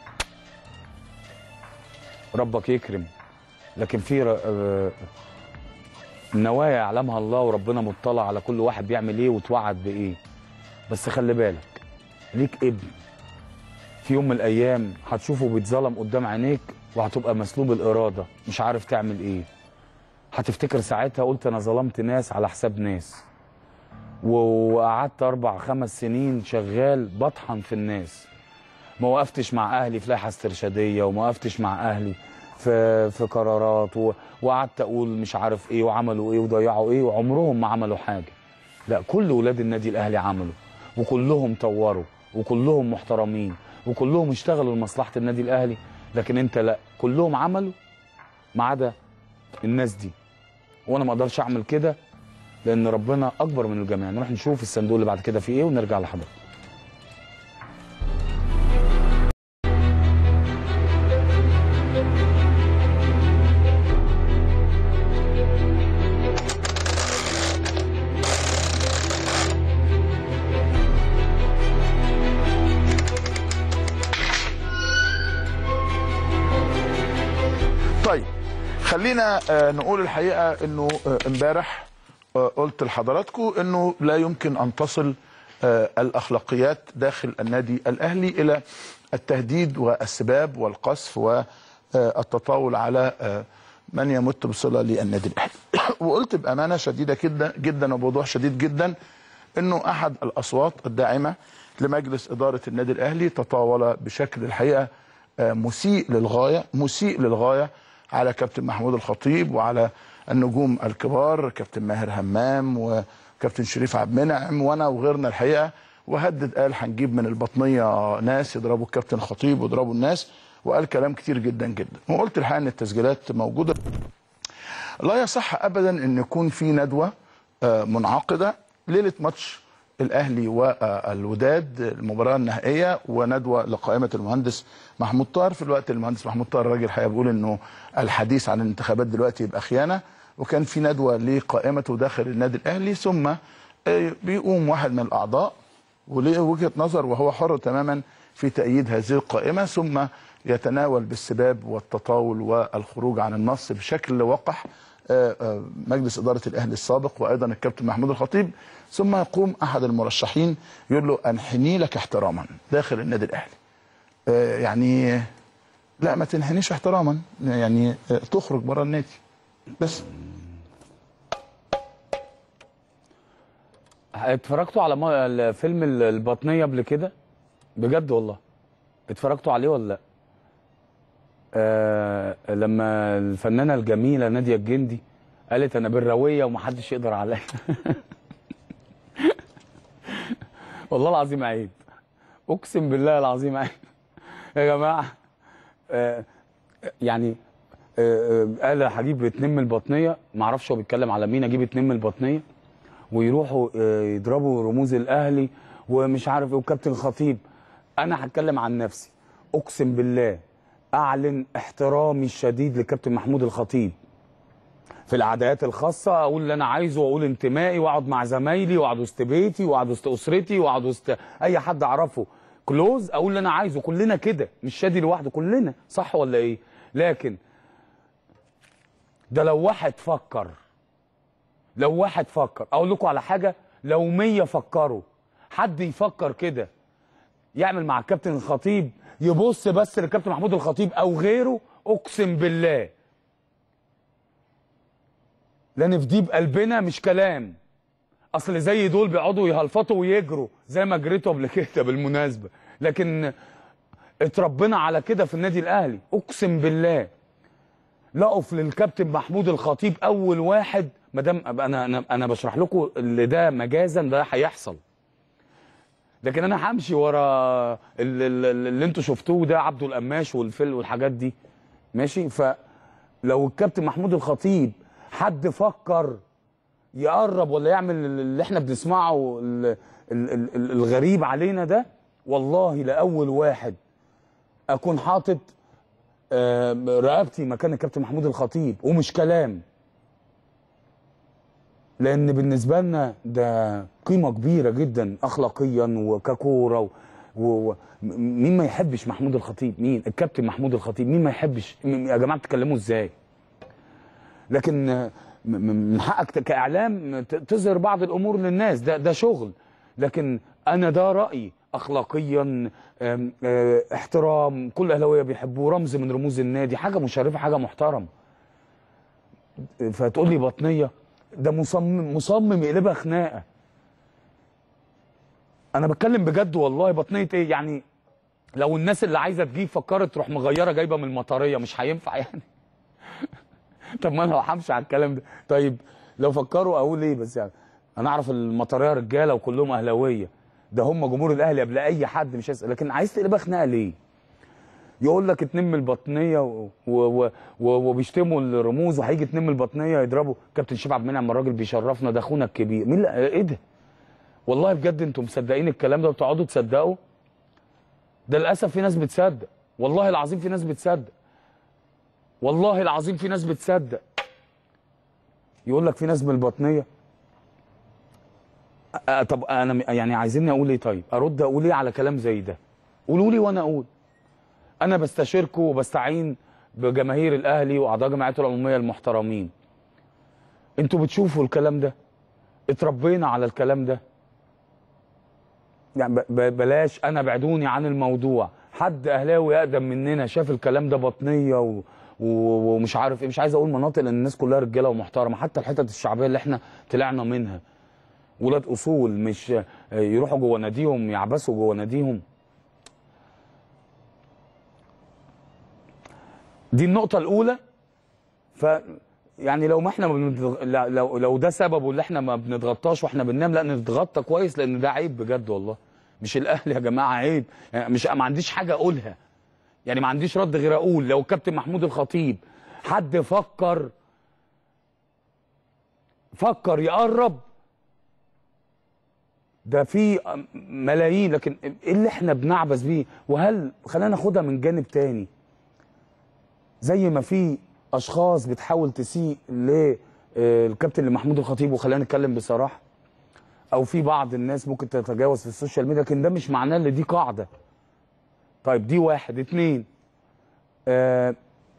ربك يكرم، لكن في النوايا يعلمها الله، وربنا مطلع على كل واحد بيعمل ايه وتوعد بايه. بس خلي بالك، ليك ابن في يوم من الايام هتشوفه بيتظلم قدام عينيك، وهتبقى مسلوب الاراده مش عارف تعمل ايه. هتفتكر ساعتها قلت انا ظلمت ناس على حساب ناس، وقعدت اربع خمس سنين شغال بطحن في الناس، ما وقفتش مع اهلي في لائحه استرشاديه، وما وقفتش مع اهلي في في قرارات، وقعدت اقول مش عارف ايه وعملوا ايه وضيعوا ايه، وعمرهم ما عملوا حاجه. لا، كل ولاد النادي الاهلي عملوا، وكلهم طوروا، وكلهم محترمين، وكلهم اشتغلوا لمصلحه النادي الاهلي. لكن انت لا، كلهم عملوا ما عدا الناس دي، وانا ما اقدرش اعمل كده لان ربنا اكبر من الجميع. نروح نشوف الصندوق اللي بعد كده فيه ايه ونرجع لحضرتك. طيب خلينا نقول الحقيقه انه امبارح قلت لحضراتكم انه لا يمكن ان تصل الاخلاقيات داخل النادي الاهلي الى التهديد والسباب والقذف والتطاول على من يمت بصله للنادي الاهلي. وقلت بامانه شديده جدا جدا وبوضوح شديد جدا انه احد الاصوات الداعمه لمجلس اداره النادي الاهلي تطاول بشكل الحقيقه مسيء للغايه، مسيء للغايه على كابتن محمود الخطيب وعلى النجوم الكبار كابتن ماهر همام وكابتن شريف عبد المنعم وانا وغيرنا الحقيقه، وهدد قال هنجيب من البطنيه ناس يضربوا الكابتن الخطيب ويضربوا الناس، وقال كلام كتير جدا جدا. وقلت الحقيقه ان التسجيلات موجوده. لا يصح ابدا ان يكون في ندوه منعقده ليله ماتش الاهلي والوداد المباراه النهائيه، وندوه لقائمه المهندس محمود طاهر. في الوقت المهندس محمود طاهر الراجل الحقيقه بيقول انه الحديث عن الانتخابات دلوقتي يبقى خيانه، وكان في ندوه لقائمته داخل النادي الاهلي، ثم بيقوم واحد من الاعضاء وليه وجهه نظر وهو حر تماما في تأييد هذه القائمه، ثم يتناول بالسباب والتطاول والخروج عن النص بشكل وقح مجلس إدارة الأهلي السابق وأيضا الكابتن محمود الخطيب، ثم يقوم أحد المرشحين يقول له أنحني لك احتراما داخل النادي الأهلي. يعني لا ما تنحنيش احتراما، يعني تخرج بره النادي بس. اتفرجتوا على فيلم البطنية قبل كده؟ بجد والله اتفرجتوا عليه ولا لا؟ آه لما الفنانه الجميله ناديه الجندي قالت انا بالرويه ومحدش يقدر عليا. والله العظيم عيب، اقسم بالله العظيم عيب يا جماعه. آه يعني آه قال هجيب اتنين من البطنيه، معرفش هو بيتكلم على مين، اجيب اتنين من البطنيه ويروحوا آه يضربوا رموز الاهلي ومش عارف ايه وكابتن خطيب. انا هتكلم عن نفسي، اقسم بالله اعلن احترامي الشديد لكابتن محمود الخطيب في العدايات الخاصه، اقول اللي انا عايزه واقول انتمائي واقعد مع زمايلي واقعد وسط بيتي واقعد وسط اسرتي واقعد وسط اي حد اعرفه كلوز، اقول اللي انا عايزه. كلنا كده، مش شادي لوحده، كلنا، صح ولا ايه؟ لكن ده لو واحد فكر، لو واحد فكر اقول لكم على حاجه، لو مية فكروا، حد يفكر كده يعمل مع الكابتن الخطيب، يبص بس للكابتن محمود الخطيب او غيره، اقسم بالله لان في دي بقلبنا مش كلام. اصل زي دول بيقعدوا يهلفطوا ويجروا زي ما جريتوا قبل كده بالمناسبه، لكن اتربينا على كده في النادي الاهلي. اقسم بالله لا اقف للكابتن محمود الخطيب اول واحد، ما دام انا انا انا بشرح لكم اللي ده مجازا ده هيحصل، لكن انا همشي ورا اللي, اللي انتوا شفتوه ده، عبده القماش والفل والحاجات دي، ماشي. فلو الكابتن محمود الخطيب حد فكر يقرب ولا يعمل اللي احنا بنسمعه الغريب علينا ده، والله لاول واحد اكون حاطط رقبتي مكان الكابتن محمود الخطيب، ومش كلام، لان بالنسبه لنا ده قيمه كبيره جدا اخلاقيا وككوره، ومين و... ما يحبش محمود الخطيب؟ مين؟ الكابتن محمود الخطيب، مين ما يحبش؟ يا جماعه بتتكلموا ازاي؟ لكن من حقك كاعلام تظهر بعض الامور للناس، ده ده شغل، لكن انا ده رايي اخلاقيا، احترام، كل اهلاويه بيحبوه، رمز من رموز النادي، حاجه مشرفه، حاجه محترمه. فتقول لي بطنيه، ده مصمم مصمم يقلبها خناقه. انا بتكلم بجد والله. بطنيه ايه يعني؟ لو الناس اللي عايزه تجيب فكرت تروح مغيره جايبه من المطريه، مش هينفع يعني. طب ما انا همشي على الكلام ده. طيب لو فكروا اقول ايه؟ بس يعني انا اعرف المطريه رجاله وكلهم اهلاويه، ده هم جمهور الاهلي قبل اي حد، مش هسأل. لكن عايز تقلبها خناقه ليه؟ يقول لك اتنين من البطنيه وبيشتموا الرموز، وهيجي اتنين من البطنيه يضربوا كابتن شريف عبد المنعم، الراجل بيشرفنا، ده اخونا الكبير. مين؟ ايه ده؟ والله بجد انتم مصدقين الكلام ده وبتقعدوا تصدقوا؟ ده للاسف في ناس بتصدق، والله العظيم في ناس بتصدق، والله العظيم في ناس بتصدق. يقول لك في ناس من البطنيه. أه طب انا يعني عايزيني اقول ايه؟ طيب ارد اقول ايه على كلام زي ده؟ قولوا لي وانا اقول. انا بستشيركم وبستعين بجماهير الاهلي واعضاء جمعيته العموميه المحترمين. انتوا بتشوفوا الكلام ده، اتربينا على الكلام ده، يعني بلاش انا بعدوني عن الموضوع. حد اهلاوي اقدم مننا شاف الكلام ده بطنيه و... و... ومش عارف ايه، مش عايز اقول مناطق لان الناس كلها رجاله ومحترمه، حتى الحتت الشعبيه اللي احنا طلعنا منها ولاد اصول، مش يروحوا جوه ناديهم يعبسوا جوه ناديهم. دي النقطة الأولى. ف يعني لو ما احنا بنتغ... لو لو ده سببه اللي احنا ما بنتغطاش واحنا بننام، لا نتغطى كويس، لأن ده عيب بجد والله. مش الأهلي يا جماعة عيب، يعني مش ما عنديش حاجة أقولها، يعني ما عنديش رد غير أقول لو الكابتن محمود الخطيب حد فكر فكر يقرب ده في ملايين، لكن ايه اللي احنا بنعبث بيه؟ وهل خلينا ناخدها من جانب تاني، زي ما في اشخاص بتحاول تسيء للكابتن محمود الخطيب، وخلينا نتكلم بصراحه، او في بعض الناس ممكن تتجاوز في السوشيال ميديا، لكن ده مش معناه ان دي قاعده. طيب دي واحد. اتنين، آه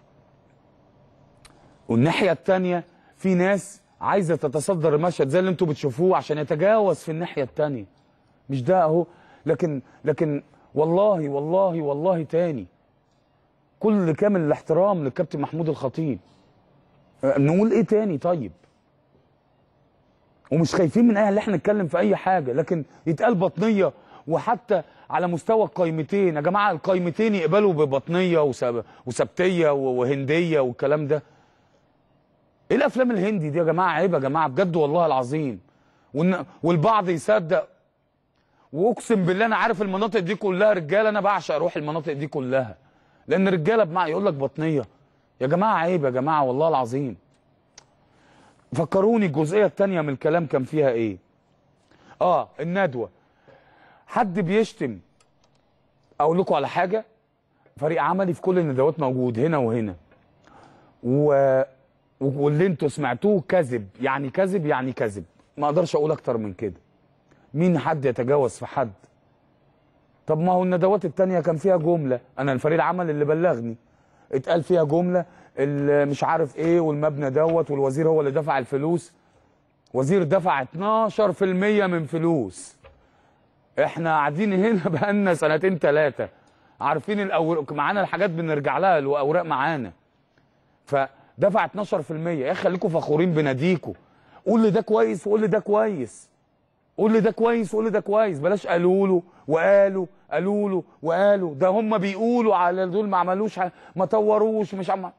والناحيه الثانيه في ناس عايزه تتصدر المشهد زي اللي انتم بتشوفوه عشان يتجاوز في الناحيه الثانيه. مش ده اهو، لكن لكن والله والله والله تاني كل كامل الاحترام للكابتن محمود الخطيب. آه نقول ايه تاني؟ طيب ومش خايفين من اي اللي احنا نتكلم في اي حاجه، لكن يتقال بطنيه، وحتى على مستوى القايمتين يا جماعه، القايمتين يقبلوا ببطنيه وسبتيه وهنديه والكلام ده. ايه الافلام الهندي دي يا جماعه؟ عيب يا جماعه بجد والله العظيم. والبعض يصدق، واقسم بالله انا عارف المناطق دي كلها رجاله، انا بعشق اروح المناطق دي كلها، لان رجاله بمعنى يقول لك بطنيه. يا جماعه عيب يا جماعه والله العظيم. فكروني الجزئيه الثانيه من الكلام كان فيها ايه؟ اه الندوه. حد بيشتم، اقول لكم على حاجه، فريق عملي في كل الندوات موجود هنا وهنا، و... واللي انتوا سمعتوه كذب، يعني كذب يعني كذب، ما اقدرش اقول اكتر من كده. مين حد يتجاوز في حد؟ طب ما هو الندوات التانية كان فيها جمله، انا الفريق العمل اللي بلغني اتقال فيها جمله اللي مش عارف ايه، والمبنى دوت والوزير هو اللي دفع الفلوس. وزير دفع اتناشر في المية من فلوس. احنا قاعدين هنا بقالنا سنتين ثلاثه عارفين الاوراق معانا، الحاجات بنرجع لها، الاوراق معانا. فدفع اتناشر في المية. يا اخي خليكم فخورين بناديكم، قول لي ده كويس وقول لي ده كويس، قول لي ده كويس وقول لي ده كويس، بلاش قالوا له وقالوا قالوا له وقالوا. ده هم بيقولوا على دول ما عملوش، ما طوروش، مش عم.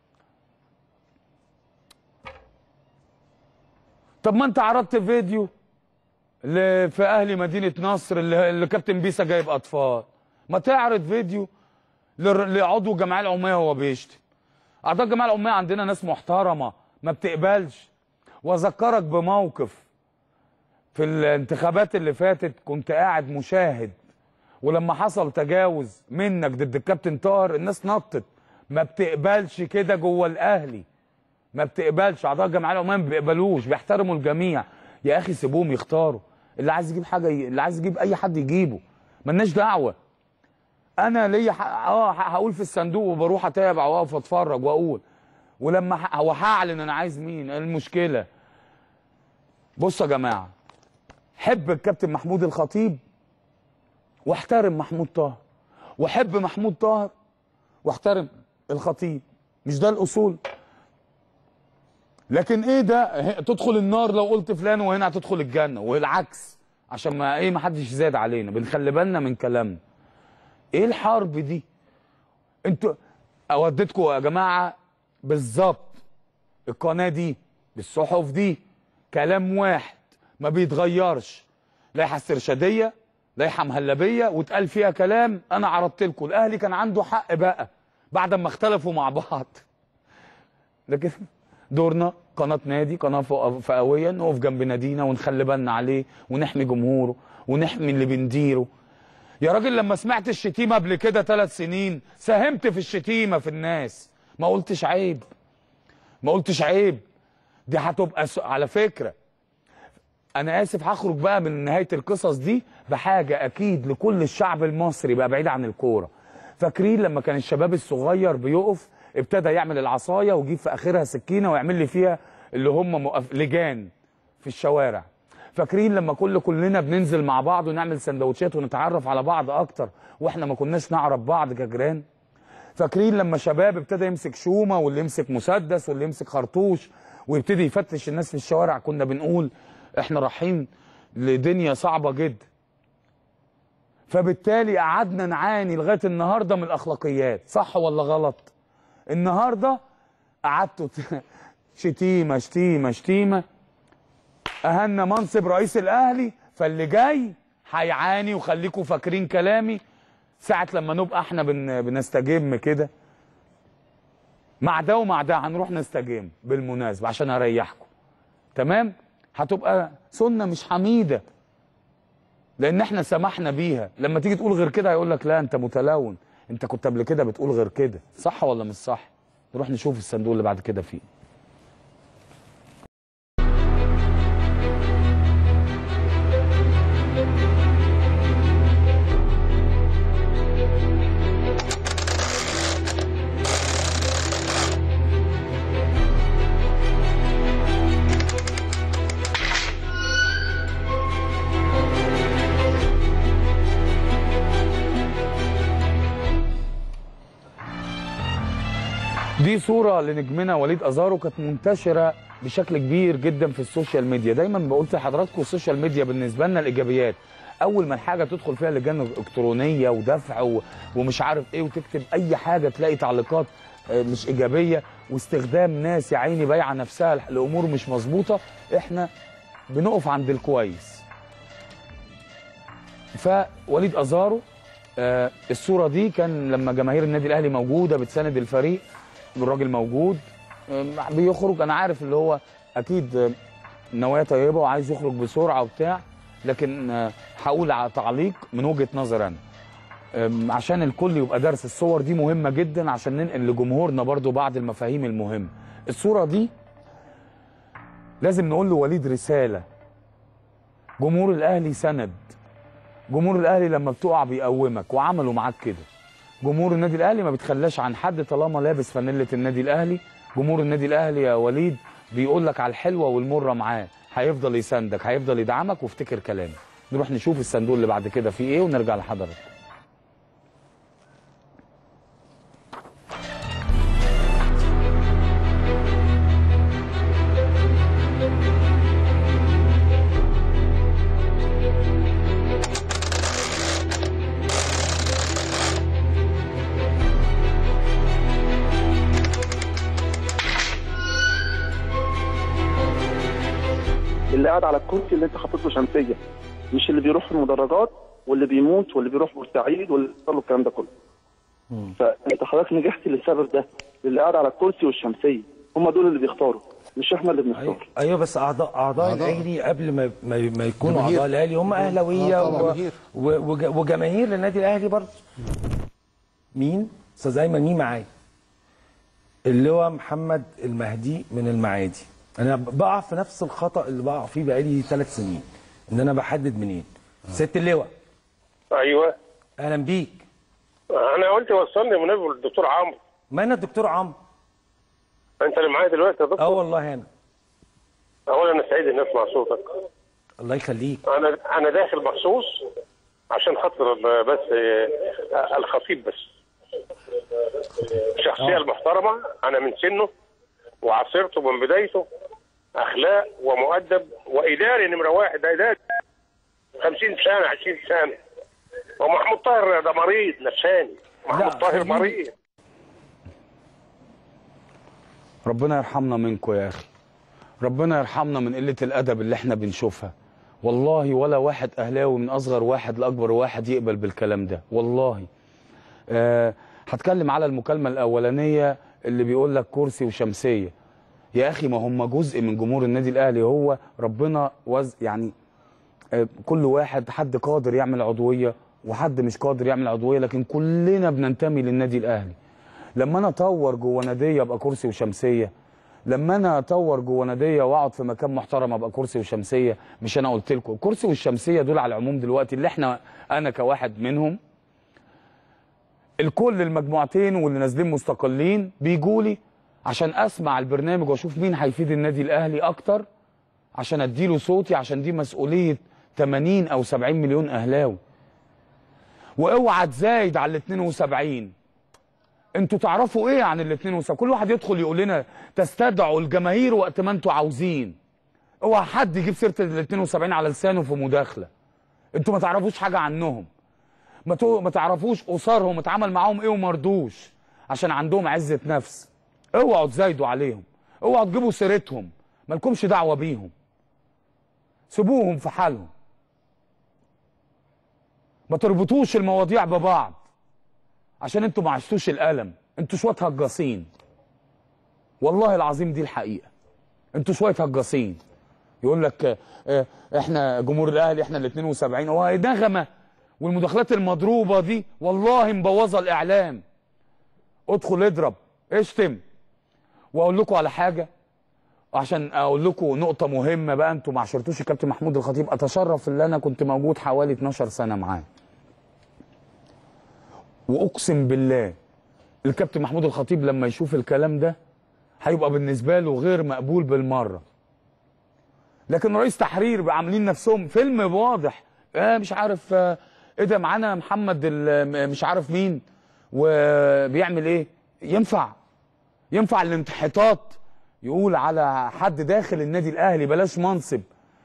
طب ما انت عرضت فيديو اللي في اهلي مدينه نصر اللي, اللي كابتن بيسا جايب اطفال، ما تعرض فيديو لعضو الجمعيه العموميه وهو بيشتم. اعضاء الجمعيه العموميه عندنا ناس محترمه ما بتقبلش. واذكرك بموقف في الانتخابات اللي فاتت، كنت قاعد مشاهد، ولما حصل تجاوز منك ضد الكابتن طاهر الناس نطت. ما بتقبلش كده جوه الاهلي، ما بتقبلش. اعضاء الجمعيه العموميه ما بيقبلوش، بيحترموا الجميع. يا اخي سيبوهم يختاروا، اللي عايز يجيب حاجه ي... اللي عايز يجيب اي حد يجيبه، مالناش دعوه. انا ليا ح... اه هقول في الصندوق وبروح اتابع واقف اتفرج واقول، ولما ح... وهعلن انا عايز مين. المشكله بصوا يا جماعه، حب الكابتن محمود الخطيب واحترم محمود طاهر، وحب محمود طاهر واحترم الخطيب. مش ده الاصول؟ لكن ايه ده تدخل النار لو قلت فلان، وهنا هتدخل الجنه، والعكس، عشان ما ايه ما حدش يزاد علينا، بنخلي بالنا من كلامنا. ايه الحرب دي؟ انتوا اوديتكم يا جماعه بالظبط القناه دي بالصحف دي كلام واحد ما بيتغيرش، لائحه استرشاديه، لائحه مهلبيه، واتقال فيها كلام. انا عرضت لكم الاهلي كان عنده حق بقى بعد ما اختلفوا مع بعض، لكن دورنا قناه نادي، قناه فئويه، نقف جنب نادينا ونخلي بالنا عليه ونحمي جمهوره ونحمي اللي بنديره. يا راجل لما سمعت الشتيمه قبل كده ثلاث سنين ساهمت في الشتيمه في الناس، ما قلتش عيب، ما قلتش عيب. دي هتبقى س... على فكره انا اسف هخرج بقى من نهايه القصص دي بحاجه اكيد لكل الشعب المصري بقى بعيد عن الكوره. فاكرين لما كان الشباب الصغير بيقف ابتدى يعمل العصايه ويجيب في اخرها سكينه ويعمل لي فيها اللي هم مقف... لجان في الشوارع. فاكرين لما كل كلنا بننزل مع بعض ونعمل سندوتشات ونتعرف على بعض اكتر واحنا ما كناش نعرف بعض كجيران. فاكرين لما شباب ابتدى يمسك شومه واللي يمسك مسدس واللي يمسك خرطوش ويبتدي يفتش الناس في الشوارع، كنا بنقول احنا رايحين لدنيا صعبه جدا. فبالتالي قعدنا نعاني لغايه النهارده من الاخلاقيات، صح ولا غلط؟ النهارده قعدتوا شتيمه شتيمه شتيمه، اهنا منصب رئيس الاهلي، فاللي جاي هيعاني. وخليكم فاكرين كلامي ساعه لما نبقى احنا بن بنستجم كده مع ده ومع ده، هنروح نستجم بالمناسبه عشان اريحكم، تمام؟ هتبقى سنه مش حميده. لان احنا سمحنا بيها. لما تيجي تقول غير كده هيقول لك لا انت متلون، انت كنت قبل كده بتقول غير كده. صح ولا مش صح؟ نروح نشوف الصندوق اللي بعد كده فيه. دي صورة لنجمنا وليد أزارو كانت منتشرة بشكل كبير جدا في السوشيال ميديا. دايما بقول لحضراتكم السوشيال ميديا بالنسبة لنا الإيجابيات. أول ما الحاجة تدخل فيها لجان إلكترونية ودفع و... ومش عارف إيه، وتكتب أي حاجة تلاقي تعليقات مش إيجابية واستخدام ناس يا عيني بايعة نفسها لأمور مش مظبوطة. إحنا بنقف عند الكويس. فوليد أزارو آه الصورة دي كان لما جماهير النادي الأهلي موجودة بتساند الفريق، الراجل موجود بيخرج. انا عارف اللي هو اكيد نوايا طيبه وعايز يخرج بسرعه وبتاع، لكن هقول على تعليق من وجهه نظر انا عشان الكل يبقى دارس. الصور دي مهمه جدا عشان ننقل لجمهورنا برضو بعض المفاهيم المهمه. الصوره دي لازم نقول لوليد رساله. جمهور الاهلي سند، جمهور الاهلي لما بتقع بيقومك، وعملوا معاك كده. جمهور النادي الاهلي ما بيتخلاش عن حد طالما لابس فانيله النادي الاهلي. جمهور النادي الاهلي يا وليد بيقول لك على الحلوه والمره معاه، هيفضل يساندك، هيفضل يدعمك، وافتكر كلامي. نروح نشوف الصندوق اللي بعد كده فيه ايه ونرجع لحضرتك. اللي قاعد على الكرسي اللي انت حاطط له شمسيه، مش اللي بيروح في المدرجات واللي بيموت واللي بيروح بورسعيد واللي بيحصل له الكلام ده كله. فانت حضرتك نجحت للسبب ده، اللي قاعد على الكرسي والشمسيه هم دول اللي بيختاروا، مش احنا اللي بنختار. أيوة, ايوه بس اعضاء اعضاء الاهلي قبل ما ما, ما يكونوا اعضاء الاهلي هم اهلاويه و... و... وجماهير للنادي الاهلي برضه. مين؟ استاذ ايمن مين معايا؟ اللواء محمد المهدي من المعادي. انا بقع في نفس الخطا اللي بقع فيه بقالي ثلاث سنين، ان انا بحدد منين. ست اللواء. ايوه اهلا بيك. انا قلت وصلني مناسبه للدكتور عمرو. ما انا الدكتور عمرو. انت اللي معايا دلوقتي يا دكتور؟ اه والله انا. اولا انا سعيد ان اسمع صوتك. الله يخليك. انا انا داخل مخصوص عشان خاطر بس الخطيب، بس الشخصيه المحترمه. انا من سنه وعاصرته من بدايته، اخلاق ومؤدب واداري نمره واحد. ده اداري خمسين سنه عشرين سنه. ومحمود طاهر ده مريض نفساني. محمود طاهر مريض. ربنا يرحمنا منكم يا اخي، ربنا يرحمنا من قله الادب اللي احنا بنشوفها. والله ولا واحد اهلاوي من اصغر واحد لاكبر واحد يقبل بالكلام ده والله. أه هتكلم على المكالمه الاولانيه اللي بيقول لك كرسي وشمسيه. يا اخي ما هم جزء من جمهور النادي الاهلي. هو ربنا وز يعني أه كل واحد، حد قادر يعمل عضويه وحد مش قادر يعمل عضويه، لكن كلنا بننتمي للنادي الاهلي. لما انا اطور جوه ناديه ابقى كرسي وشمسيه، لما انا اطور جوه ناديه واقعد في مكان محترم ابقى كرسي وشمسيه. مش انا قلت لكم الكرسي والشمسيه دول على العموم دلوقتي اللي احنا انا كواحد منهم، الكل المجموعتين واللي نازلين مستقلين بيجوا لي عشان اسمع البرنامج واشوف مين هيفيد النادي الاهلي اكتر، عشان اديله صوتي، عشان دي مسؤوليه ثمانين او سبعين مليون اهلاوي. واوعى تزايد على ال اثنين وسبعين. انتوا تعرفوا ايه عن ال اثنين وسبعين؟ كل واحد يدخل يقول لنا تستدعوا الجماهير وقت ما انتوا عاوزين. اوعى حد يجيب سيره ال اثنين وسبعين على لسانه في مداخله. انتوا ما تعرفوش حاجه عنهم، ما ما تعرفوش اسرهم اتعمل معاهم ايه وما رضوش عشان عندهم عزه نفس. اوعوا تزايدوا عليهم، اوعوا تجيبوا سيرتهم، مالكمش دعوه بيهم. سيبوهم في حالهم، ما تربطوش المواضيع ببعض عشان انتوا ما عشتوش الالم. انتوا شويه هجاصين والله العظيم، دي الحقيقه. انتوا شويه هجاصين. يقول لك اه احنا جمهور الاهلي احنا ال اتنين وسبعين، هو نغمه. والمداخلات المضروبه دي والله مبوظه الاعلام. ادخل اضرب اشتم. واقول لكم على حاجه عشان اقول لكم نقطه مهمه بقى، انتوا ما عشرتوش الكابتن محمود الخطيب. اتشرف ان انا كنت موجود حوالي اتناشر سنه معاه، واقسم بالله الكابتن محمود الخطيب لما يشوف الكلام ده هيبقى بالنسبه له غير مقبول بالمره. لكن رئيس تحرير عاملين نفسهم فيلم واضح، آه مش عارف آه ايه ده معانا محمد مش عارف مين وبيعمل ايه. ينفع ينفع الانتحاطات يقول على حد داخل النادي الاهلي بلاش منصب؟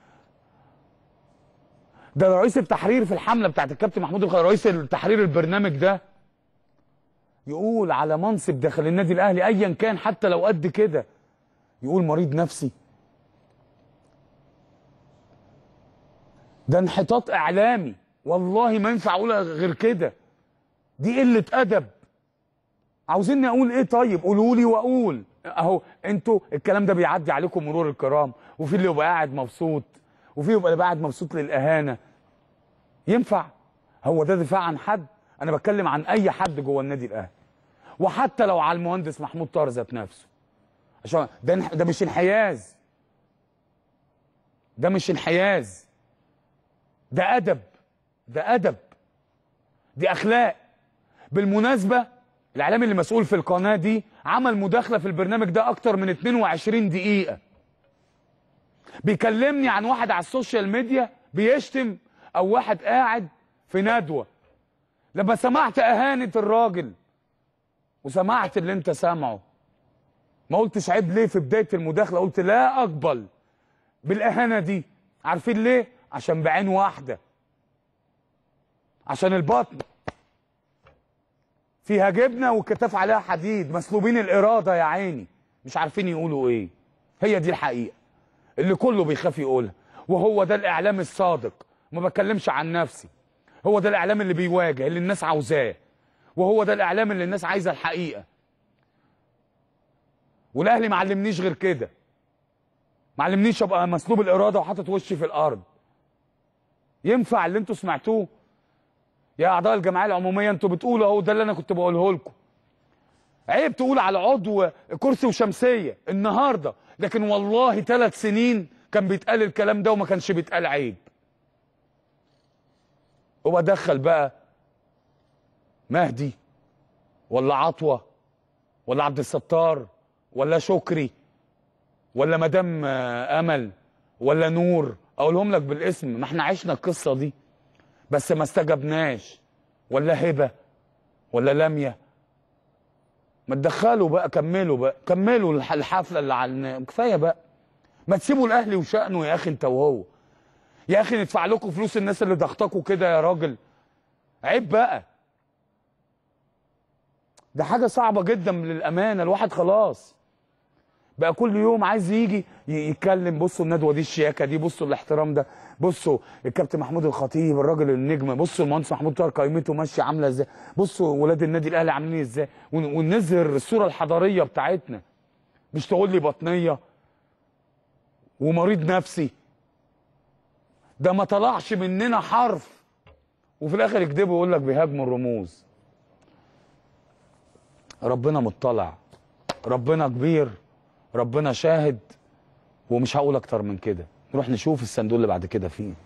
ده رئيس التحرير في الحمله بتاعت الكابتن محمود الخطيب، رئيس التحرير البرنامج ده يقول على منصب داخل النادي الاهلي ايا كان حتى لو قد كده يقول مريض نفسي. ده انحطاط اعلامي، والله ما ينفع اقول غير كده. دي قله ادب. عاوزيني اقول ايه؟ طيب قولوا لي واقول. اهو انتوا الكلام ده بيعدي عليكم مرور الكرام، وفي اللي يبقى قاعد مبسوط وفي يبقى قاعد مبسوط للاهانه. ينفع؟ هو ده دفاع عن حد؟ انا بتكلم عن اي حد جوه النادي الاهلي، وحتى لو على المهندس محمود طاهر ذات نفسه. عشان ده ده مش انحياز، ده مش انحياز، ده ادب، ده ادب، دي اخلاق. بالمناسبه الاعلامي اللي مسؤول في القناه دي عمل مداخله في البرنامج ده اكتر من اتنين وعشرين دقيقه، بيكلمني عن واحد على السوشيال ميديا بيشتم، او واحد قاعد في ندوه. لما سمعت اهانه الراجل وسمعت اللي انت سامعه، ما قلتش عيب ليه في بدايه المداخله؟ قلت لا اقبل بالاهانه دي. عارفين ليه؟ عشان بعين واحده، عشان البطن فيها جبنه والكتاف عليها حديد، مسلوبين الاراده يا عيني، مش عارفين يقولوا ايه. هي دي الحقيقه اللي كله بيخاف يقولها، وهو ده الاعلام الصادق. ما بتكلمش عن نفسي، هو ده الاعلام اللي بيواجه اللي الناس عاوزاه، وهو ده الاعلام اللي الناس عايزه الحقيقه. والاهلي ما علمنيش غير كده، ما علمنيش ابقى مسلوب الاراده وحاطط وشي في الارض. ينفع اللي انتوا سمعتوه يا اعضاء الجمعيه العموميه؟ انتوا بتقولوا اهو، ده اللي انا كنت بقوله لكم. عيب تقول على عضو كرسي وشمسيه النهارده، لكن والله ثلاث سنين كان بيتقال الكلام ده وما كانش بيتقال عيب. هو دخل بقى مهدي ولا عطوه ولا عبد الستار ولا شكري ولا مدام امل ولا نور، اقولهم لك بالاسم، ما احنا عشنا القصه دي بس ما استجبناش. ولا هبه ولا لميا. ما تدخلوا بقى، كملوا بقى، كملوا الحفله اللي على كفايه بقى. ما تسيبوا الاهلي وشأنه يا اخي انت وهو. يا اخي ندفع لكم فلوس الناس اللي ضغطكوا كده يا راجل. عيب بقى. ده حاجه صعبه جدا للامانه. الواحد خلاص بقى كل يوم عايز يجي يتكلم. بصوا الندوه دي، الشياكه دي، بصوا الاحترام ده، بصوا الكابتن محمود الخطيب الراجل النجم، بصوا المهندس محمود طاهر قائمته ماشيه عامله ازاي، بصوا ولاد النادي الاهلي عاملين ازاي، ونظهر الصوره الحضاريه بتاعتنا. مش تقول لي بطنيه ومريض نفسي. ده ما طلعش مننا حرف وفي الاخر يكذبوا ويقول لك بيهاجموا الرموز. ربنا مطلع، ربنا كبير، ربنا شاهد، ومش هقول اكتر من كده. نروح نشوف الصندوق اللي بعد كده فيه.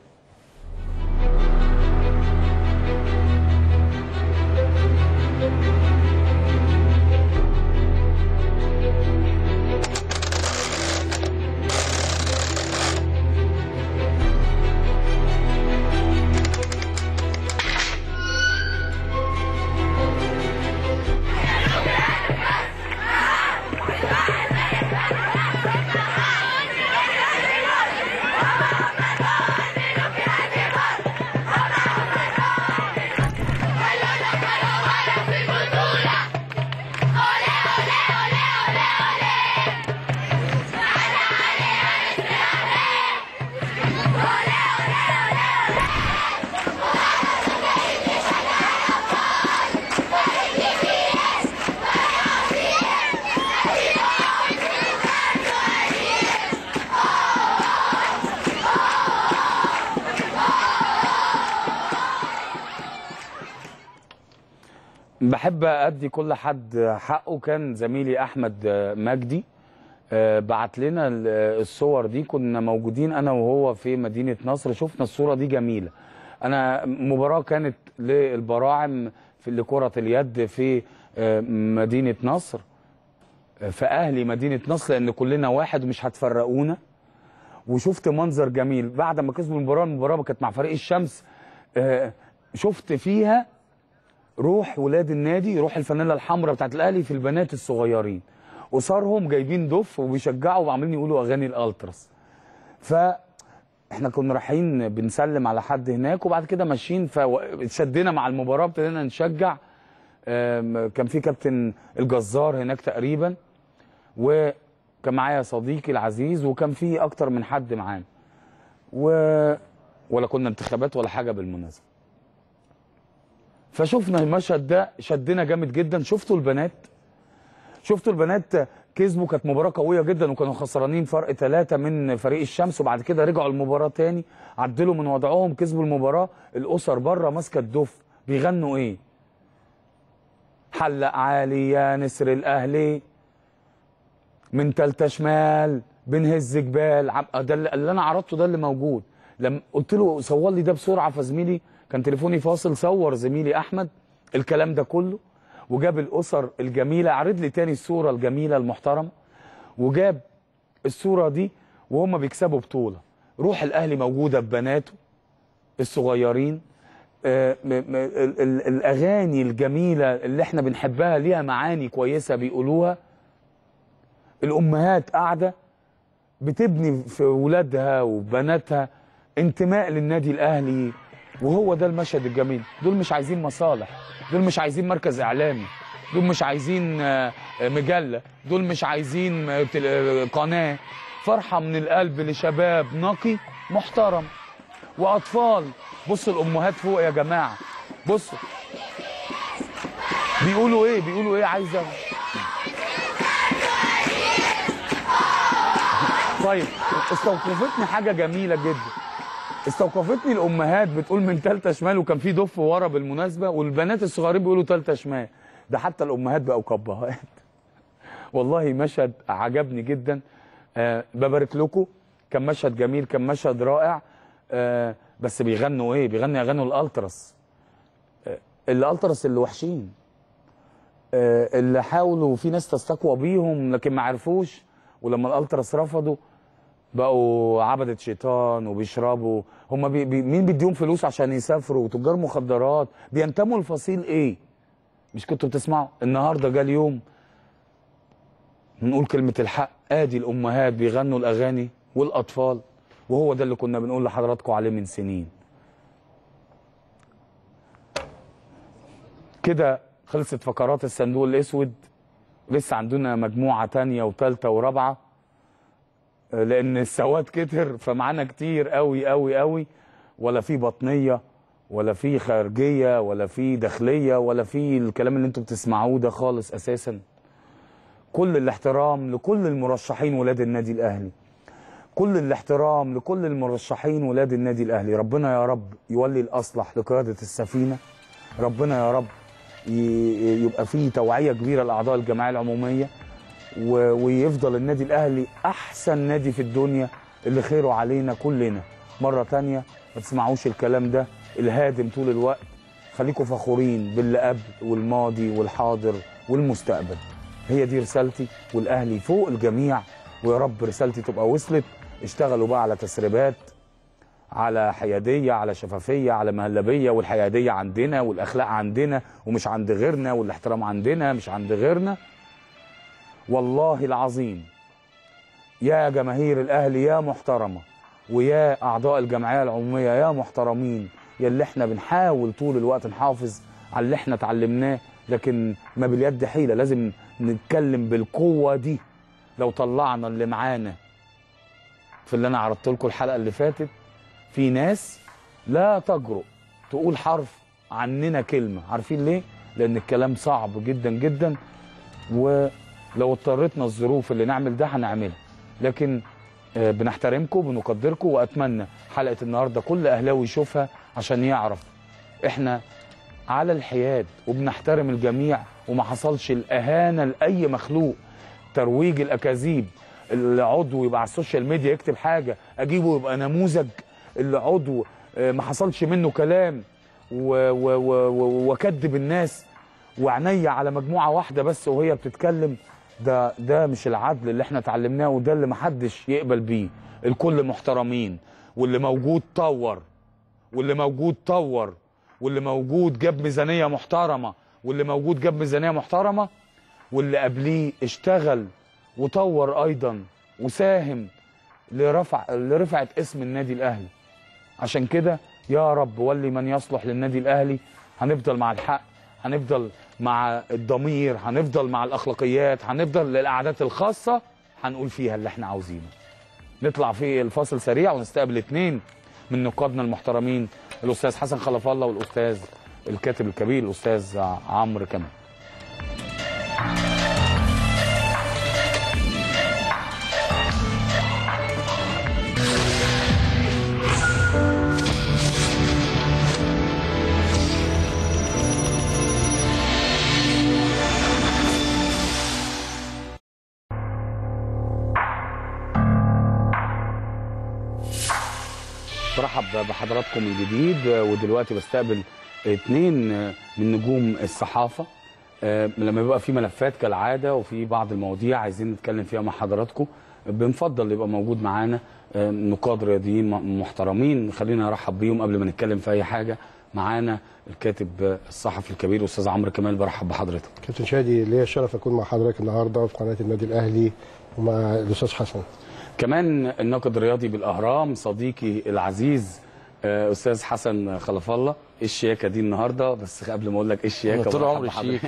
بحب ادي كل حد حقه. كان زميلي احمد مجدي بعت لنا الصور دي، كنا موجودين انا وهو في مدينه نصر، شفنا الصوره دي جميله. انا مباراه كانت للبراعم في لكره اليد في مدينه نصر، في اهلي مدينه نصر، لان كلنا واحد ومش هتفرقونا. وشفت منظر جميل بعد ما كسبوا المباراه. المباراه كانت مع فريق الشمس، شفت فيها روح ولاد النادي، روح الفانيلا الحمراء بتاعت الاهلي في البنات الصغيرين، وصارهم جايبين دف وبيشجعوا وعاملين يقولوا اغاني الالتراس. فاحنا كنا رايحين بنسلم على حد هناك، وبعد كده ماشيين فشدنا مع المباراه، ابتدينا نشجع. كان في كابتن الجزار هناك تقريبا، وكان معايا صديقي العزيز، وكان في اكتر من حد معانا، و... ولا كنا انتخابات ولا حاجه بالمناسبه. فشفنا المشهد ده شدنا جامد جدا. شفتوا البنات شفتوا البنات كسبوا، كانت مباراه قويه جدا، وكانوا خسرانين فرق ثلاثه من فريق الشمس، وبعد كده رجعوا المباراه تاني، عدلوا من وضعهم، كسبوا المباراه. الاسر بره ماسكه الدف بيغنوا ايه؟ حلق عالي يا نسر الاهلي، من تالتة شمال بنهز جبال. ده اللي انا عرضته، ده اللي موجود. لما قلت له صور لي ده بسرعه، فزميلي كان تليفوني فاصل، صور زميلي احمد الكلام ده كله، وجاب الاسر الجميله. عرض لي تاني الصوره الجميله المحترمه، وجاب الصوره دي وهم بيكسبوا بطوله. روح الاهلي موجوده ببناته الصغيرين. آه الاغاني الجميله اللي احنا بنحبها ليها معاني كويسه بيقولوها. الامهات قاعده بتبني في ولادها وبناتها انتماء للنادي الاهلي، وهو ده المشهد الجميل. دول مش عايزين مصالح، دول مش عايزين مركز اعلامي، دول مش عايزين مجله، دول مش عايزين قناه. فرحه من القلب لشباب نقي محترم واطفال. بصوا الامهات فوق يا جماعه، بصوا بيقولوا ايه، بيقولوا ايه. عايزه طيب، استوقفتني حاجه جميله جدا. استوقفتني الامهات بتقول من تالتة شمال، وكان في دف ورا بالمناسبه، والبنات الصغيرين بيقولوا تالتة شمال. ده حتى الامهات بقوا كبهات. والله مشهد عجبني جدا. أه ببارك لكم، كان مشهد جميل، كان مشهد رائع. أه بس بيغنوا ايه؟ بيغنوا اغاني الالتراس. أه الالتراس اللي وحشين، أه اللي حاولوا في ناس تستقوى بيهم لكن ما عرفوش، ولما الالتراس رفضوا بقوا عبدة شيطان وبيشربوا. هم بي بي مين بيديهم فلوس عشان يسافروا؟ وتجار مخدرات. بينتموا لفصيل ايه؟ مش كنتوا بتسمعوا؟ النهارده جه اليوم بنقول كلمة الحق. ادي الامهات بيغنوا الاغاني والاطفال، وهو ده اللي كنا بنقول لحضراتكم عليه من سنين. كده خلصت فقرات الصندوق الاسود. لسه عندنا مجموعة تانية وثالثة ورابعة، لان السواد كتر، فمعانا كتير قوي قوي قوي. ولا في بطنيه ولا في خارجيه ولا في داخليه ولا في الكلام اللي انتم بتسمعوه ده خالص اساسا. كل الاحترام لكل المرشحين ولاد النادي الاهلي، كل الاحترام لكل المرشحين ولاد النادي الاهلي. ربنا يا رب يولي الاصلح لقياده السفينه. ربنا يا رب يبقى فيه توعيه كبيره لاعضاء الجمعيه العموميه، ويفضل النادي الاهلي احسن نادي في الدنيا اللي خيره علينا كلنا. مره ثانيه ما تسمعوش الكلام ده الهادم طول الوقت. خليكم فخورين باللي قبل والماضي والحاضر والمستقبل. هي دي رسالتي، والاهلي فوق الجميع، ويا رب رسالتي تبقى وصلت. اشتغلوا بقى على تسريبات، على حياديه، على شفافيه، على مهلبيه. والحياديه عندنا والاخلاق عندنا ومش عند غيرنا، والاحترام عندنا مش عند غيرنا. والله العظيم يا جماهير الاهلي يا محترمه، ويا اعضاء الجمعيه العموميه يا محترمين، يا اللي احنا بنحاول طول الوقت نحافظ على اللي احنا اتعلمناه، لكن ما باليد حيله. لازم نتكلم بالقوه دي. لو طلعنا اللي معانا في اللي انا عرضت لكم الحلقه اللي فاتت، في ناس لا تجرؤ تقول حرف عننا كلمه. عارفين ليه؟ لان الكلام صعب جدا جدا، ولو اضطرتنا الظروف اللي نعمل ده هنعملها. لكن بنحترمكم وبنقدركم، واتمنى حلقه النهارده كل اهلاوي يشوفها عشان يعرف احنا على الحياد وبنحترم الجميع، وما حصلش الاهانه لاي مخلوق. ترويج الاكاذيب، العضو يبقى على السوشيال ميديا يكتب حاجه اجيبه يبقى نموذج، العضو ما حصلش منه كلام وكذب الناس وعينيا على مجموعه واحده بس وهي بتتكلم. ده ده مش العدل اللي احنا اتعلمناه، وده اللي محدش يقبل بيه. الكل محترمين، واللي موجود طور، واللي موجود طور، واللي موجود جاب ميزانيه محترمه، واللي موجود جاب ميزانيه محترمه، واللي قبليه اشتغل وطور ايضا وساهم لرفع لرفعه اسم النادي الاهلي. عشان كده يا رب ولي من يصلح للنادي الاهلي. هنفضل مع الحق، هنفضل مع الضمير، هنفضل مع الاخلاقيات، هنفضل للقعدات الخاصه هنقول فيها اللي احنا عاوزينه. نطلع في الفاصل سريع ونستقبل اثنين من نقادنا المحترمين، الاستاذ حسن خلف الله والاستاذ الكاتب الكبير الاستاذ عمرو كمال. برحب بحضراتكم من جديد، ودلوقتي بستقبل اثنين من نجوم الصحافه. لما بيبقى في ملفات كالعاده وفي بعض المواضيع عايزين نتكلم فيها مع حضراتكم، بنفضل يبقى موجود معانا نقاد رياضيين محترمين. خلينا نرحب بيهم قبل ما نتكلم في اي حاجه. معانا الكاتب الصحفي الكبير الاستاذ عمرو كمال، برحب بحضرتك. كابتن شادي، ليا الشرف اكون مع حضرتك النهارده في قناه النادي الاهلي ومع الاستاذ حسن. كمان الناقد الرياضي بالاهرام صديقي العزيز استاذ حسن خلف الله. ايه الشياكه دي النهارده؟ بس قبل ما اقول لك ايه الشياكه، طول عمري شيك.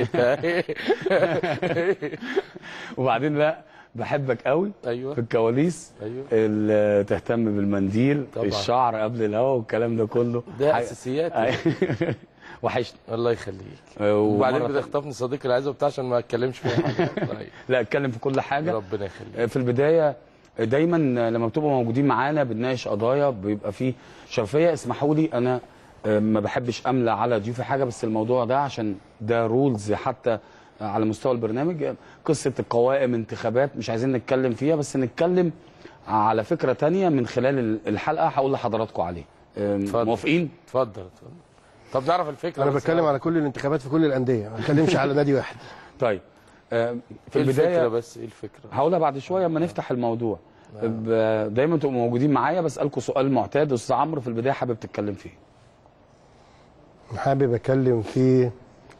وبعدين لا بحبك قوي. أيوة. في الكواليس. أيوة. اللي تهتم بالمنديل طبعا. الشعر قبل الهوا والكلام ده كله، ده حي... اساسيات. وحشني. الله يخليك. وبعدين بتخطفني صديقي العزيز وبتاع عشان ما اتكلمش في حاجه. لا اتكلم في كل حاجه. ربنا يخليك. في البدايه دايما لما بتبقوا موجودين معانا بنناقش قضايا بيبقى فيه شرفيه. اسمحوا لي، انا ما بحبش املى على ضيوفي حاجه، بس الموضوع ده عشان ده رولز حتى على مستوى البرنامج. قصه القوائم انتخابات مش عايزين نتكلم فيها، بس نتكلم على فكره تانية من خلال الحلقه هقول لحضراتكم عليه. موافقين؟ اتفضل اتفضل. طب نعرف الفكره. انا بتكلم على كل الانتخابات في كل الانديه، ما بتكلمش على نادي واحد. طيب في إيه البدايه الفكره بس ايه الفكره؟ هقولها بعد شويه اما نفتح الموضوع. دايما تبقوا موجودين معايا، بسالكم سؤال معتاد. استاذ عمرو، في البدايه حابب تتكلم فيه؟ حابب اتكلم في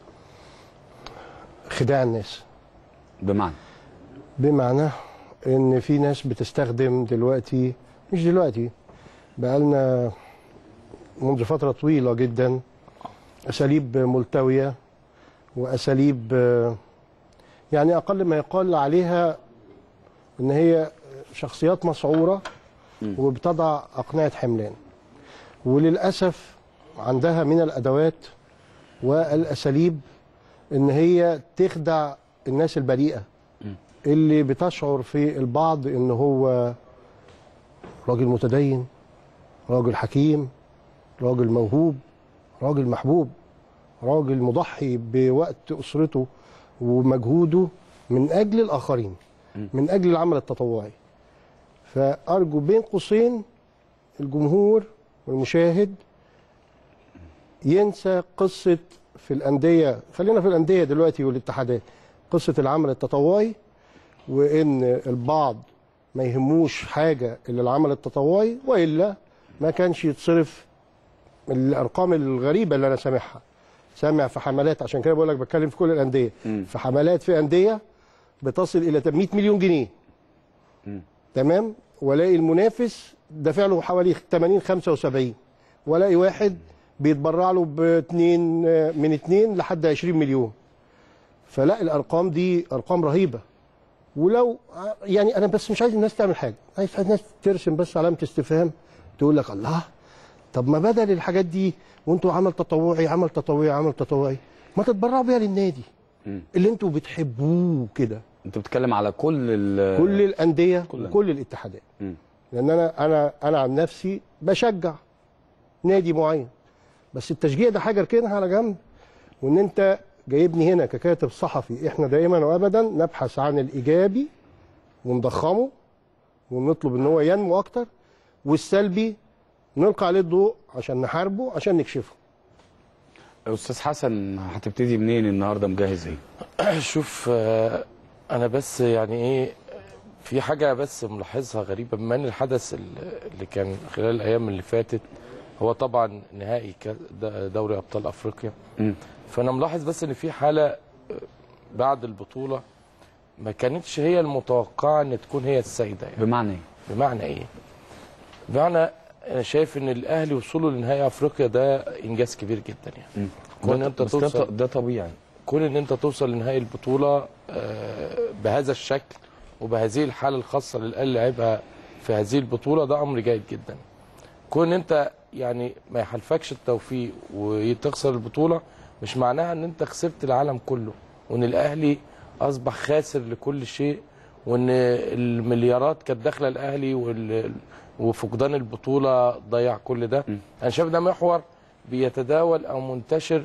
خداع الناس. بمعنى بمعنى ان في ناس بتستخدم دلوقتي، مش دلوقتي، بقالنا منذ فتره طويله جدا، اساليب ملتويه واساليب يعني اقل ما يقال عليها ان هي شخصيات مسعوره وبتضع اقنعه حملان، وللاسف عندها من الادوات والاساليب ان هي تخدع الناس البريئه اللي بتشعر في البعض ان هو راجل متدين، راجل حكيم، راجل موهوب، راجل محبوب، راجل مضحي بوقت اسرته ومجهوده من اجل الاخرين، من اجل العمل التطوعي. فارجو بين قوسين الجمهور والمشاهد ينسى قصه في الانديه، خلينا في الانديه دلوقتي والاتحادات، قصه العمل التطوعي، وان البعض ما يهموش حاجه الا العمل التطوعي، والا ما كانش يتصرف الارقام الغريبه اللي انا سامعها. سامع في حملات، عشان كده بقول لك بتكلم في كل الانديه، في حملات في انديه بتصل الى مئة مليون جنيه. م. تمام؟ والاقي المنافس دافع له حوالي ثمانين خمسة وسبعين، والاقي واحد بيتبرع له باثنين، من اثنين لحد عشرين مليون. فلا، الارقام دي ارقام رهيبه. ولو يعني انا بس مش عايز الناس تعمل حاجه، عايز الناس ترسم بس علامه استفهام، تقول لك الله، طب ما بدل الحاجات دي وانتوا عمل تطوعي عمل تطوعي عمل تطوعي، ما تتبرعوا بيها للنادي م. اللي انتوا بتحبوه كده. انت بتتكلم على كل كل الانديه وكل الاتحادات. م. لان انا انا انا عن نفسي بشجع نادي معين، بس التشجيع ده حاجه اركنها على جنب. وان انت جايبني هنا ككاتب صحفي. احنا دائما وابدا نبحث عن الايجابي ونضخمه ونطلب ان هو ينمو اكتر، والسلبي نلقى عليه الضوء عشان نحاربه عشان نكشفه. استاذ حسن هتبتدي منين النهارده؟ مجهز ايه؟ شوف انا بس يعني ايه، في حاجه بس ملاحظها غريبه، بما ان الحدث اللي كان خلال الايام اللي فاتت هو طبعا نهائي دوري ابطال افريقيا. م. فانا ملاحظ بس ان في حاله بعد البطوله ما كانتش هي المتوقعه ان تكون هي السيده يعني. بمعنى ايه؟ بمعنى ايه؟ بمعنى انا شايف ان الاهلي وصوله لنهائي افريقيا ده انجاز كبير جدا يعني. كون ان انت توصل، ده طبيعي، كون ان انت توصل لنهائي البطوله بهذا الشكل وبهذه الحاله الخاصه اللي الاهلي لعبها في هذه البطوله، ده امر جيد جدا. كون ان انت يعني ما يحالفكش التوفيق وتخسر البطوله مش معناها ان انت خسرت العالم كله، وان الاهلي اصبح خاسر لكل شيء، وان المليارات كانت داخله الاهلي وال وفقدان البطوله ضيع كل ده. م. انا شايف ده محور بيتداول او منتشر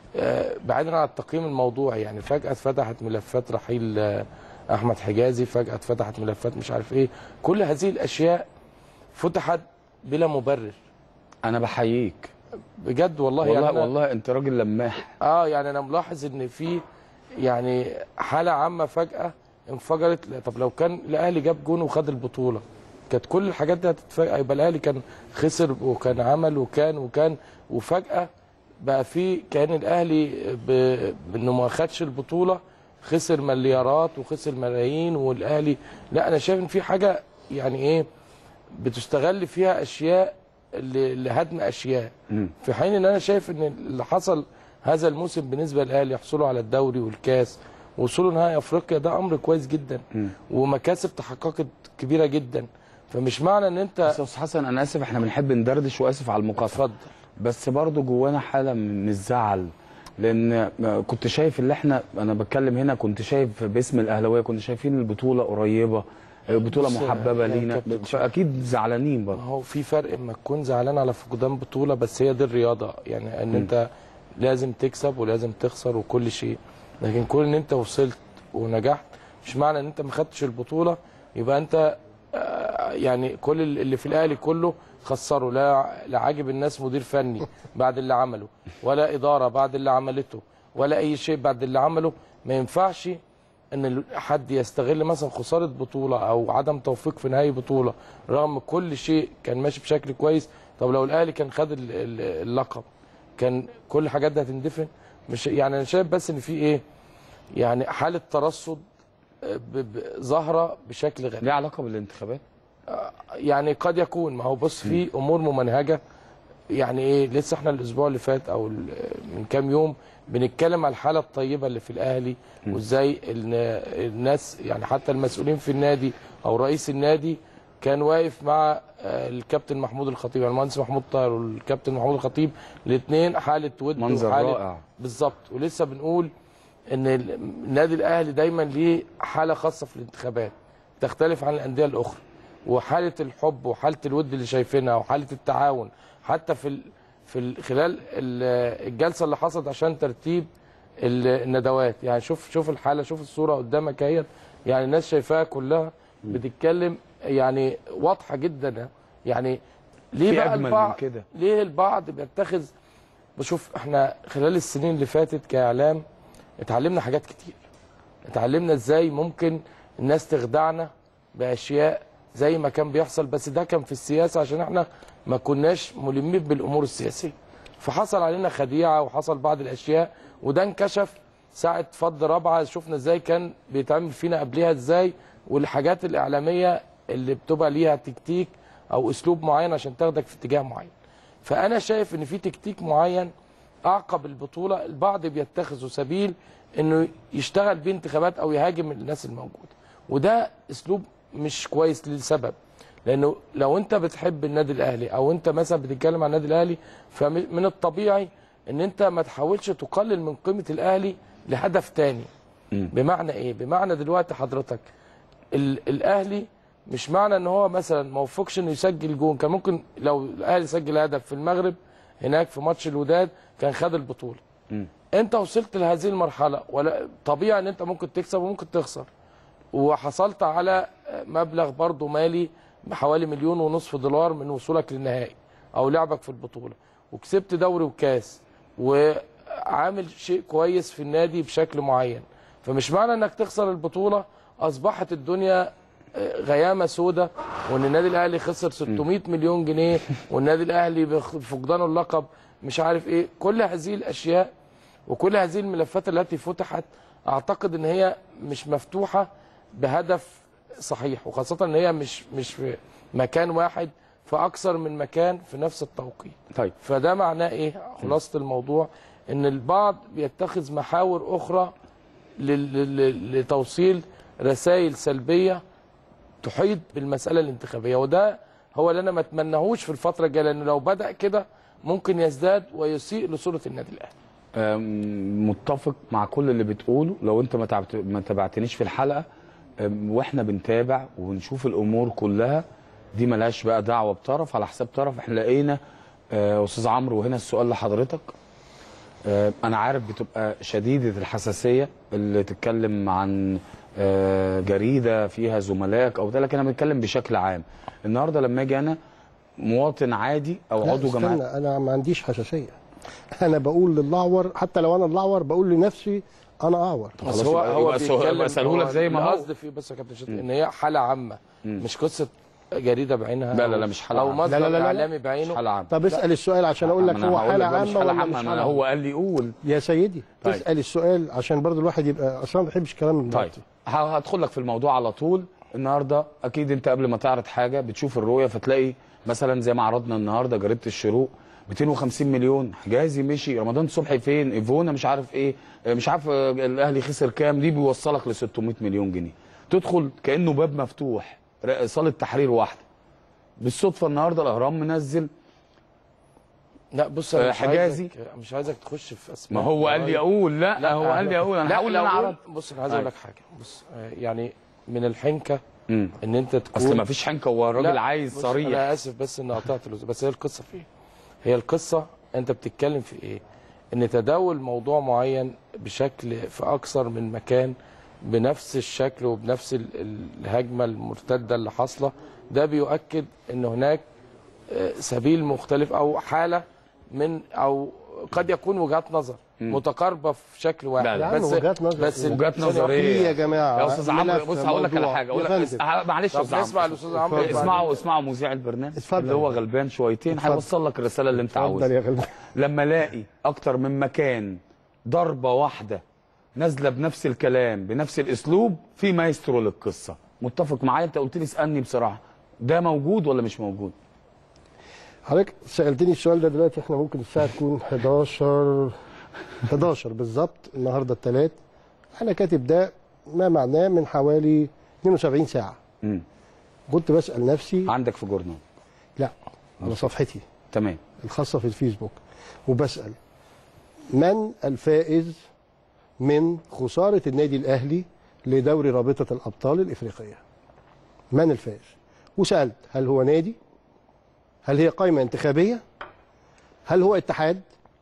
بعيدا عن التقييم الموضوعي يعني. فجاه اتفتحت ملفات رحيل احمد حجازي، فجاه اتفتحت ملفات مش عارف ايه، كل هذه الاشياء فتحت بلا مبرر. انا بحييك بجد والله. والله يعني والله انت راجل لماح. اه يعني انا ملاحظ ان في يعني حاله عامه فجاه انفجرت. طب لو كان الاهلي جاب جون وخد البطوله كانت كل الحاجات دي هتتفاجئ، يبقى الاهلي كان خسر وكان عمل وكان وكان وفجاه بقى في كان الاهلي بانه ما خدش البطوله خسر مليارات وخسر ملايين. والاهلي لا، انا شايف ان في حاجه يعني ايه بتستغل فيها اشياء لهدم اشياء. م. في حين ان انا شايف ان اللي حصل هذا الموسم بالنسبه للاهلي، يحصلوا على الدوري والكاس ووصولوا نهائي افريقيا، ده امر كويس جدا. م. ومكاسب تحققت كبيره جدا. فمش معنى ان انت بس يا استاذ حسن انا اسف، احنا بنحب ندردش واسف على المقاطعه. اتفضل. بس برضه جوانا حاله من الزعل، لان كنت شايف اللي احنا انا بتكلم هنا كنت شايف باسم الاهلاويه كنا شايفين البطوله قريبه، بطوله محببه لينا، فاكيد زعلانين برضه. هو في فرق اما تكون زعلان على فقدان بطوله، بس هي دي الرياضه يعني، ان م. انت لازم تكسب ولازم تخسر وكل شيء، لكن كون ان انت وصلت ونجحت مش معنى ان انت ما خدتش البطوله يبقى انت يعني كل اللي في الاهلي كله خسروا. لا لا عاجب الناس مدير فني بعد اللي عمله، ولا اداره بعد اللي عملته، ولا اي شيء بعد اللي عمله. ما ينفعش ان حد يستغل مثلا خساره بطوله او عدم توفيق في نهائي بطوله رغم كل شيء كان ماشي بشكل كويس. طب لو الاهلي كان خد اللقب كان كل الحاجات دي هتندفن. مش يعني انا شايف بس ان في ايه يعني حاله ترصد ظاهره بشكل غريب. ليه علاقه بالانتخابات؟ يعني قد يكون. ما هو بص في امور ممنهجه يعني ايه. لسه احنا الاسبوع اللي فات او من كام يوم بنتكلم على الحاله الطيبه اللي في الاهلي، وازاي الناس يعني حتى المسؤولين في النادي او رئيس النادي كان واقف مع الكابتن محمود الخطيب، يعني المهندس محمود طاهر والكابتن محمود الخطيب، الاثنين حاله ود منظر رائع بالظبط. ولسه بنقول ان النادي الاهلي دايما ليه حاله خاصه في الانتخابات تختلف عن الانديه الاخرى، وحاله الحب وحاله الود اللي شايفينها وحاله التعاون حتى في في خلال الجلسه اللي حصلت عشان ترتيب الندوات. يعني شوف شوف الحاله، شوف الصوره قدامك اهيت، يعني الناس شايفاها كلها بتتكلم يعني واضحه جدا. يعني ليه بقى البعض كده؟ ليه البعض بيتخذ؟ بشوف احنا خلال السنين اللي فاتت كاعلام اتعلمنا حاجات كتير. اتعلمنا ازاي ممكن الناس تخدعنا باشياء زي ما كان بيحصل، بس ده كان في السياسه عشان احنا ما كناش ملمين بالامور السياسيه، فحصل علينا خديعه وحصل بعض الاشياء، وده انكشف ساعه فض رابعه. شفنا ازاي كان بيتعمل فينا قبلها ازاي، والحاجات الاعلاميه اللي بتبقى ليها تكتيك او اسلوب معين عشان تاخدك في اتجاه معين. فانا شايف ان في تكتيك معين اعقب البطوله البعض بيتخذوا سبيل انه يشتغل بيه انتخابات او يهاجم الناس الموجوده، وده اسلوب مش كويس لسبب. لانه لو انت بتحب النادي الاهلي او انت مثلا بتتكلم عن النادي الاهلي، فمن الطبيعي ان انت ما تحاولش تقلل من قيمه الاهلي لهدف تاني. م. بمعنى ايه؟ بمعنى دلوقتي حضرتك الاهلي مش معنى ان هو مثلا ما وفقش انه يسجل جون، كان ممكن لو الاهلي سجل هدف في المغرب هناك في ماتش الوداد كان خد البطوله. م. انت وصلت لهذه المرحله، ولا طبيعي ان انت ممكن تكسب وممكن تخسر، وحصلت على مبلغ برضه مالي بحوالي مليون ونصف دولار من وصولك للنهائي او لعبك في البطوله، وكسبت دوري وكاس وعامل شيء كويس في النادي بشكل معين. فمش معنى انك تخسر البطوله اصبحت الدنيا غيامه سودة، وان النادي الاهلي خسر ستمائة مليون جنيه، والنادي الاهلي بفقدانه اللقب مش عارف ايه. كل هذه الاشياء وكل هذه الملفات التي فتحت اعتقد ان هي مش مفتوحه بهدف صحيح، وخاصه ان هي مش مش في مكان واحد، في اكثر من مكان في نفس التوقيت. طيب فده معناه ايه؟ خلاصه الموضوع ان البعض بيتخذ محاور اخرى لتوصيل رسائل سلبيه تحيط بالمساله الانتخابيه، وده هو اللي انا ما اتمناهوش في الفتره الجايه، لان لو بدا كده ممكن يزداد ويسيء لصوره النادي الاهلي. متفق مع كل اللي بتقوله. لو انت ما تابعتنيش في الحلقه واحنا بنتابع وبنشوف الامور كلها دي ملهاش بقى دعوه بطرف على حساب طرف. احنا لقينا استاذ عمرو، وهنا السؤال لحضرتك، انا عارف بتبقى شديده الحساسيه اللي تتكلم عن جريده فيها زملائك او ده، لكن انا بتكلم بشكل عام. النهارده لما اجي انا مواطن عادي او عضو جماعه، انا ما عنديش حساسيه، انا بقول للاعور، حتى لو انا الاعور بقول لنفسي انا اعور. بس هو هو بيتكلم لك زي ما هو القصد فيه بس يا كابتن شطي ان هي حاله عامه، مم. مش قصه جريده بعينها. لا لا لا مش حاله او عامه، مصدر لا لا لا اعلامي بعينه. حاله عامه. طب اسال السؤال عشان اقول لك هو حاله عامه ولا مش حاله عامه. هو قال لي قول يا سيدي. طيب. اسال السؤال عشان برضو الواحد يبقى، اصلا ما بحبش الكلام من طيب هدخل لك في الموضوع على طول. النهارده اكيد انت قبل ما تعرض حاجه بتشوف الرؤيه، فتلاقي مثلا زي ما عرضنا النهارده جريده الشروق مئتين وخمسين مليون، حجازي مشي، رمضان صبحي فين، ايفونا مش عارف ايه، مش عارف الاهلي خسر كام، دي بيوصلك ل ستمائة مليون جنيه. تدخل كانه باب مفتوح، صاله تحرير واحده. بالصدفه النهارده الاهرام منزل لا بص انا مش حجازي، عايزك مش عايزك تخش في اسماء. ما هو قال لي اقول لا, لا هو قال لي اقول انا هقول انا عرض. بص انا عايز اقول لك حاجه، بص يعني من الحنكه مم. ان انت تكون، اصل ما فيش حنكه، هو الراجل عايز صريح. انا اسف بس ان قطعت، بس هي القصه في ايه؟ هي القصه انت بتتكلم في ايه؟ ان تداول موضوع معين بشكل في اكثر من مكان بنفس الشكل وبنفس الهجمه المرتده اللي حاصله، ده بيؤكد ان هناك سبيل مختلف او حاله من، او قد يكون وجهات نظر م. متقاربه في شكل واحد. لا لا بس وجهات نظر، بس وجهات نظر ايه يا جماعه يا استاذ عمرو؟ بص هقول لك على حاجه، اقول لك معلش يا استاذ عمرو، اسمع الاستاذ عمرو، اسمعوا اسمعوا مذيع البرنامج اللي هو غلبان شويتين هيوصل لك الرساله اللي انت عاوزها. اتفضل يا غلبان. لما الاقي اكتر من مكان ضربه واحده نازله بنفس الكلام بنفس الاسلوب، في مايسترو للقصه. متفق معايا؟ انت قلت لي اسالني بصراحه، ده موجود ولا مش موجود؟ حضرتك سالتني السؤال ده دلوقتي، احنا ممكن الساعه تكون حداشر حداشر بالظبط النهارده الثلاث، انا كاتب ده ما معناه من حوالي اثنين وسبعين ساعه. امم كنت بسال نفسي. عندك في جورنال؟ لا، على صفحتي تمام الخاصه في الفيسبوك، وبسال من الفائز من خساره النادي الاهلي لدوري رابطه الابطال الافريقيه؟ من الفائز؟ وسالت هل هو نادي؟ هل هي قائمة انتخابية؟ هل هو اتحاد؟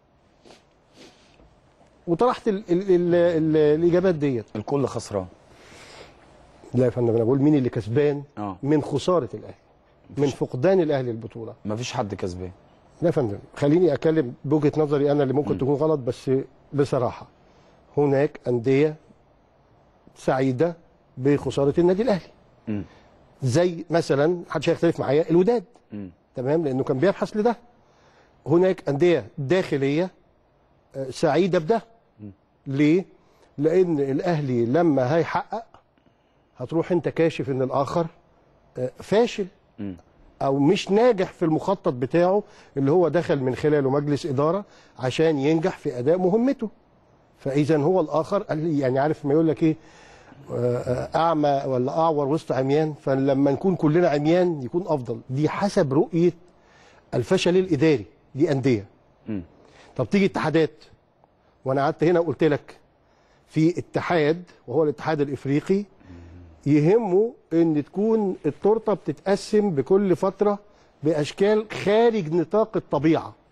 وطرحت ال ال ال ال الإجابات ديت. الكل خسران. لا يا فندم، أنا بقول مين اللي كسبان آه. من خسارة الأهلي، من فقدان الأهلي البطولة. مفيش حد كسبان. لا يا فندم، خليني أتكلم بوجهة نظري أنا اللي ممكن م. تكون غلط، بس بصراحة هناك أندية سعيدة بخسارة النادي الأهلي. م. زي مثلا محدش هيختلف معايا الوداد. م. تمام، لانه كان بيبحث لده. هناك انديه داخليه سعيده بده. ليه؟ لان الاهلي لما هيحقق هتروح انت كاشف ان الاخر فاشل او مش ناجح في المخطط بتاعه اللي هو دخل من خلاله مجلس اداره عشان ينجح في اداء مهمته. فاذا هو الاخر يعني عارف ما يقول لك ايه، اعمى ولا اعور وسط عميان، فلما نكون كلنا عميان يكون افضل. دي حسب رؤيه الفشل الاداري، دي انديه. م. طب تيجي اتحادات، وانا قعدت هنا وقلت لك في اتحاد وهو الاتحاد الافريقي يهمه ان تكون التورته بتتقسم بكل فتره باشكال خارج نطاق الطبيعه،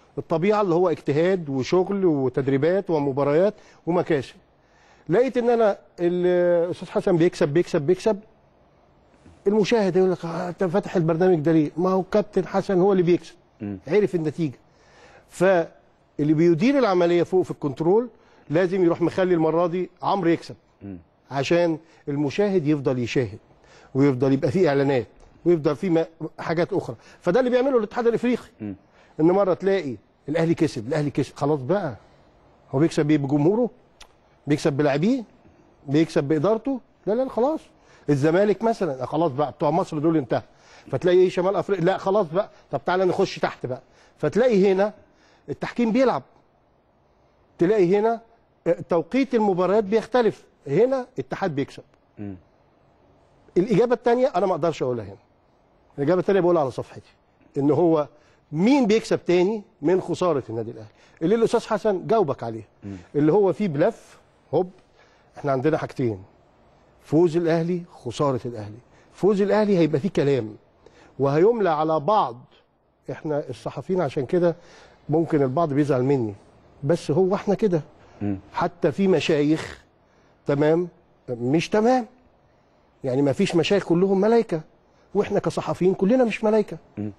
الطبيعه اللي هو اجتهاد وشغل وتدريبات ومباريات ومكاسب. لقيت ان انا الاستاذ حسن بيكسب بيكسب بيكسب، المشاهد يقول لك انت فاتح البرنامج ده ليه؟ ما هو كابتن حسن هو اللي بيكسب. عرف النتيجه. فاللي بيدير العمليه فوق في الكنترول لازم يروح مخلي المره دي عمرو يكسب. عشان المشاهد يفضل يشاهد ويفضل يبقى فيه اعلانات ويفضل فيه حاجات اخرى. فده اللي بيعمله الاتحاد الافريقي. ان مره تلاقي الاهلي كسب، الاهلي كسب، خلاص بقى هو بيكسب بيه بجمهوره؟ بيكسب بلاعبيه؟ بيكسب بادارته؟ لا لا خلاص. الزمالك مثلا خلاص بقى بتوع مصر دول انتهى. فتلاقي ايه شمال افريقيا لا خلاص بقى، طب تعالى نخش تحت بقى. فتلاقي هنا التحكيم بيلعب. تلاقي هنا توقيت المباريات بيختلف، هنا الاتحاد بيكسب. م. الاجابه الثانيه انا ما اقدرش اقولها هنا. الاجابه الثانيه بقولها على صفحتي. ان هو مين بيكسب تاني من خساره النادي الاهلي؟ اللي الاستاذ حسن جاوبك عليها. م. اللي هو فيه بلف هوب. احنا عندنا حاجتين، فوز الاهلي، خساره الاهلي. فوز الاهلي هيبقى فيه كلام وهيملى على بعض. احنا الصحفيين عشان كده ممكن البعض بيزعل مني، بس هو احنا كده. حتى في مشايخ تمام مش تمام، يعني ما فيش مشايخ كلهم ملائكه، واحنا كصحفيين كلنا مش ملائكه.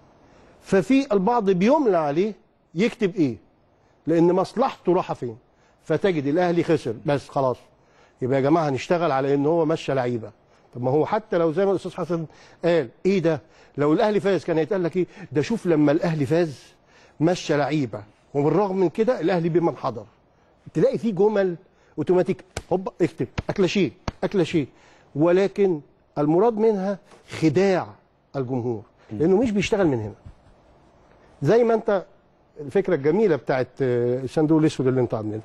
ففي البعض بيملى عليه يكتب ايه، لان مصلحته راحه فين. فتجد الاهلي خسر بس خلاص، يبقى يا جماعه هنشتغل على ان هو مشى لعيبه. طب ما هو حتى لو زي ما الاستاذ حسن قال ايه ده، لو الاهلي فاز كان هيتقال لك ايه ده، شوف لما الاهلي فاز مشى لعيبه، وبالرغم من كده الاهلي بمن حضر. تلاقي فيه جمل اوتوماتيك هوب اكتب اكلاشيه اكلاشيه، ولكن المراد منها خداع الجمهور لانه مش بيشتغل من هنا. زي ما انت الفكره الجميله بتاعت الصندوق الاسود اللي انتوا عاملينها.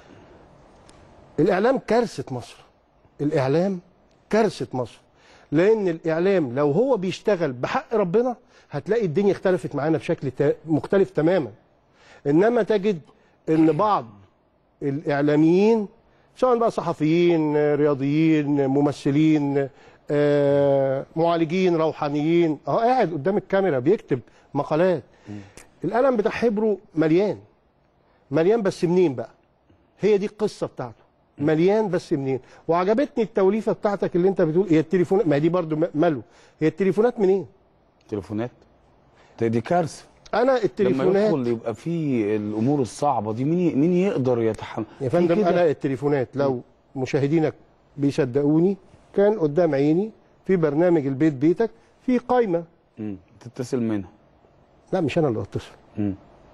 الاعلام كارثه مصر. الاعلام كارثه مصر، لان الاعلام لو هو بيشتغل بحق ربنا هتلاقي الدنيا اختلفت معانا بشكل مختلف تماما. انما تجد ان بعض الاعلاميين سواء بقى صحفيين، رياضيين، ممثلين، آه، معالجين، روحانيين، اهو قاعد قدام الكاميرا بيكتب مقالات. القلم بتاع حبره مليان مليان، بس منين بقى؟ هي دي القصه بتاعته، مليان بس منين؟ وعجبتني التوليفه بتاعتك اللي انت بتقول هي التليفونات، ما دي برضو ماله، هي التليفونات منين؟ تليفونات؟ دي كارثه. انا التليفونات لما يدخل يبقى في الامور الصعبه دي مين مين يقدر يتحمل؟ يا فندم انا التليفونات لو مشاهدينك بيصدقوني كان قدام عيني في برنامج البيت بيتك في قايمه امم تتصل منها. لا مش انا اللي اتصل. امم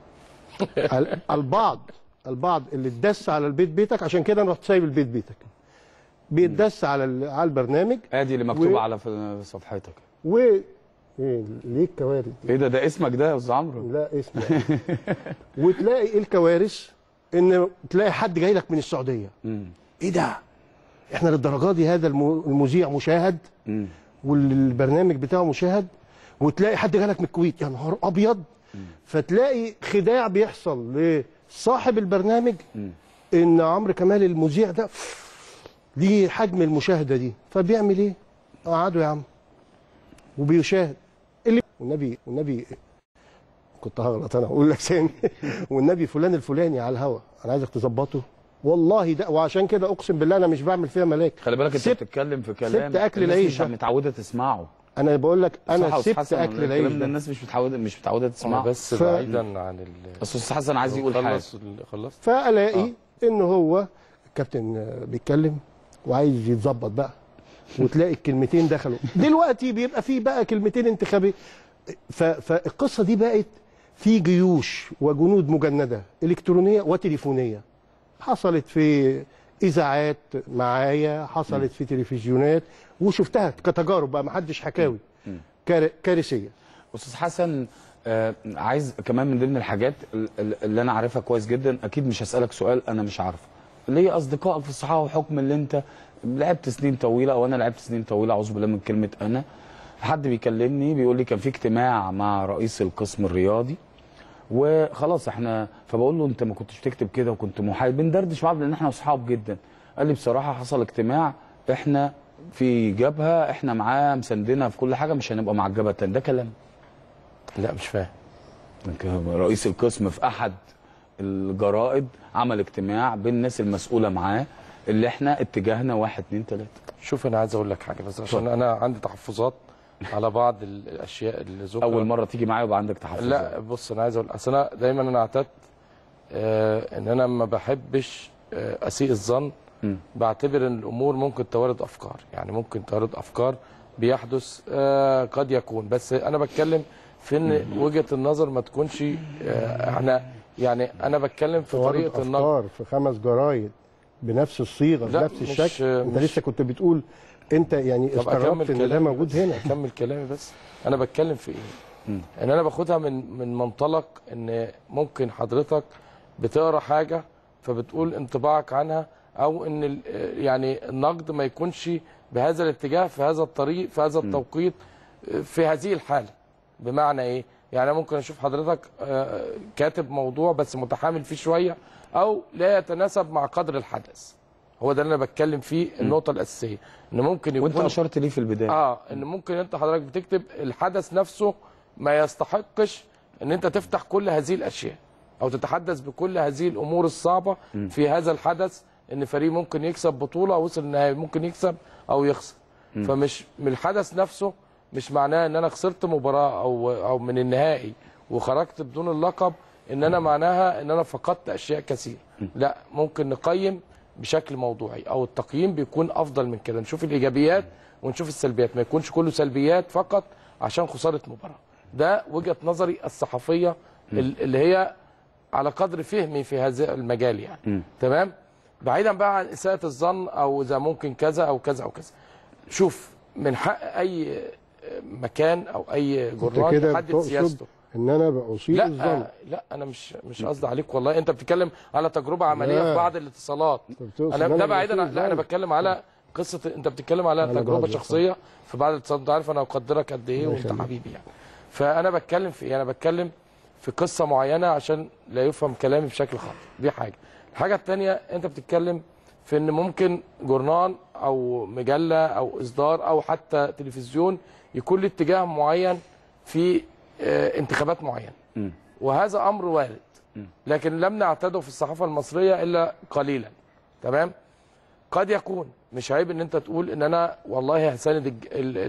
البعض البعض اللي اتدس على البيت بيتك، عشان كده انا رحت سايب البيت بيتك. بيتدس على على البرنامج ادي اللي مكتوب و... على في صفحتك. و ايه ليه الكوارث؟ ايه ده ده اسمك ده يا استاذ عمرو؟ لا اسمي. وتلاقي ايه الكوارث؟ ان تلاقي حد جاي لك من السعوديه. مم. ايه ده؟ احنا للدرجه دي هذا المذيع مشاهد؟ مم. والبرنامج بتاعه مشاهد؟ وتلاقي حد جاي لك من الكويت، يا نهار ابيض. مم. فتلاقي خداع بيحصل لصاحب البرنامج. مم. ان عمرو كمال المذيع ده ليه حجم المشاهده دي، فبيعمل ايه؟ قعدوا يا عم وبيشاهد اللي والنبي والنبي كنت هغلط انا اقول لك ثاني والنبي فلان الفلاني على الهوا انا عايزك تظبطه والله ده. وعشان كده اقسم بالله انا مش بعمل فيها ملاك. خلي بالك انت بتتكلم في كلام سبت اكل العيش مش متعوده تسمعه. انا بقول لك انا سبت اكل العيش ده. الناس مش متعوده مش متعوده تسمعه. بس ف... بعيدا عن ال استاذ حسن عايز يقول حاجه. خلصت فالاقي آه. ان هو الكابتن بيتكلم وعايز يتظبط بقى، وتلاقي الكلمتين دخلوا. دلوقتي بيبقى فيه بقى كلمتين انتخابي. فالقصه دي بقت في جيوش وجنود مجنده الكترونيه وتليفونيه. حصلت في اذاعات معايا، حصلت في تلفزيونات، وشفتها كتجارب بقى، ما حدش حكاوي كارثيه. استاذ حسن آه عايز كمان من ضمن الحاجات اللي انا عارفها كويس جدا، اكيد مش هسالك سؤال انا مش عارفه، اللي هي اصدقائك في الصحافه وحكم اللي انت لعبت سنين طويله او انا لعبت سنين طويله، اعوذ بالله من كلمه انا. حد بيكلمني بيقول لي كان في اجتماع مع رئيس القسم الرياضي وخلاص احنا، فبقول له انت ما كنتش بتكتب كده وكنت محايد، بندردش بعض لان احنا اصحاب جدا. قال لي بصراحه حصل اجتماع، احنا في جبهه احنا معاه مساندنا في كل حاجه، مش هنبقى مع الجبهه الثانيه. ده كلام؟ لا مش فاهم. رئيس القسم في احد الجرائد عمل اجتماع بين الناس المسؤوله معاه اللي احنا اتجاهنا واحد اتنين تلاته. شوف انا عايز اقول لك حاجه بس عشان انا عندي تحفظات على بعض الاشياء اللي ذكرت. اول مره تيجي معايا ويبقى عندك تحفظات؟ لا بص انا عايز اقول اصل انا دايما انا اعتدت آه ان انا ما بحبش آه اسيء الظن. بعتبر ان الامور ممكن تورد افكار، يعني ممكن تورد افكار بيحدث آه قد يكون، بس انا بتكلم في ان وجهه النظر ما تكونش آه احنا يعني انا بتكلم في طريقه النظر في خمس جرايد بنفس الصيغه بنفس الشكل. انت لسه كنت بتقول انت يعني استغربت ان ده موجود هنا. اكمل كلامي بس. انا بتكلم في ايه؟ م. ان انا باخدها من من منطلق ان ممكن حضرتك بتقرا حاجه فبتقول انطباعك عنها، او ان يعني النقد ما يكونش بهذا الاتجاه في هذا الطريق في هذا التوقيت في هذه الحاله. بمعنى ايه؟ يعني ممكن اشوف حضرتك كاتب موضوع بس متحامل فيه شويه او لا يتناسب مع قدر الحدث. هو ده اللي انا بتكلم فيه، النقطه الاساسيه ان ممكن يكون وانت اشرت ليه في البدايه اه ان ممكن انت حضرتك بتكتب الحدث نفسه ما يستحقش ان انت تفتح كل هذه الاشياء او تتحدث بكل هذه الامور الصعبه م. في هذا الحدث، ان فريق ممكن يكسب بطوله وصل النهائي ممكن يكسب او يخسر. م. فمش من الحدث نفسه مش معناه ان انا خسرت مباراه او او من النهائي وخرجت بدون اللقب ان انا معناها ان انا فقدت اشياء كثيره. لا، ممكن نقيم بشكل موضوعي او التقييم بيكون افضل من كده، نشوف الايجابيات ونشوف السلبيات، ما يكونش كله سلبيات فقط عشان خساره مباراه. ده وجهه نظري الصحفيه اللي هي على قدر فهمي في هذا المجال يعني. م. تمام؟ بعيدا بقى عن اساءه الظن او اذا ممكن كذا او كذا او كذا. شوف، من حق اي مكان او اي جورنال يحدد سياسته. ان انا بأصيب لا الظن. لا انا مش مش قصدي عليك والله. انت بتتكلم على تجربه عمليه في بعض الاتصالات. انا ده بعيدا. لا انا بتكلم على قصه. انت بتتكلم على تجربه شخصيه في بعض الاتصالات. انت عارف انا اقدرك قد ايه وانت حبيبي يعني. فانا بتكلم في ايه؟ انا بتكلم في قصه معينه عشان لا يفهم كلامي بشكل خاطئ. دي حاجه. الحاجه الثانيه انت بتتكلم في ان ممكن جورنال او مجله او اصدار او حتى تلفزيون يكون له اتجاه معين في اه انتخابات معينه. م. وهذا امر وارد. م. لكن لم نعتده في الصحافه المصريه الا قليلا. تمام؟ قد يكون مش عيب ان انت تقول ان انا والله هساند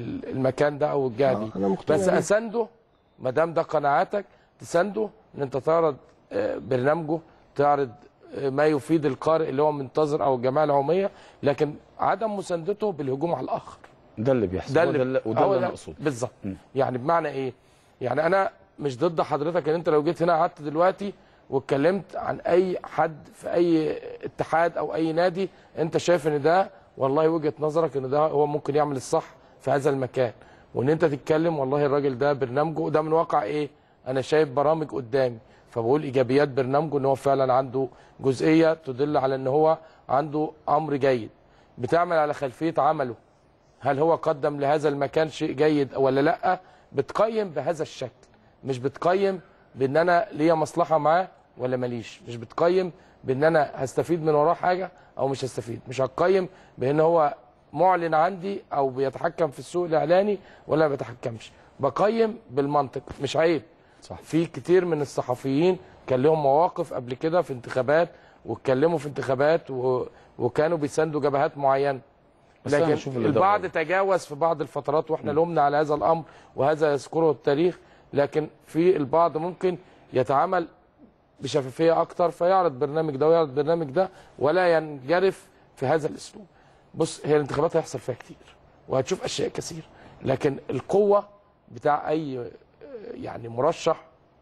المكان ده او الجهه دي، بس اسانده ما دام ده قناعاتك. تسانده ان انت تعرض برنامجه، تعرض ما يفيد القارئ اللي هو منتظر او الجماعه العموميه، لكن عدم مساندته بالهجوم على الاخر. ده اللي بيحصل. ده اللي وده اللي انا اقصده بالظبط. يعني بمعنى ايه؟ يعني انا مش ضد حضرتك ان انت لو جيت هنا قعدت دلوقتي واتكلمت عن اي حد في اي اتحاد او اي نادي انت شايف ان ده والله وجهه نظرك ان ده هو ممكن يعمل الصح في هذا المكان، وان انت تتكلم والله الراجل ده برنامجه ده من واقع ايه؟ انا شايف برامج قدامي فبقول ايجابيات برنامجه ان هو فعلا عنده جزئيه تدل على ان هو عنده امر جيد. بتعمل على خلفيه عمله، هل هو قدم لهذا المكان شيء جيد ولا لا؟ بتقيم بهذا الشكل، مش بتقيم بان انا ليا مصلحه معاه ولا ماليش، مش بتقيم بان انا هستفيد من وراه حاجه او مش هستفيد، مش هتقيم بان هو معلن عندي او بيتحكم في السوق الاعلاني ولا ما بيتحكمش. بقيم بالمنطق. مش عيب. صح. في كتير من الصحفيين كان لهم مواقف قبل كده في انتخابات واتكلموا في انتخابات و... وكانوا بيساندوا جبهات معينه، لكن البعض تجاوز في بعض الفترات واحنا لومنا على هذا الامر وهذا يذكره التاريخ. لكن في البعض ممكن يتعامل بشفافيه اكتر فيعرض برنامج ده ويعرض برنامج ده ولا ينجرف في هذا الاسلوب. بص، هي الانتخابات هيحصل فيها كتير وهتشوف اشياء كثير، لكن القوه بتاع اي يعني مرشح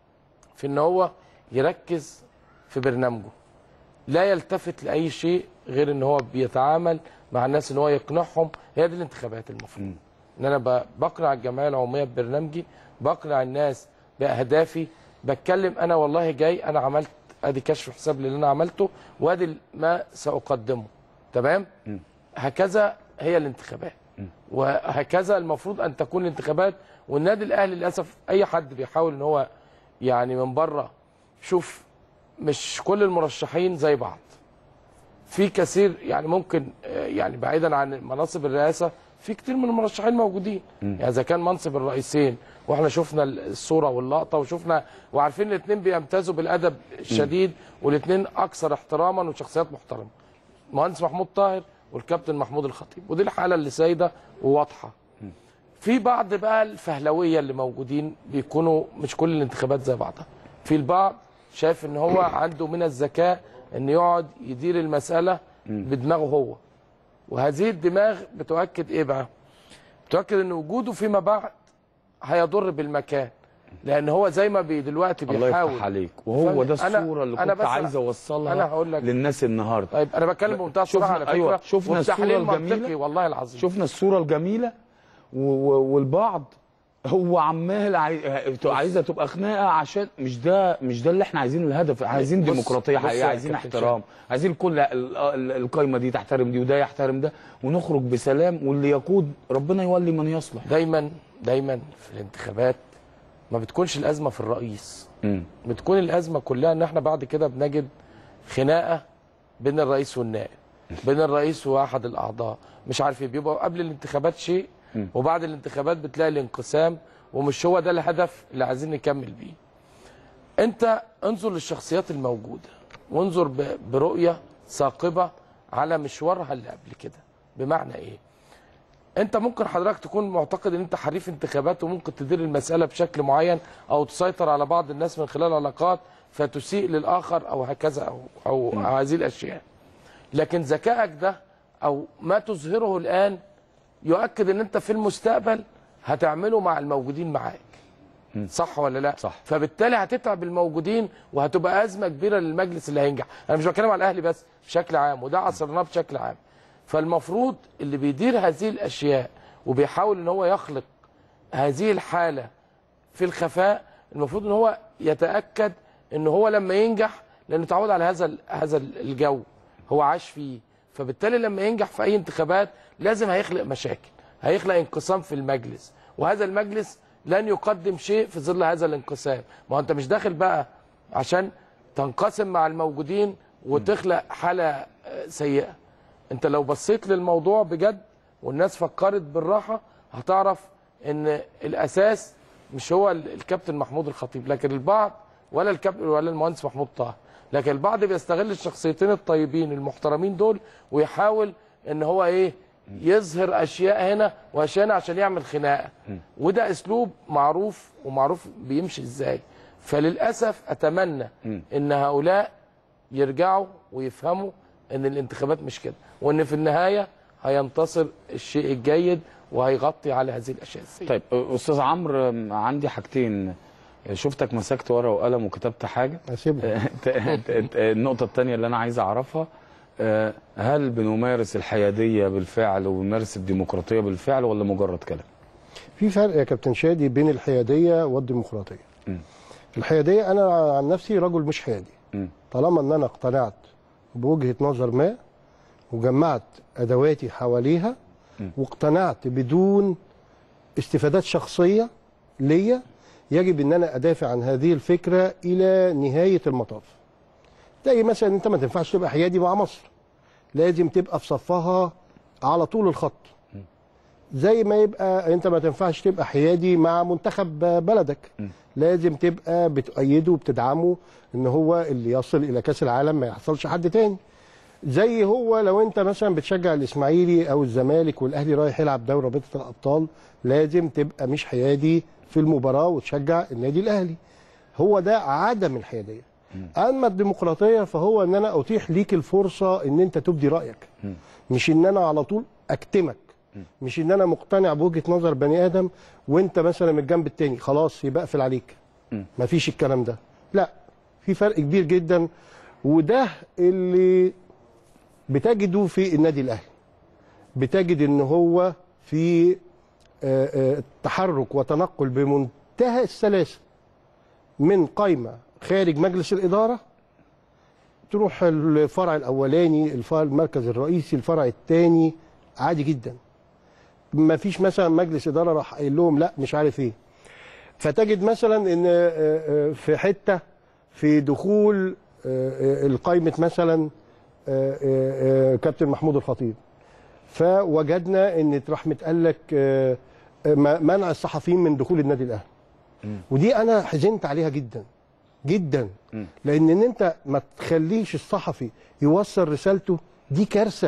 في ان هو يركز في برنامجه، لا يلتفت لاي شيء غير ان هو بيتعامل مع الناس ان هو يقنعهم. هي دي الانتخابات المفروض. ان انا بقنع الجمعيه العموميه ببرنامجي، بقنع الناس باهدافي، بتكلم انا والله جاي انا عملت ادي كشف حساب للي انا عملته وادي ما ساقدمه. تمام؟ م. هكذا هي الانتخابات. م. وهكذا المفروض ان تكون الانتخابات. والنادي الاهلي للاسف اي حد بيحاول ان هو يعني من بره، شوف مش كل المرشحين زي بعض. في كثير يعني ممكن يعني بعيدا عن مناصب الرئاسه في كتير من المرشحين موجودين. يعني اذا كان منصب الرئيسين واحنا شفنا الصوره واللقطه وشفنا وعارفين الاثنين بيمتازوا بالادب الشديد والاثنين اكثر احتراما وشخصيات محترمه. المهندس محمود طاهر والكابتن محمود الخطيب، ودي الحاله اللي سايده وواضحه. في بعض بقى الفهلويه اللي موجودين بيكونوا مش كل الانتخابات زي بعضها. في البعض شايف ان هو عنده من الذكاء ان يقعد يدير المساله بدماغه هو. وهذه الدماغ بتؤكد ايه بقى؟ بتؤكد ان وجوده فيما بعد هيضر بالمكان، لان هو زي ما بي دلوقتي بيحاول. الله يفتح عليك، وهو ده الصوره اللي كنت عايز اوصلها أنا هقول لك للناس النهارده. طيب انا بتكلم بمنتهى الصراحه على فكره. أيوة شفنا الصوره الجميله والله العظيم، شفنا الصوره الجميله والبعض هو عمال عايزه تبقى خناقه، عشان مش ده مش ده اللي احنا عايزينه. الهدف عايزين ديمقراطيه حقيقيه، عايزين احترام، عايزين كل القايمه دي تحترم دي وده يحترم ده ونخرج بسلام، واللي يقود ربنا يولي من يصلح. دايما دايما في الانتخابات ما بتكونش الازمه في الرئيس، م. بتكون الازمه كلها ان احنا بعد كده بنجد خناقه بين الرئيس والنائب، بين الرئيس واحد الاعضاء، مش عارف ايه. بيبقى قبل الانتخابات شيء وبعد الانتخابات بتلاقي الانقسام، ومش هو ده الهدف اللي عايزين نكمل بيه. انت انظر للشخصيات الموجوده وانظر برؤيه ثاقبه على مشوارها اللي قبل كده. بمعنى ايه؟ انت ممكن حضرتك تكون معتقد ان انت حريف انتخابات وممكن تدير المساله بشكل معين او تسيطر على بعض الناس من خلال علاقات فتسيء للاخر او هكذا او او, أو هذه الاشياء. لكن ذكائك ده او ما تظهره الان يؤكد ان انت في المستقبل هتعمله مع الموجودين معاك. صح ولا لا؟ صح. فبالتالي هتتعب الموجودين وهتبقى ازمه كبيره للمجلس اللي هينجح. انا مش بتكلم على الاهلي بس، بشكل عام، وده عصرناه بشكل عام. فالمفروض اللي بيدير هذه الاشياء وبيحاول ان هو يخلق هذه الحاله في الخفاء، المفروض ان هو يتاكد ان هو لما ينجح، لانه تعود على هذا هذا الجو هو عاش فيه، فبالتالي لما ينجح في اي انتخابات لازم هيخلق مشاكل، هيخلق انقسام في المجلس، وهذا المجلس لن يقدم شيء في ظل هذا الانقسام. ما هو انت مش داخل بقى عشان تنقسم مع الموجودين وتخلق حاله سيئه. انت لو بصيت للموضوع بجد والناس فكرت بالراحه هتعرف ان الاساس مش هو الكابتن محمود الخطيب، لكن البعض ولا الكابتن ولا المهندس محمود طاهر، لكن البعض بيستغل الشخصيتين الطيبين المحترمين دول ويحاول ان هو ايه يظهر اشياء هنا واشياء هنا عشان يعمل خناقه، وده اسلوب معروف ومعروف بيمشي ازاي. فللاسف اتمنى ان هؤلاء يرجعوا ويفهموا ان الانتخابات مش كده، وان في النهايه هينتصر الشيء الجيد وهيغطي على هذه الاشياء السيئه. طيب استاذ عمرو، عندي حاجتين. شفتك مسكت ورقه وقلم وكتبت حاجه. اسيبها. النقطه الثانيه اللي انا عايز اعرفها، هل بنمارس الحياديه بالفعل وبنمارس الديمقراطيه بالفعل ولا مجرد كلام؟ في فرق يا كابتن شادي بين الحياديه والديمقراطيه. م. الحياديه انا عن نفسي رجل مش حيادي. م. طالما ان انا اقتنعت بوجهه نظر ما وجمعت ادواتي حواليها م. واقتنعت بدون استفادات شخصيه ليا، يجب ان انا ادافع عن هذه الفكره الى نهايه المطاف. زي مثلا انت ما تنفعش تبقى حيادي مع مصر، لازم تبقى في صفها على طول الخط. زي ما يبقى انت ما تنفعش تبقى حيادي مع منتخب بلدك، لازم تبقى بتؤيده وبتدعمه ان هو اللي يصل الى كاس العالم ما يحصلش حد تاني. زي هو لو انت مثلا بتشجع الاسماعيلي او الزمالك والاهلي رايح يلعب دوري رابطه الابطال، لازم تبقى مش حيادي في المباراه وتشجع النادي الاهلي. هو ده عدم الحياديه. اما الديمقراطيه فهو ان انا اتيح ليك الفرصه ان انت تبدي رايك، مش ان انا على طول اكتمك، مش ان انا مقتنع بوجهه نظر بني ادم وانت مثلا من الجنب التاني خلاص يبقى اقفل عليك. مفيش الكلام ده، لا، في فرق كبير جدا، وده اللي بتجده في النادي الاهلي. بتجد ان هو في تحرك وتنقل بمنتهى السلاسه من قائمه خارج مجلس الاداره تروح الفرع الاولاني، الفرع المركز الرئيسي، الفرع الثاني، عادي جدا. ما فيش مثلا مجلس اداره راح قايل لهم لا مش عارف ايه. فتجد مثلا ان في حته في دخول القائمه مثلا كابتن محمود الخطيب، فوجدنا ان راح متقال لك آه، منع الصحفيين من دخول النادي الاهلي. ودي انا حزنت عليها جدا جدا، لان ان انت ما تخليش الصحفي يوصل رسالته دي كارثه.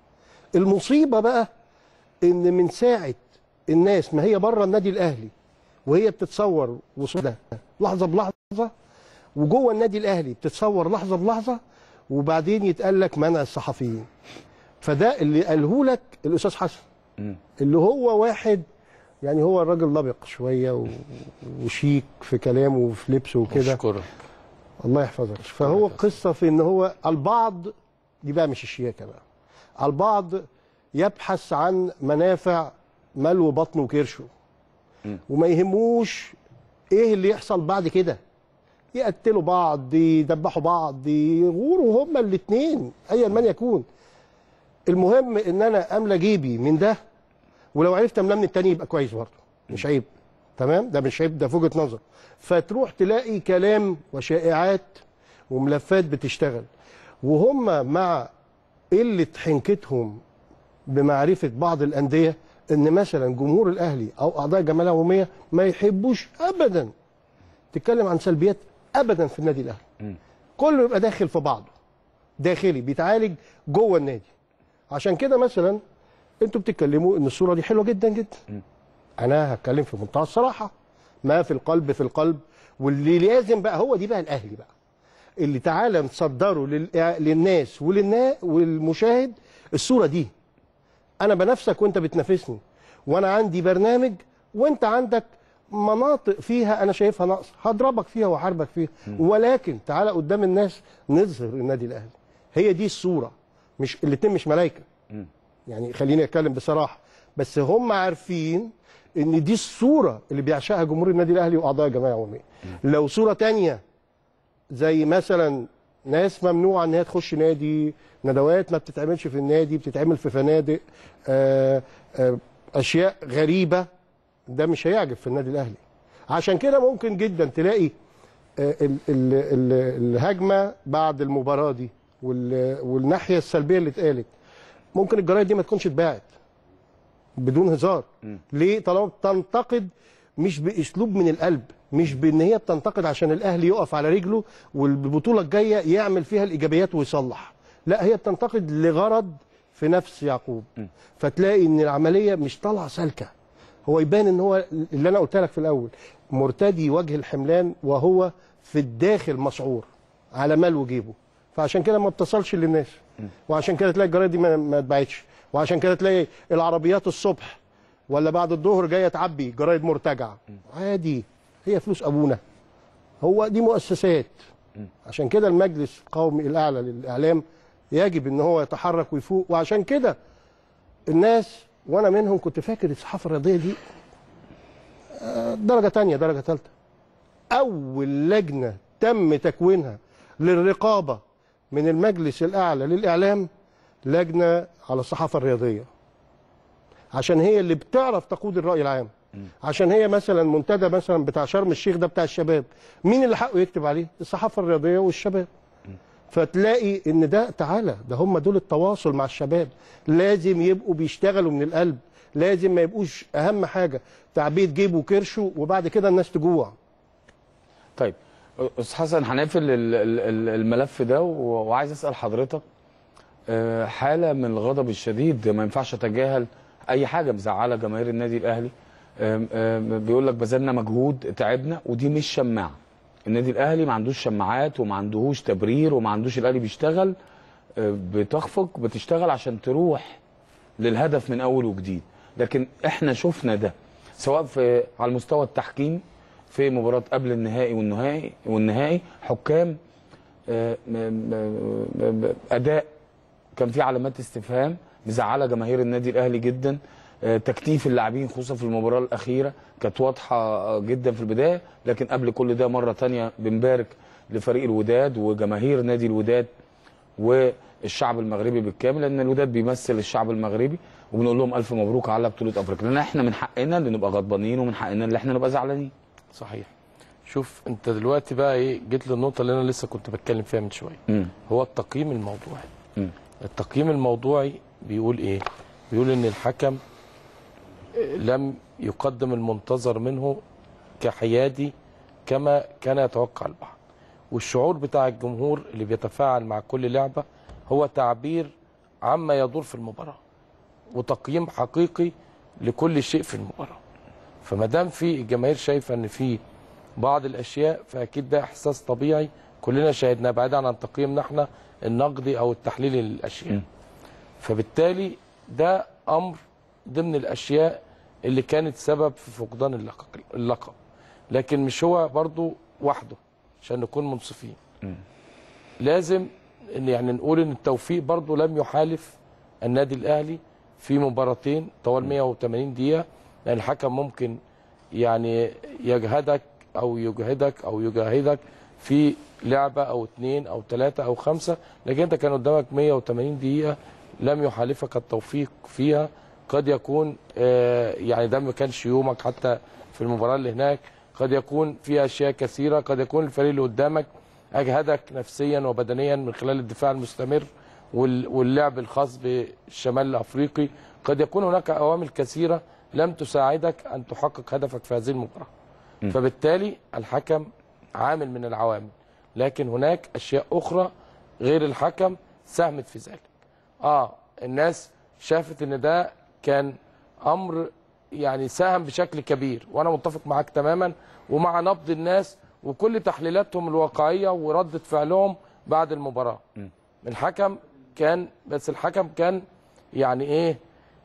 المصيبه بقى ان من ساعه الناس ما هي بره النادي الاهلي وهي بتتصور وصولها لحظه بلحظه، وجوه النادي الاهلي بتتصور لحظه بلحظه، وبعدين يتقال لك منع الصحفيين. فده اللي قاله لك الاستاذ حسن، اللي هو واحد يعني هو الراجل لبق شويه وشيك في كلامه وفي لبسه وكده. اشكرك. الله يحفظك. فهو قصه في ان هو البعض، دي بقى مش الشياكه بقى، البعض يبحث عن منافع ملو بطنه وكرشه، وما يهموش ايه اللي يحصل بعد كده. يقتلوا بعض، يدبحوا بعض، يغوروا هما الاثنين ايا من يكون. المهم ان انا املى جيبي من ده، ولو عرفت املاه من التاني يبقى كويس برضه، مش عيب. تمام؟ ده مش عيب، ده في وجهه نظر. فتروح تلاقي كلام وشائعات وملفات بتشتغل، وهم مع قله حنكتهم بمعرفه بعض الانديه ان مثلا جمهور الاهلي او اعضاء الجمعيه العموميه ما يحبوش ابدا تتكلم عن سلبيات ابدا في النادي الاهلي. كله يبقى داخل في بعضه، داخلي بيتعالج جوه النادي. عشان كده مثلا انتوا بتتكلموا ان الصوره دي حلوه جدا جدا. انا هتكلم في منتهى الصراحه، ما في القلب في القلب. واللي لازم بقى هو دي بقى الاهلي بقى اللي تعالى نصدره للناس وللنا والمشاهد الصوره دي. انا بنافسك وانت بتنافسني، وانا عندي برنامج وانت عندك مناطق فيها انا شايفها ناقصه، هضربك فيها وحاربك فيها، ولكن تعالى قدام الناس نظهر النادي الاهلي. هي دي الصوره، مش الاثنين مش ملايكه. يعني خليني اتكلم بصراحه، بس هم عارفين ان دي الصوره اللي بيعشقها جمهور النادي الاهلي واعضاء الجمعيه العموميه. لو صوره ثانيه زي مثلا ناس ممنوعه ان هي تخش نادي، ندوات ما بتتعملش في النادي، بتتعمل في فنادق، آآ آآ اشياء غريبه، ده مش هيعجب في النادي الاهلي. عشان كده ممكن جدا تلاقي ال ال ال الهجمه بعد المباراه دي والناحيه السلبيه اللي اتقالت، ممكن الجرايد دي ما تكونش اتباعت بدون هزار. ليه؟ طالما بتنتقد مش باسلوب من القلب، مش بان هي بتنتقد عشان الاهلي يقف على رجله والبطوله الجايه يعمل فيها الايجابيات ويصلح، لا هي بتنتقد لغرض في نفس يعقوب. فتلاقي ان العمليه مش طالعه سالكه. هو يبان ان هو اللي انا قلت لك في الاول، مرتدي وجه الحملان وهو في الداخل مسعور على مال جيبه. فعشان كده ما بتصلش للناس، وعشان كده تلاقي الجرايد دي ما اتباعتش، وعشان كده تلاقي العربيات الصبح ولا بعد الظهر جايه تعبي جرايد مرتجعه. عادي، هي فلوس ابونا، هو دي مؤسسات. عشان كده المجلس القومي الاعلى للاعلام يجب ان هو يتحرك ويفوق. وعشان كده الناس وانا منهم كنت فاكر الصحافه الرياضيه دي درجه ثانيه درجه ثالثه. اول لجنه تم تكوينها للرقابه من المجلس الاعلى للاعلام لجنه على الصحافه الرياضيه، عشان هي اللي بتعرف تقود الراي العام. عشان هي مثلا منتدى مثلا بتاع شرم الشيخ ده بتاع الشباب، مين اللي حقه يكتب عليه؟ الصحافه الرياضيه والشباب. فتلاقي ان ده تعالى ده هم دول التواصل مع الشباب، لازم يبقوا بيشتغلوا من القلب، لازم ما يبقوش اهم حاجه تعبيد جيبه وكرشه وبعد كده الناس تجوع. طيب استاذ حسن، هنقفل الملف ده وعايز اسال حضرتك، حاله من الغضب الشديد ما ينفعش اتجاهل اي حاجه مزعله جماهير النادي الاهلي. بيقول لك بذلنا مجهود، تعبنا، ودي مش شماعه. النادي الاهلي ما عندوش شماعات وما عندهوش تبرير وما عندوش، الاهلي بيشتغل، بتخفق بتشتغل عشان تروح للهدف من اول وجديد. لكن احنا شفنا ده سواء في على المستوى التحكيمي في مباراه قبل النهائي والنهائي والنهائي حكام اداء كان في علامات استفهام مزعله جماهير النادي الاهلي جدا. تكتيف اللاعبين خصوصا في المباراه الاخيره كانت واضحه جدا في البدايه. لكن قبل كل ده مره ثانيه بنبارك لفريق الوداد وجماهير نادي الوداد والشعب المغربي بالكامل، لان الوداد بيمثل الشعب المغربي، وبنقول لهم الف مبروك على بطوله افريقيا. لان احنا من حقنا اللي نبقى غضبانين ومن حقنا اللي احنا نبقى زعلانين. صحيح. شوف انت دلوقتي بقى ايه، جيت للنقطه اللي انا لسه كنت بتكلم فيها من شويه، هو التقييم الموضوعي. م. التقييم الموضوعي بيقول ايه؟ بيقول ان الحكم لم يقدم المنتظر منه كحيادي كما كان يتوقع البعض. والشعور بتاع الجمهور اللي بيتفاعل مع كل لعبة هو تعبير عما يدور في المباراة وتقييم حقيقي لكل شيء في المباراة. فما دام في الجماهير شايفة ان في بعض الاشياء فاكيد ده احساس طبيعي كلنا شاهدناه بعيدا عن تقييمنا احنا النقدي او التحليلي للاشياء. فبالتالي ده امر ضمن الاشياء اللي كانت سبب في فقدان اللقب اللقب لكن مش هو برضو وحده عشان نكون منصفين. لازم ان يعني نقول ان التوفيق برضو لم يحالف النادي الاهلي في مباراتين طوال مئة وثمانين دقيقه، لان الحكم ممكن يعني يجهدك او يجهدك او يجاهدك في لعبه او اثنين او ثلاثه او خمسه، لكن انت كان قدامك مئة وثمانين دقيقه لم يحالفك التوفيق فيها. قد يكون آه يعني ده ما كانش يومك حتى في المباراه اللي هناك، قد يكون في اشياء كثيره، قد يكون الفريق اللي قدامك اجهدك نفسيا وبدنيا من خلال الدفاع المستمر واللعب الخاص بالشمال الافريقي، قد يكون هناك عوامل كثيره لم تساعدك ان تحقق هدفك في هذه المباراه. م. فبالتالي الحكم عامل من العوامل، لكن هناك اشياء اخرى غير الحكم ساهمت في ذلك. اه الناس شافت ان ده كان امر يعني ساهم بشكل كبير، وانا متفق معاك تماما ومع نبض الناس وكل تحليلاتهم الواقعيه وردة فعلهم بعد المباراه. م. الحكم كان بس الحكم كان يعني ايه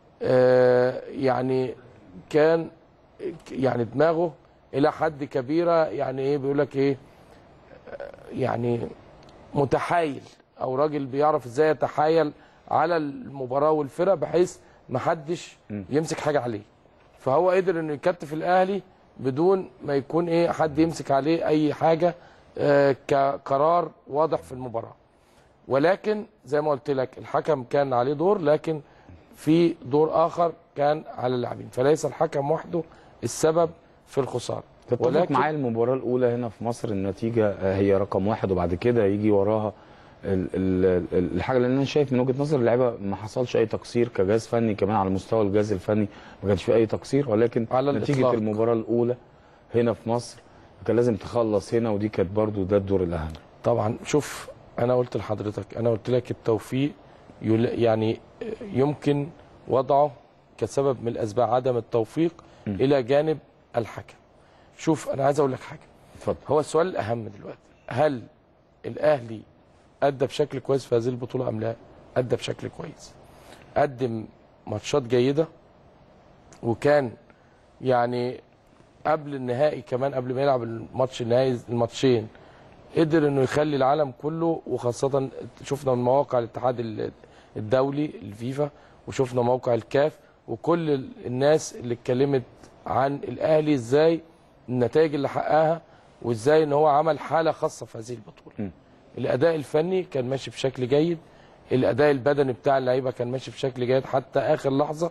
آه يعني كان يعني دماغه الى حد كبيره يعني ايه بيقول لك ايه آه يعني متحايل، او راجل بيعرف ازاي يتحايل على المباراه والفرق بحيث ما حدش يمسك حاجه عليه. فهو قدر انه يكتف الاهلي بدون ما يكون ايه حد يمسك عليه اي حاجه آه كقرار واضح في المباراه. ولكن زي ما قلت لك الحكم كان عليه دور، لكن في دور اخر كان على اللاعبين، فليس الحكم وحده السبب في الخساره. تتفق معايا المباراه الاولى هنا في مصر النتيجه هي رقم واحد وبعد كده يجي وراها ال ال الحاجه اللي انا شايف من وجهه نظر اللعيبه ما حصلش اي تقصير كجهاز فني، كمان على مستوى الجهاز الفني ما كانش في اي تقصير، ولكن على نتيجه الإطلاق. المباراه الاولى هنا في مصر كان لازم تخلص هنا، ودي كانت برضو ده الدور الاهم. طبعا شوف انا قلت لحضرتك انا قلت لك التوفيق يعني يمكن وضعه كسبب من الاسباب عدم التوفيق م. الى جانب الحكم. شوف انا عايز اقول لك حاجه. اتفضل. هو السؤال الاهم دلوقتي، هل الاهلي ادى بشكل كويس في هذه البطوله ام لا؟ ادى بشكل كويس، قدم ماتشات جيده، وكان يعني قبل النهائي كمان قبل ما يلعب الماتش النهائي الماتشين قدر انه يخلي العالم كله، وخاصه شفنا من مواقع الاتحاد الدولي الفيفا وشفنا موقع الكاف وكل الناس اللي اتكلمت عن الاهلي ازاي النتائج اللي حققها وازاي ان هو عمل حاله خاصه في هذه البطوله. م. الاداء الفني كان ماشي بشكل جيد، الاداء البدني بتاع اللعيبه كان ماشي بشكل جيد حتى اخر لحظه.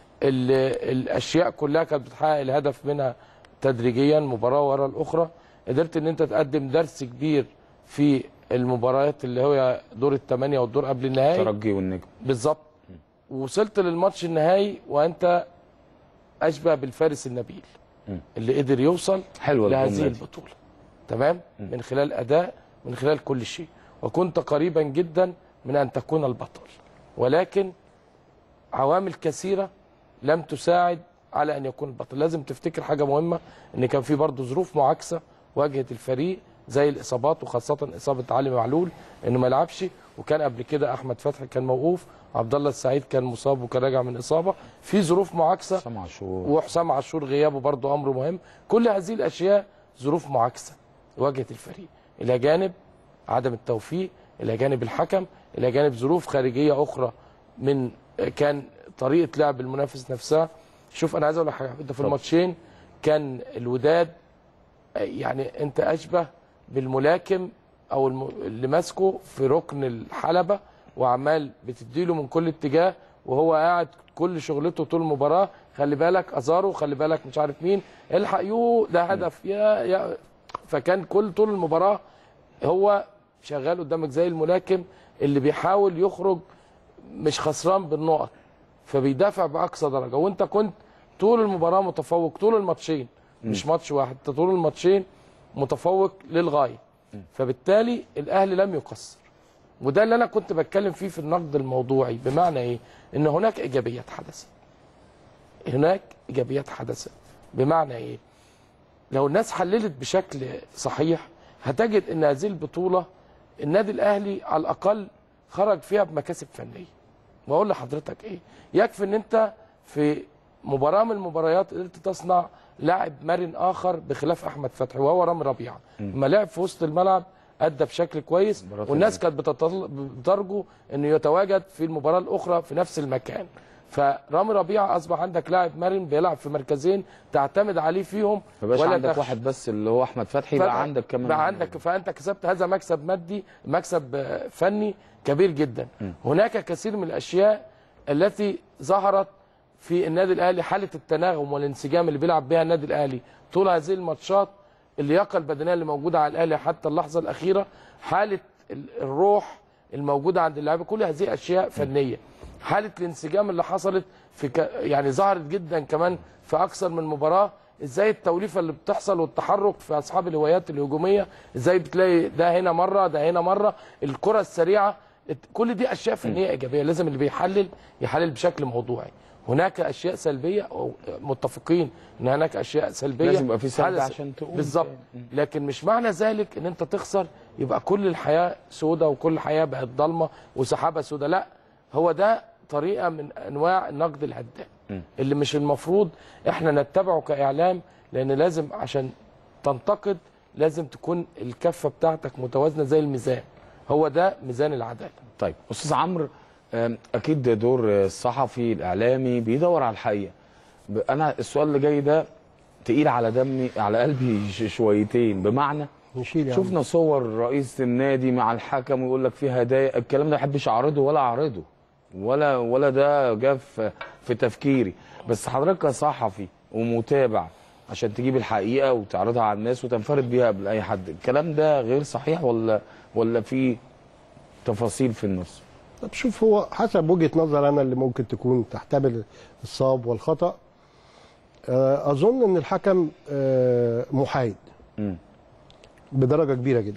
الاشياء كلها كانت بتحقق الهدف منها تدريجيا مباراه ورا الاخرى. قدرت ان انت تقدم درس كبير في المباريات اللي هو دور الثمانيه والدور قبل النهائي، الترجي والنجم بالظبط، ووصلت للماتش النهائي وانت اشبه بالفارس النبيل م. اللي قدر يوصل حلوة لهذه البطوله. تمام. م. من خلال اداء، من خلال كل شيء، وكنت قريبا جدا من ان تكون البطل، ولكن عوامل كثيره لم تساعد على ان يكون البطل. لازم تفتكر حاجه مهمه، ان كان في برضه ظروف معاكسه واجهت الفريق زي الاصابات، وخاصه اصابه علي معلول انه ما يلعبش، وكان قبل كده احمد فتحي كان موقوف، عبد الله السعيد كان مصاب وكان راجع من اصابه، في ظروف معاكسه، حسام عاشور وحسام عاشور غيابه برضه امر مهم. كل هذه الاشياء ظروف معاكسه واجهت الفريق، الى جانب عدم التوفيق، الى جانب الحكم، الى جانب ظروف خارجيه اخرى من كان طريقه لعب المنافس نفسها. شوف انا عايز اقول لك حاجه، انت في الماتشين كان الوداد يعني انت اشبه بالملاكم او اللي ماسكه في ركن الحلبه وعمال بتديله من كل اتجاه، وهو قاعد كل شغلته طول المباراه خلي بالك ازارو، خلي بالك مش عارف مين، الحق يو ده هدف يا يا فكان كل طول المباراه هو شغال قدامك زي الملاكم اللي بيحاول يخرج مش خسران بالنقط. فبيدافع باقصى درجه، وانت كنت طول المباراه متفوق، طول الماتشين مش ماتش واحد، انت طول الماتشين متفوق للغايه. فبالتالي الاهلي لم يقصر، وده اللي انا كنت بتكلم فيه في النقد الموضوعي. بمعنى ايه؟ ان هناك ايجابيات حدثت، هناك ايجابيات حدثت. بمعنى ايه؟ لو الناس حللت بشكل صحيح هتجد ان هذه البطوله النادي الاهلي على الاقل خرج فيها بمكاسب فنيه. واقول لحضرتك ايه؟ يكفي ان انت في مباراه من المباريات قدرت تصنع لاعب مرن اخر بخلاف احمد فتحي وهو رامي ربيعه. لما لعب في وسط الملعب ادى بشكل كويس، والناس كانت بترجو انه يتواجد في المباراه الاخرى في نفس المكان. فرامي ربيعه اصبح عندك لاعب مرن بيلعب في مركزين تعتمد عليه فيهم، ما ولا عندك واحد بس اللي هو احمد فتحي، بقى عندك كمان بقى عندك، فانت كسبت هذا مكسب مادي، مكسب فني كبير جدا. م. هناك كثير من الاشياء التي ظهرت في النادي الاهلي، حاله التناغم والانسجام اللي بيلعب بها النادي الاهلي طول هذه الماتشات، اللياقه البدنيه اللي موجوده على الاهلي حتى اللحظه الاخيره، حاله الروح الموجوده عند اللاعبين، كل هذه اشياء فنيه. حاله الانسجام اللي حصلت في ك... يعني ظهرت جدا كمان في اكثر من مباراه، ازاي التوليفه اللي بتحصل والتحرك في اصحاب الهوايات الهجوميه، ازاي بتلاقي ده هنا مره ده هنا مره، الكره السريعه، كل دي اشياء فنيه ايجابيه. لازم اللي بيحلل يحلل بشكل موضوعي. هناك اشياء سلبيه، متفقين ان هناك اشياء سلبيه، لازم يبقى في سلبيه عشان تقوم بالظبط، لكن مش معنى ذلك ان انت تخسر يبقى كل الحياه سودة وكل الحياه بقت ضلمه وسحابه سودة. لا، هو ده طريقه من انواع النقد الهدام اللي مش المفروض احنا نتبعه كاعلام، لان لازم عشان تنتقد لازم تكون الكفه بتاعتك متوازنه زي الميزان، هو ده ميزان العداله. طيب استاذ عمرو، اكيد دور الصحفي الاعلامي بيدور على الحقيقه. انا السؤال اللي جاي ده تقيل على دمي على قلبي شويتين، بمعنى شفنا صور رئيس النادي مع الحكم ويقول لك في هدايا، الكلام ده ما بحبش اعرضه ولا اعرضه ولا ولا ده جه في في تفكيري، بس حضرتك كصحفي ومتابع عشان تجيب الحقيقه وتعرضها على الناس وتنفرد بيها قبل اي حد، الكلام ده غير صحيح ولا ولا في تفاصيل في النص؟ طب شوف، هو حسب وجهه نظر انا اللي ممكن تكون تحتمل الصواب والخطا. اظن ان الحكم محايد بدرجه كبيره جدا،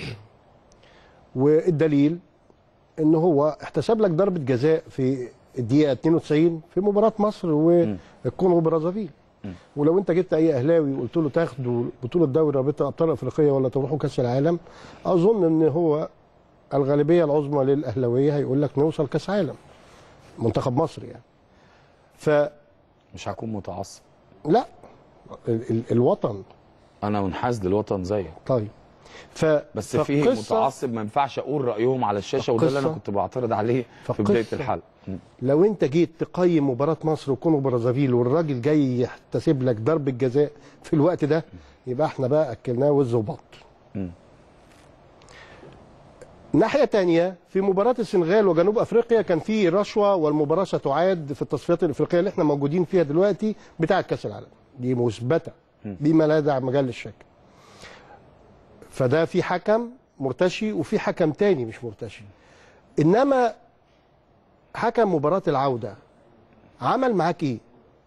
والدليل ان هو احتسب لك ضربه جزاء في الدقيقه اثنين وتسعين في مباراه مصر والكونغو برازافيل. ولو انت جبت اي اهلاوي وقلت له تاخدوا بطوله دوري رابطه ابطال افريقيه ولا تروحوا كاس العالم، اظن ان هو الغالبيه العظمى للاهلاويه هيقول لك نوصل كاس عالم منتخب مصر يعني. ف مش هكون متعصب، لا، ال ال الوطن، انا منحاز للوطن زيك. طيب ف بس في متعصب ما ينفعش اقول رايهم على الشاشه، وده اللي انا كنت بعترض عليه في بدايه الحلقه. لو انت جيت تقيم مباراه مصر وكونغو برازافيل والراجل جاي يحتسب لك ضربه جزاء في الوقت ده، يبقى احنا بقى اكلناه وز وبط. ناحيه ثانيه، في مباراه السنغال وجنوب افريقيا كان في رشوه، والمباراه ستعاد في التصفيات الافريقيه اللي احنا موجودين فيها دلوقتي بتاعه كاس العالم، دي مثبته بما لا داعي مجال للشك. فده في حكم مرتشي وفي حكم تاني مش مرتشي. انما حكم مباراه العوده عمل معاك ايه؟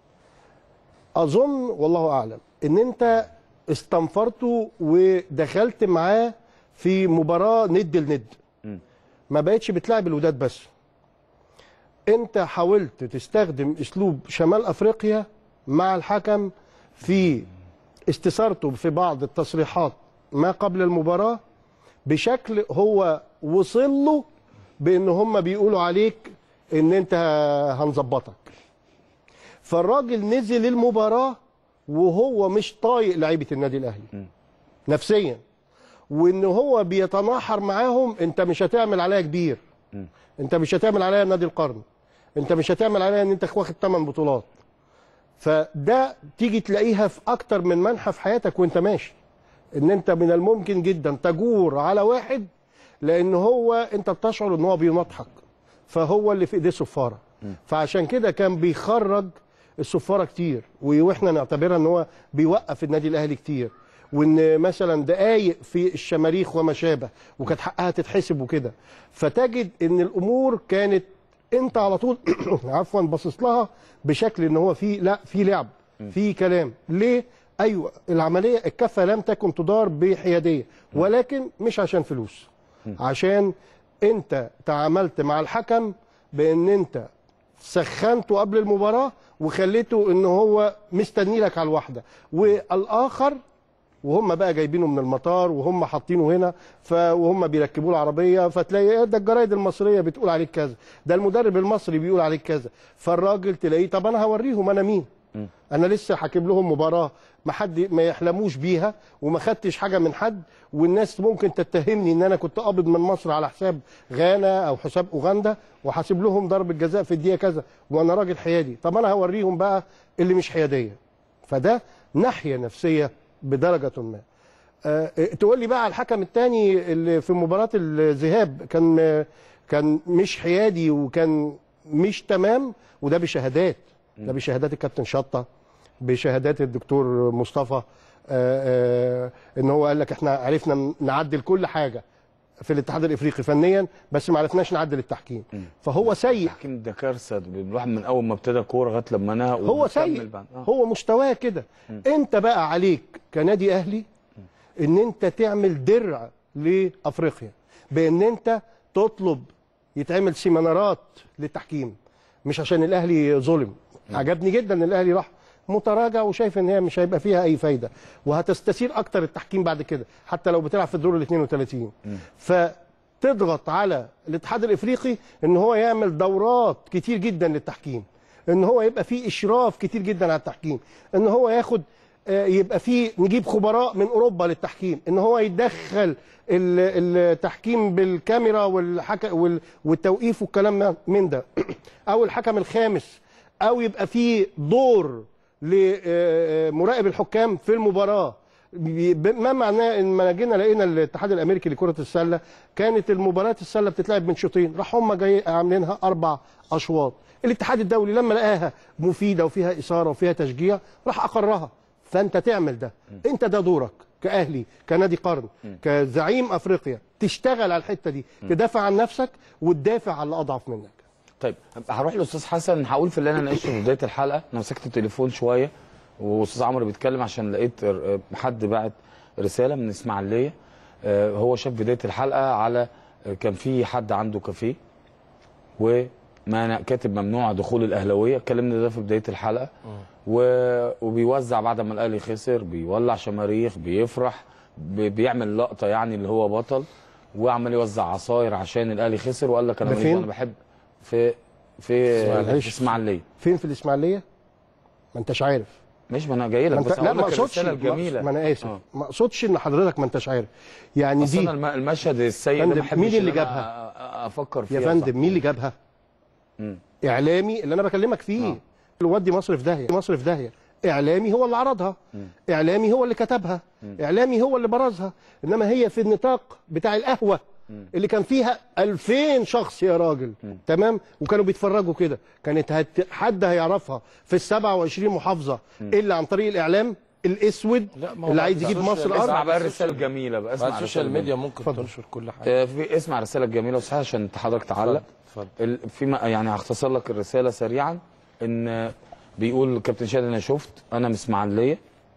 اظن والله اعلم ان انت استنفرته ودخلت معاه في مباراه ند لند، ما بقتش بتلعب الوداد بس. انت حاولت تستخدم اسلوب شمال افريقيا مع الحكم في استثارته في بعض التصريحات ما قبل المباراه بشكل هو وصل له بان هم بيقولوا عليك ان انت هنظبطك. فالراجل نزل المباراه وهو مش طايق لعيبه النادي الاهلي نفسيا، وان هو بيتناحر معاهم، انت مش هتعمل عليا كبير، انت مش هتعمل عليا نادي القرن، انت مش هتعمل عليا ان انت واخد ثمان بطولات. فده تيجي تلاقيها في اكتر من منحى في حياتك وانت ماشي، ان انت من الممكن جدا تجور على واحد لان هو انت بتشعر ان هو بينطحك، فهو اللي في ايديه صفاره. فعشان كده كان بيخرج الصفاره كتير، واحنا نعتبرها ان هو بيوقف النادي الاهلي كتير، وان مثلا دقايق في الشماريخ وما شابه وكانت حقها تتحسب وكده. فتجد ان الامور كانت انت على طول عفوا باصص لها بشكل ان هو في لا في لعب في كلام. ليه؟ ايوه العمليه الكفه لم تكن تدار بحياديه، ولكن مش عشان فلوس، عشان انت تعاملت مع الحكم بان انت سخنته قبل المباراه وخليته ان هو مستني لك على الواحده، والاخر وهم بقى جايبينه من المطار وهم حاطينه هنا ف... وهم بيركبوا له عربيه، فتلاقي ده الجرايد المصريه بتقول عليك كذا، ده المدرب المصري بيقول عليك كذا، فالراجل تلاقيه طب انا هوريهم انا مين؟ انا لسه حاكم لهم مباراه ما حد ما يحلموش بيها وما خدتش حاجه من حد، والناس ممكن تتهمني ان انا كنت قابض من مصر على حساب غانا او حساب اوغندا وحاسب لهم ضربه جزاء في الدقيقه كذا وانا راجل حيادي. طب انا هوريهم بقى اللي مش حياديه. فده ناحيه نفسيه بدرجه ما. أه تقول لي بقى على الحكم الثاني اللي في مباراه الذهاب كان كان مش حيادي وكان مش تمام، وده بشهادات، ده بشهادات الكابتن شطه، بشهادات الدكتور مصطفى، آآ آآ ان هو قال لك احنا عرفنا نعدل كل حاجه في الاتحاد الافريقي فنيا بس ما عرفناش نعدل التحكيم. فهو سيء. التحكيم ده كارثه، الواحد من اول ما ابتدى كوره لغايه لما نهى هو سيء. آه. هو مستواه كده. انت بقى عليك كنادي اهلي ان انت تعمل درع لافريقيا بان انت تطلب يتعمل سيمينارات للتحكيم، مش عشان الاهلي ظلم. عجبني جدا ان الاهلي راح متراجع وشايف ان هي مش هيبقى فيها اي فايده وهتستثير اكتر التحكيم بعد كده حتى لو بتلعب في الدور ال اثنين وثلاثين. فتضغط على الاتحاد الافريقي ان هو يعمل دورات كتير جدا للتحكيم، ان هو يبقى فيه اشراف كتير جدا على التحكيم، ان هو ياخد يبقى فيه نجيب خبراء من اوروبا للتحكيم، ان هو يدخل التحكيم بالكاميرا والتوقيف والكلام من ده، او الحكم الخامس، او يبقى فيه دور لمراقب الحكام في المباراه. ما معناه ان ما جينا لقينا الاتحاد الامريكي لكره السله كانت المباريات السله بتتلعب من شوطين، راح هم جاي عاملينها اربع اشواط. الاتحاد الدولي لما لقاها مفيده وفيها اثاره وفيها تشجيع راح اقرها. فانت تعمل ده، انت ده دورك كاهلي كنادي قرن كزعيم افريقيا، تشتغل على الحته دي، تدافع عن نفسك وتدافع على الاضعف منك. طيب هروح لاستاذ حسن، هقول في اللي انا ناقشته في بدايه الحلقه، انا مسكت التليفون شويه واستاذ عمرو بيتكلم عشان لقيت حد بعت رساله من اسماعيليه، هو شاف بدايه الحلقه على كان في حد عنده كافيه وما كاتب ممنوع دخول الاهلاويه، اتكلمنا ده في بدايه الحلقه، وبيوزع بعد ما الاهلي خسر، بيولع شماريخ، بيفرح، بيعمل لقطه يعني اللي هو بطل، وعمال يوزع عصاير عشان الاهلي خسر، وقال لك انا انا بحب في في اسماعيليه. فين في الاسماعيليه؟ ما انتش عارف. مش ما انا جاي لك بس لا ما اقصدش الجميله، ما انا اسف آه. ما اقصدش ان حضرتك ما انتش عارف يعني دي اصلا المشهد السيء ده ما بحبش مين اللي جابها افكر فيها يا فندم. مين اللي جابها؟ مم. اعلامي اللي انا بكلمك فيه آه. اللي ودي مصر في داهيه، مصر في داهيه. اعلامي هو اللي عرضها، مم. اعلامي هو اللي كتبها، مم. اعلامي هو اللي برزها، انما هي في النطاق بتاع القهوه اللي كان فيها ألفين شخص يا راجل، م. تمام، وكانوا بيتفرجوا كده، كانت هت... حد هيعرفها في ال سبعة وعشرين محافظه م. الا عن طريق الاعلام الاسود اللي عايز يجيب مصر ارض. اسمع بقى الرساله الجميله بقى، اسمع السوشيال ميديا ممكن فضل. تنشر كل حاجه. في اسمع الرساله الجميله وصحيح عشان حضرتك تعلق. اتفضل. في يعني هختصر لك الرساله سريعا، ان بيقول كابتن شادي انا شفت انا من اسماعيليه،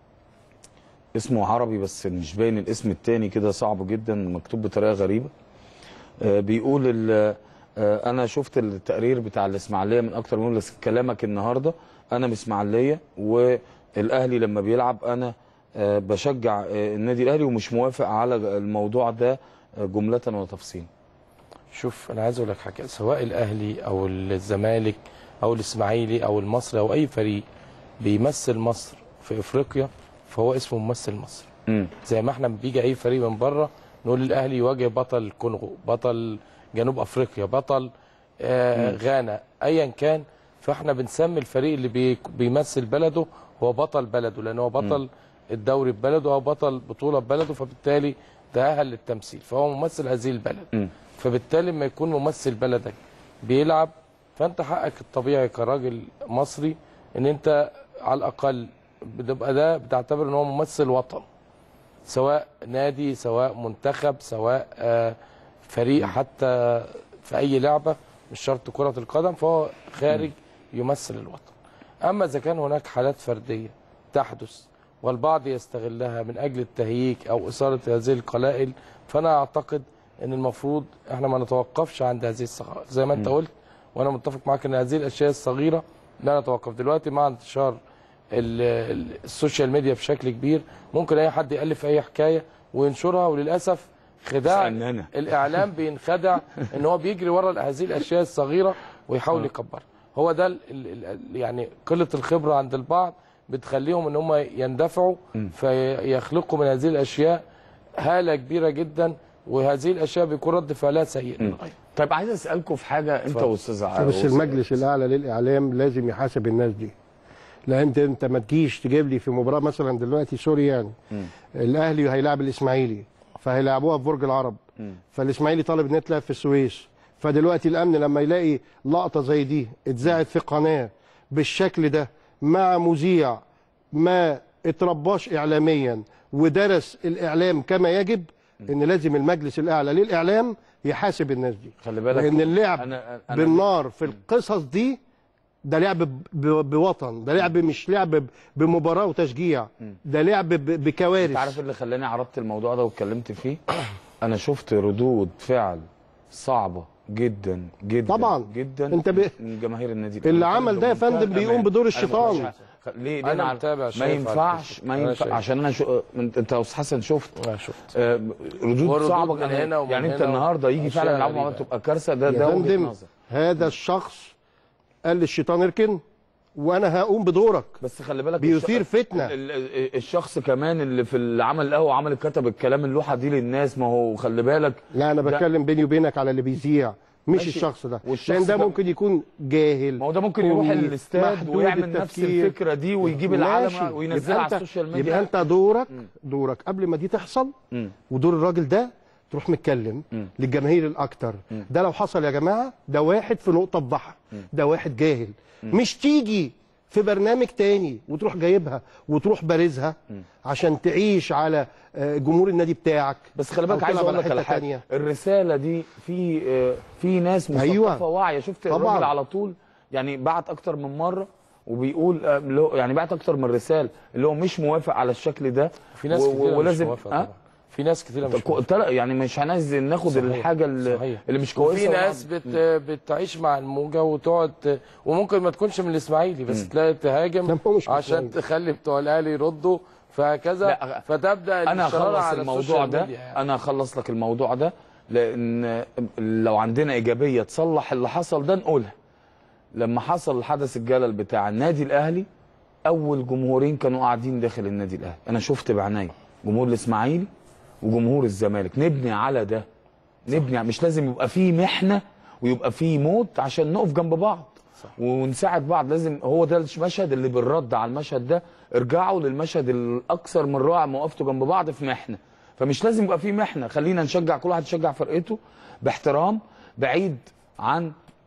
اسمه عربي بس مش باين الاسم الثاني كده، صعب جدا مكتوب بطريقه غريبه. آه بيقول آه انا شفت التقرير بتاع الاسماعيليه من اكتر من كلامك النهارده، انا من اسماعيليه والاهلي لما بيلعب انا آه بشجع آه النادي الاهلي ومش موافق على الموضوع ده آه جمله وتفصيلا. شوف انا عايز اقول لك حاجه، سواء الاهلي او الزمالك او الاسماعيلي او المصري او اي فريق بيمثل مصر في افريقيا فهو اسمه ممثل مصر. م. زي ما احنا بيجي اي فريق من بره نقول الاهلي يواجه بطل الكونغو، بطل جنوب افريقيا، بطل آه غانا، ايا كان، فاحنا بنسمي الفريق اللي بي بيمثل بلده هو بطل بلده، لان هو بطل م. الدوري ببلده او بطل بطوله ببلده، فبالتالي تأهل للتمثيل، فهو ممثل هذه البلد. م. فبالتالي لما يكون ممثل بلدك بيلعب، فانت حقك الطبيعي كراجل مصري ان انت على الاقل بتبقى ده بتعتبر ان هو ممثل وطن، سواء نادي سواء منتخب سواء آه فريق حتى في اي لعبه، مش شرط كره القدم، فهو خارج يمثل الوطن. اما اذا كان هناك حالات فرديه تحدث والبعض يستغلها من اجل التهييج او اثاره هذه القلائل، فانا اعتقد ان المفروض احنا ما نتوقفش عند هذه الصغائر زي ما انت قلت، وانا متفق معاك ان هذه الاشياء الصغيره لا نتوقف. دلوقتي مع انتشار السوشيال ميديا بشكل كبير ممكن اي حد يالف اي حكايه وينشرها، وللاسف خداع الاعلام بينخدع ان هو بيجري ورا هذه الاشياء الصغيره ويحاول يكبرها. هو ده يعني قله الخبره عند البعض بتخليهم ان هم يندفعوا فيخلقوا من هذه الاشياء هاله كبيره جدا، وهذه الاشياء بيكون رد فعلها سيء للغايه. طيب عايز اسالكم في حاجه انت واستاذ عادل. بس المجلس الاعلى للاعلام لازم يحاسب الناس دي، لان انت انت ما تجيش تجيب لي في مباراه مثلا دلوقتي سوري يعني م. الاهلي هيلاعب الاسماعيلي فهيلاعبوها في برج العرب، م. فالاسماعيلي طالب انها تلعب في السويس، فدلوقتي الامن لما يلاقي لقطه زي دي اتذاعت في قناه بالشكل ده مع مذيع ما اترباش اعلاميا ودرس الاعلام كما يجب، ان لازم المجلس الاعلى للاعلام يحاسب الناس دي. خلي بالك لان اللعب أنا أنا بالنار في القصص دي ده لعب بوطن، ده لعب مش لعب بمباراه وتشجيع، ده لعب بكوارث. انت عارف اللي خلاني عرضت الموضوع ده واتكلمت فيه؟ انا شفت ردود فعل صعبه جدا جدا طبعا جدا انت ب... من جماهير النادي اللي, اللي عمل ده يا فندم بيقوم بدور الشيطان. ليه ليه انا متابع ما ينفعش ما ينفعش عشان انا شو... انت يا استاذ حسن شفت انا شفت آه ردود صعبه من هنا ومن يعني هنا انت النهارده يجي فعلا العمل تبقى كارثه. ده ده وجهه نظر. هذا الشخص قال للشيطان اركن وانا هقوم بدورك، بس خلي بالك بيثير فتنه. الشخص كمان اللي في العمل القهوه عمل كتب الكلام اللوحه دي للناس، ما هو خلي بالك. لا انا بتكلم بيني وبينك على اللي بيذيع مش ماشي. الشخص ده لان ده ممكن يكون جاهل، ما هو ده ممكن يروح الاستاد ويعمل نفس الفكره دي ويجيب العالم وينزلها على السوشيال ميديا. يبقى انت دورك م. دورك قبل ما دي تحصل م. ودور الراجل ده تروح متكلم م. للجماهير الاكتر. م. ده لو حصل يا جماعه ده واحد في نقطه ضحى، ده واحد جاهل. م. مش تيجي في برنامج تاني وتروح جايبها وتروح بارزها عشان تعيش على جمهور النادي بتاعك. بس خلي بالك عايز اقول لك على حاجه، الرساله دي في في ناس مثقفه أيوة. واعيه. شفت الراجل على طول يعني بعت اكتر من مره وبيقول يعني بعت اكتر من رساله اللي هو مش موافق على الشكل ده. في ناس كتير ولازم مش موافقه. في ناس كتير مش موافقه يعني مش هنعايز ناخد صحيح. الحاجه اللي, صحيح. اللي مش كويسه. في ناس بت بتعيش مع الموجه وتقعد وممكن ما تكونش من الاسماعيلي بس م. تلاقي تهاجم عشان تخلي بتوع الاهلي يردوا فهكذا، فتبدا انا اخلص الموضوع ده يعني. انا اخلص لك الموضوع ده لان لو عندنا ايجابيه تصلح اللي حصل ده نقولها. لما حصل الحدث الجلل بتاع النادي الاهلي اول جمهورين كانوا قاعدين داخل النادي الاهلي، انا شفت بعيني جمهور الاسماعيلي وجمهور الزمالك. نبني على ده، نبني مش لازم يبقى فيه محنه ويبقى فيه موت عشان نقف جنب بعض صح. ونساعد بعض. لازم هو ده المشهد اللي بالرد على المشهد ده. ارجعوا للمشهد الاكثر من رائع ما وقفتوا جنب بعض في محنه، فمش لازم يبقى فيه محنه. خلينا نشجع كل واحد يشجع فرقته باحترام بعيد عن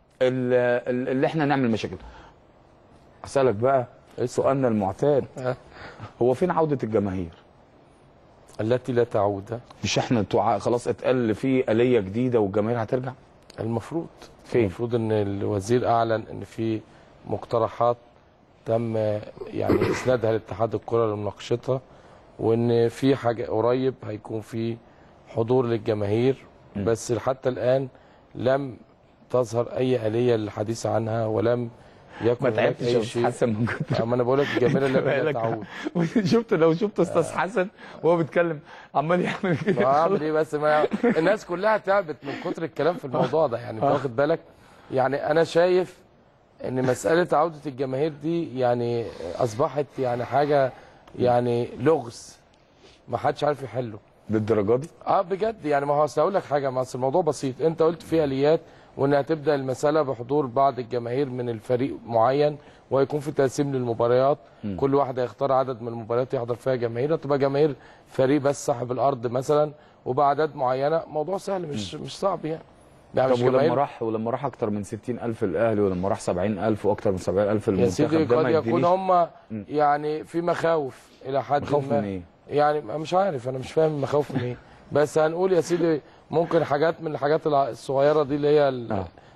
اللي احنا نعمل مشاكل. اسالك بقى سؤالنا المعتاد، هو فين عوده الجماهير التي لا تعود؟ مش احنا خلاص اتقال في آلية جديده والجماهير هترجع؟ المفروض فين؟ المفروض ان الوزير اعلن ان في مقترحات تم يعني اسنادها لاتحاد الكره لمناقشتها، وان في حاجه قريب هيكون في حضور للجماهير، بس حتى الان لم تظهر اي آلية للحديث عنها ولم يكن ما تعبتش يا استاذ حسن من كتر ما انا بقول لك الجماهير اللي لا تعود. شفت لو شفت استاذ حسن وهو بيتكلم عمال يعمل كده عامل ايه بس ما الناس كلها تعبت من كتر الكلام في الموضوع ده يعني. واخد بالك يعني انا شايف ان مساله عوده الجماهير دي يعني اصبحت يعني حاجه يعني لغز ما حدش عارف يحله للدرجه دي. اه بجد يعني. ما هو اصل اقول لك حاجه، ما اصل الموضوع بسيط. انت قلت في اليات وان هتبدا المساله بحضور بعض الجماهير من الفريق معين وهيكون في تقسيم للمباريات، م. كل واحد هيختار عدد من المباريات يحضر فيها جماهير، تبقى جماهير فريق بس صاحب الارض مثلا وباعداد معينه. موضوع سهل مش م. مش صعب يعني. يعني طب ولما راح ولما راح اكتر من ستين ألف الاهلي ولما راح سبعين ألف واكتر من سبعين ألف المنتخب يا سيدي قد يكون هم يعني في مخاوف الى حد ما. مخاوف من ايه؟ يعني مش عارف، انا مش فاهم المخاوف من ايه. بس هنقول يا سيدي ممكن حاجات من الحاجات الصغيره دي اللي هي آه.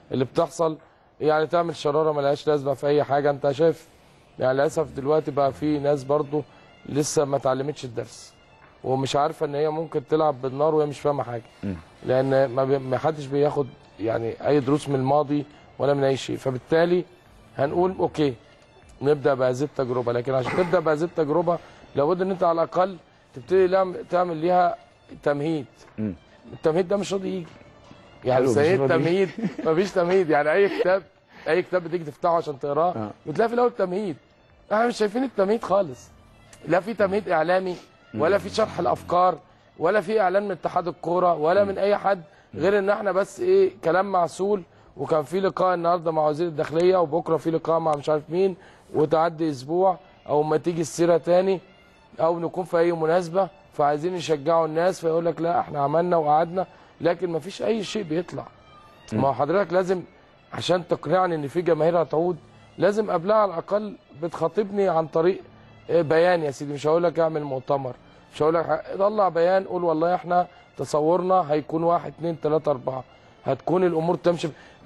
اللي بتحصل يعني تعمل شراره ملهاش لازمه في اي حاجه. انت شايف يعني للاسف دلوقتي بقى في ناس برضو لسه ما اتعلمتش الدرس ومش عارفه ان هي ممكن تلعب بالنار وهي مش فاهمه حاجه، لان ما حدش بياخد يعني اي دروس من الماضي ولا من اي شيء. فبالتالي هنقول اوكي نبدا بهذه التجربه، لكن عشان تبدا بهذه التجربه لابد ان انت على الاقل تبتدي تعمل ليها تمهيد. م. التمهيد ده مش راضي يجي يعني زي التمهيد مفيش تمهيد. يعني اي كتاب اي كتاب بتيجي تفتحه عشان تقراه آه. بتلاقي في الاول تمهيد. احنا مش شايفين التمهيد خالص، لا في تمهيد اعلامي ولا في شرح الافكار ولا في اعلان من اتحاد الكوره ولا من اي حد، غير ان احنا بس ايه كلام معسول. وكان في لقاء النهارده مع وزير الداخليه وبكره في لقاء مع مش عارف مين، وتعدي اسبوع او ما تيجي السيره تاني او نكون في اي مناسبه فعايزين يشجعوا الناس فيقول لك لا احنا عملنا وقعدنا، لكن ما فيش اي شيء بيطلع. ما هو حضرتك لازم عشان تقنعني ان في جماهير هتعود لازم قبلها على الاقل بتخاطبني عن طريق بيان يا سيدي. مش هقول لك اعمل مؤتمر، مش هقول لك طلع بيان قول والله احنا تصورنا هيكون واحد اتنين تلاته اربعه، هتكون الامور تمشي.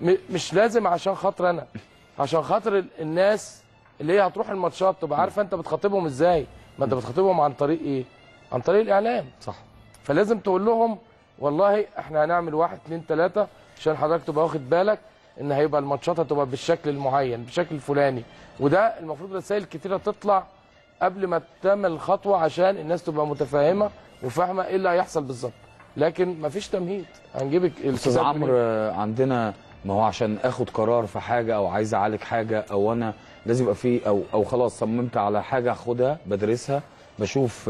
مش لازم عشان خاطر انا، عشان خاطر الناس اللي هي هتروح الماتشات تبقى عارفه انت بتخاطبهم ازاي. ما انت بتخاطبهم عن طريق ايه؟ عن طريق الاعلام. صح. فلازم تقول لهم والله احنا هنعمل واحد اتنين تلاته عشان حضرتك تبقى واخد بالك ان هيبقى الماتشات هتبقى بالشكل المعين بالشكل الفلاني. وده المفروض رسائل كتيره تطلع قبل ما تعمل الخطوه عشان الناس تبقى متفاهمه وفاهمه ايه اللي هيحصل بالظبط. لكن مفيش تمهيد. هنجيب استاذ عمرو عندنا ما هو عشان اخد قرار في حاجه او عايز اعالج حاجه او انا لازم يبقى في او او خلاص صممت على حاجه اخدها بدرسها بشوف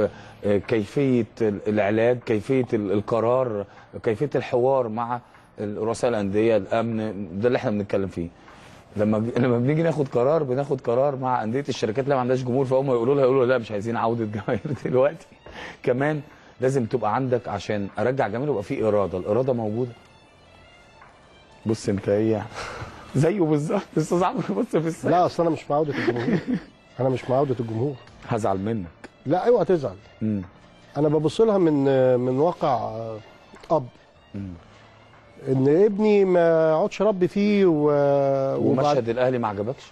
كيفيه العلاج كيفيه القرار كيفيه الحوار مع رؤساء الانديه الامن. ده اللي احنا بنتكلم فيه. لما لما بنيجي ناخد قرار بناخد قرار مع انديه الشركات اللي ما عندهاش جمهور فهم يقولوا لها يقولوا لا مش عايزين عوده جماهير دلوقتي. كمان لازم تبقى عندك عشان ارجع جماهير يبقى في اراده، الاراده موجوده. بص انت ايه زيه بالظبط استاذ عمرو. بص في الساعه. لا اصل انا مش مع عوده الجمهور. انا مش مع عوده الجمهور. هزعل منك. لا اوعى تزعل. مم. انا ببص لها من من واقع اب. مم. ان ابني ما اقعدش ربي فيه و... ومشهد الاهلي ما عجبكش؟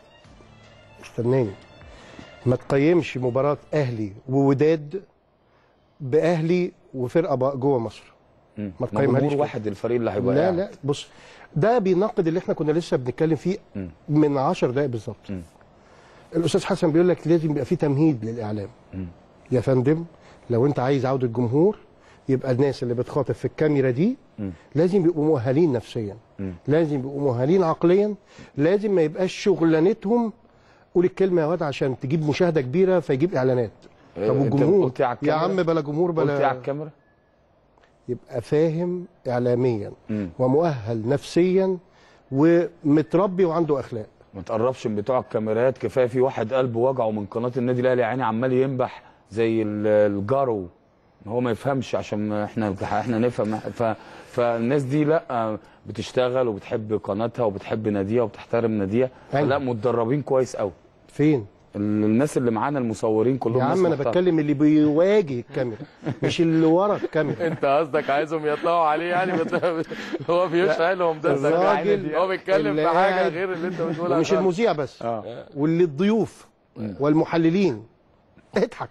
استناني. ما تقيمش مباراه اهلي ووداد باهلي وفرقه جوه مصر. مم. ما تقيمهاش واحد الفريق اللي هيبقى لا قاعد. لا بص ده بيناقض اللي احنا كنا لسه بنتكلم فيه مم. من عشر دقائق بالظبط. الاستاذ حسن بيقول لك لازم يبقى في تمهيد للاعلام. مم. يا فندم لو انت عايز عوده الجمهور يبقى الناس اللي بتخاطب في الكاميرا دي م. لازم يبقوا مؤهلين نفسيا، م. لازم يبقوا مؤهلين عقليا، لازم ما يبقاش شغلانتهم قول الكلمه يا واد عشان تجيب مشاهده كبيره فيجيب اعلانات. طب والجمهور يا عم بلا جمهور بلا قلت على الكاميرا يبقى فاهم اعلاميا م. ومؤهل نفسيا ومتربي وعنده اخلاق. ما تقربش من بتوع الكاميرات. كفايه في واحد قلبه وجعه من قناه النادي الاهلي عيني عمال ينبح زي الجارو هو ما يفهمش عشان احنا احنا نفهم. ف... فالناس دي لا بتشتغل وبتحب قناتها وبتحب ناديها وبتحترم ناديها. لا متدربين كويس قوي. فين الناس اللي معانا المصورين كلهم؟ يا عم انا بتكلم اللي بيواجه الكاميرا مش اللي ورا الكاميرا. انت قصدك عايزهم يطلعوا عليه يعني هو بيشرح لهم ده الراجل هو بيتكلم في حاجه غير اللي انت بتقولها. مش المذيع بس آه. واللي الضيوف والمحللين اضحك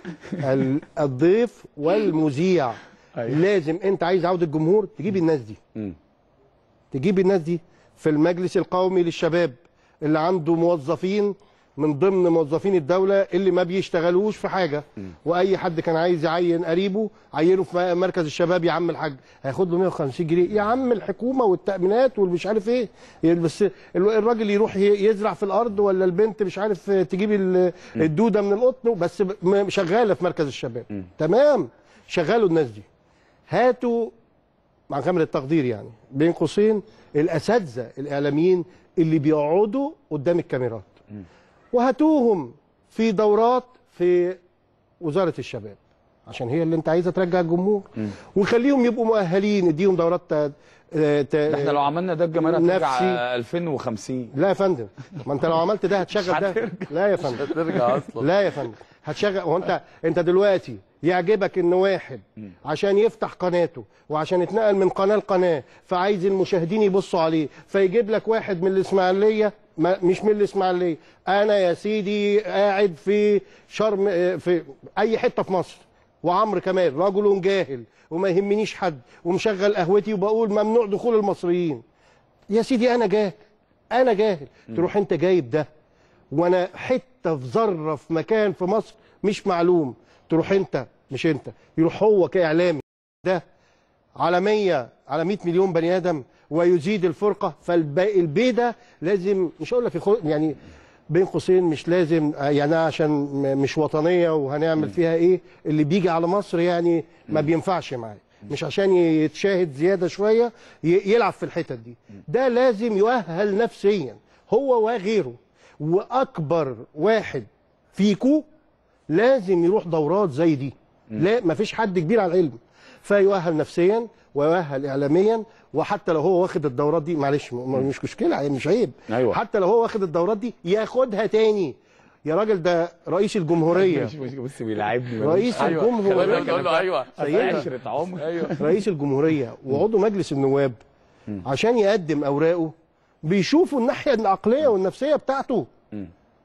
الضيف والمذيع. أيوة. لازم انت عايز عوده الجمهور تجيب الناس دي م. تجيب الناس دي في المجلس القومي للشباب اللي عنده موظفين من ضمن موظفين الدوله اللي ما بيشتغلوش في حاجه م. واي حد كان عايز يعين قريبه عينه في مركز الشباب يا عم الحاج هياخد له مية وخمسين جنيه يا عم الحكومه والتامينات والمش عارف ايه. بس الراجل يروح يزرع في الارض ولا البنت مش عارف تجيب الدوده من القطن بس شغاله في مركز الشباب. م. تمام شغلوا الناس دي. هاتوا مع كامل التقدير يعني بين قوسين الاساتذه الاعلاميين اللي بيقعدوا قدام الكاميرات م. وهاتوهم في دورات في وزاره الشباب عشان هي اللي انت عايزه ترجع الجمهور م. وخليهم يبقوا مؤهلين اديهم دورات ت... ت... احنا لو عملنا ده الجماهير هترجع ألفين وخمسين. لا يا فندم ما انت لو عملت ده هتشغل ده. لا يا فندم هترجع اصلا. لا يا فندم هتشغل. هو انت انت دلوقتي يعجبك ان واحد عشان يفتح قناته وعشان يتنقل من قناه لقناه فعايز المشاهدين يبصوا عليه فيجيب لك واحد من الاسماعيليه، مش من الاسماعيليه، انا يا سيدي قاعد في شرم في اي حته في مصر وعمرو كمال رجل جاهل وما يهمنيش حد ومشغل قهوتي وبقول ممنوع دخول المصريين. يا سيدي انا جاهل انا جاهل م. تروح انت جايب ده وانا حته في ذره في مكان في مصر مش معلوم، تروح انت مش انت يروح هو كاعلامي ده على مية على مية مليون بني ادم ويزيد الفرقه. فالبي ده لازم مش هقول لك يعني بين قوسين مش لازم يعني عشان مش وطنيه وهنعمل فيها ايه اللي بيجي على مصر يعني ما بينفعش معاه، مش عشان يتشاهد زياده شويه يلعب في الحتت دي. ده لازم يؤهل نفسيا هو وغيره، واكبر واحد فيكو لازم يروح دورات زي دي. لا مفيش حد كبير على العلم، فيؤهل نفسيا ويؤهل اعلاميا. وحتى لو هو واخد الدورات دي معلش مش مشكله يعني مش عيب. أيوة. حتى لو هو واخد الدورات دي ياخدها تاني. يا راجل ده رئيس الجمهوريه مش بص بيلعبني رئيس أيوة. الجمهوريه له ايوه عشرة عمر أيوة. رئيس الجمهوريه وعضو مجلس النواب م. عشان يقدم اوراقه بيشوفوا الناحيه العقليه والنفسيه بتاعته. م.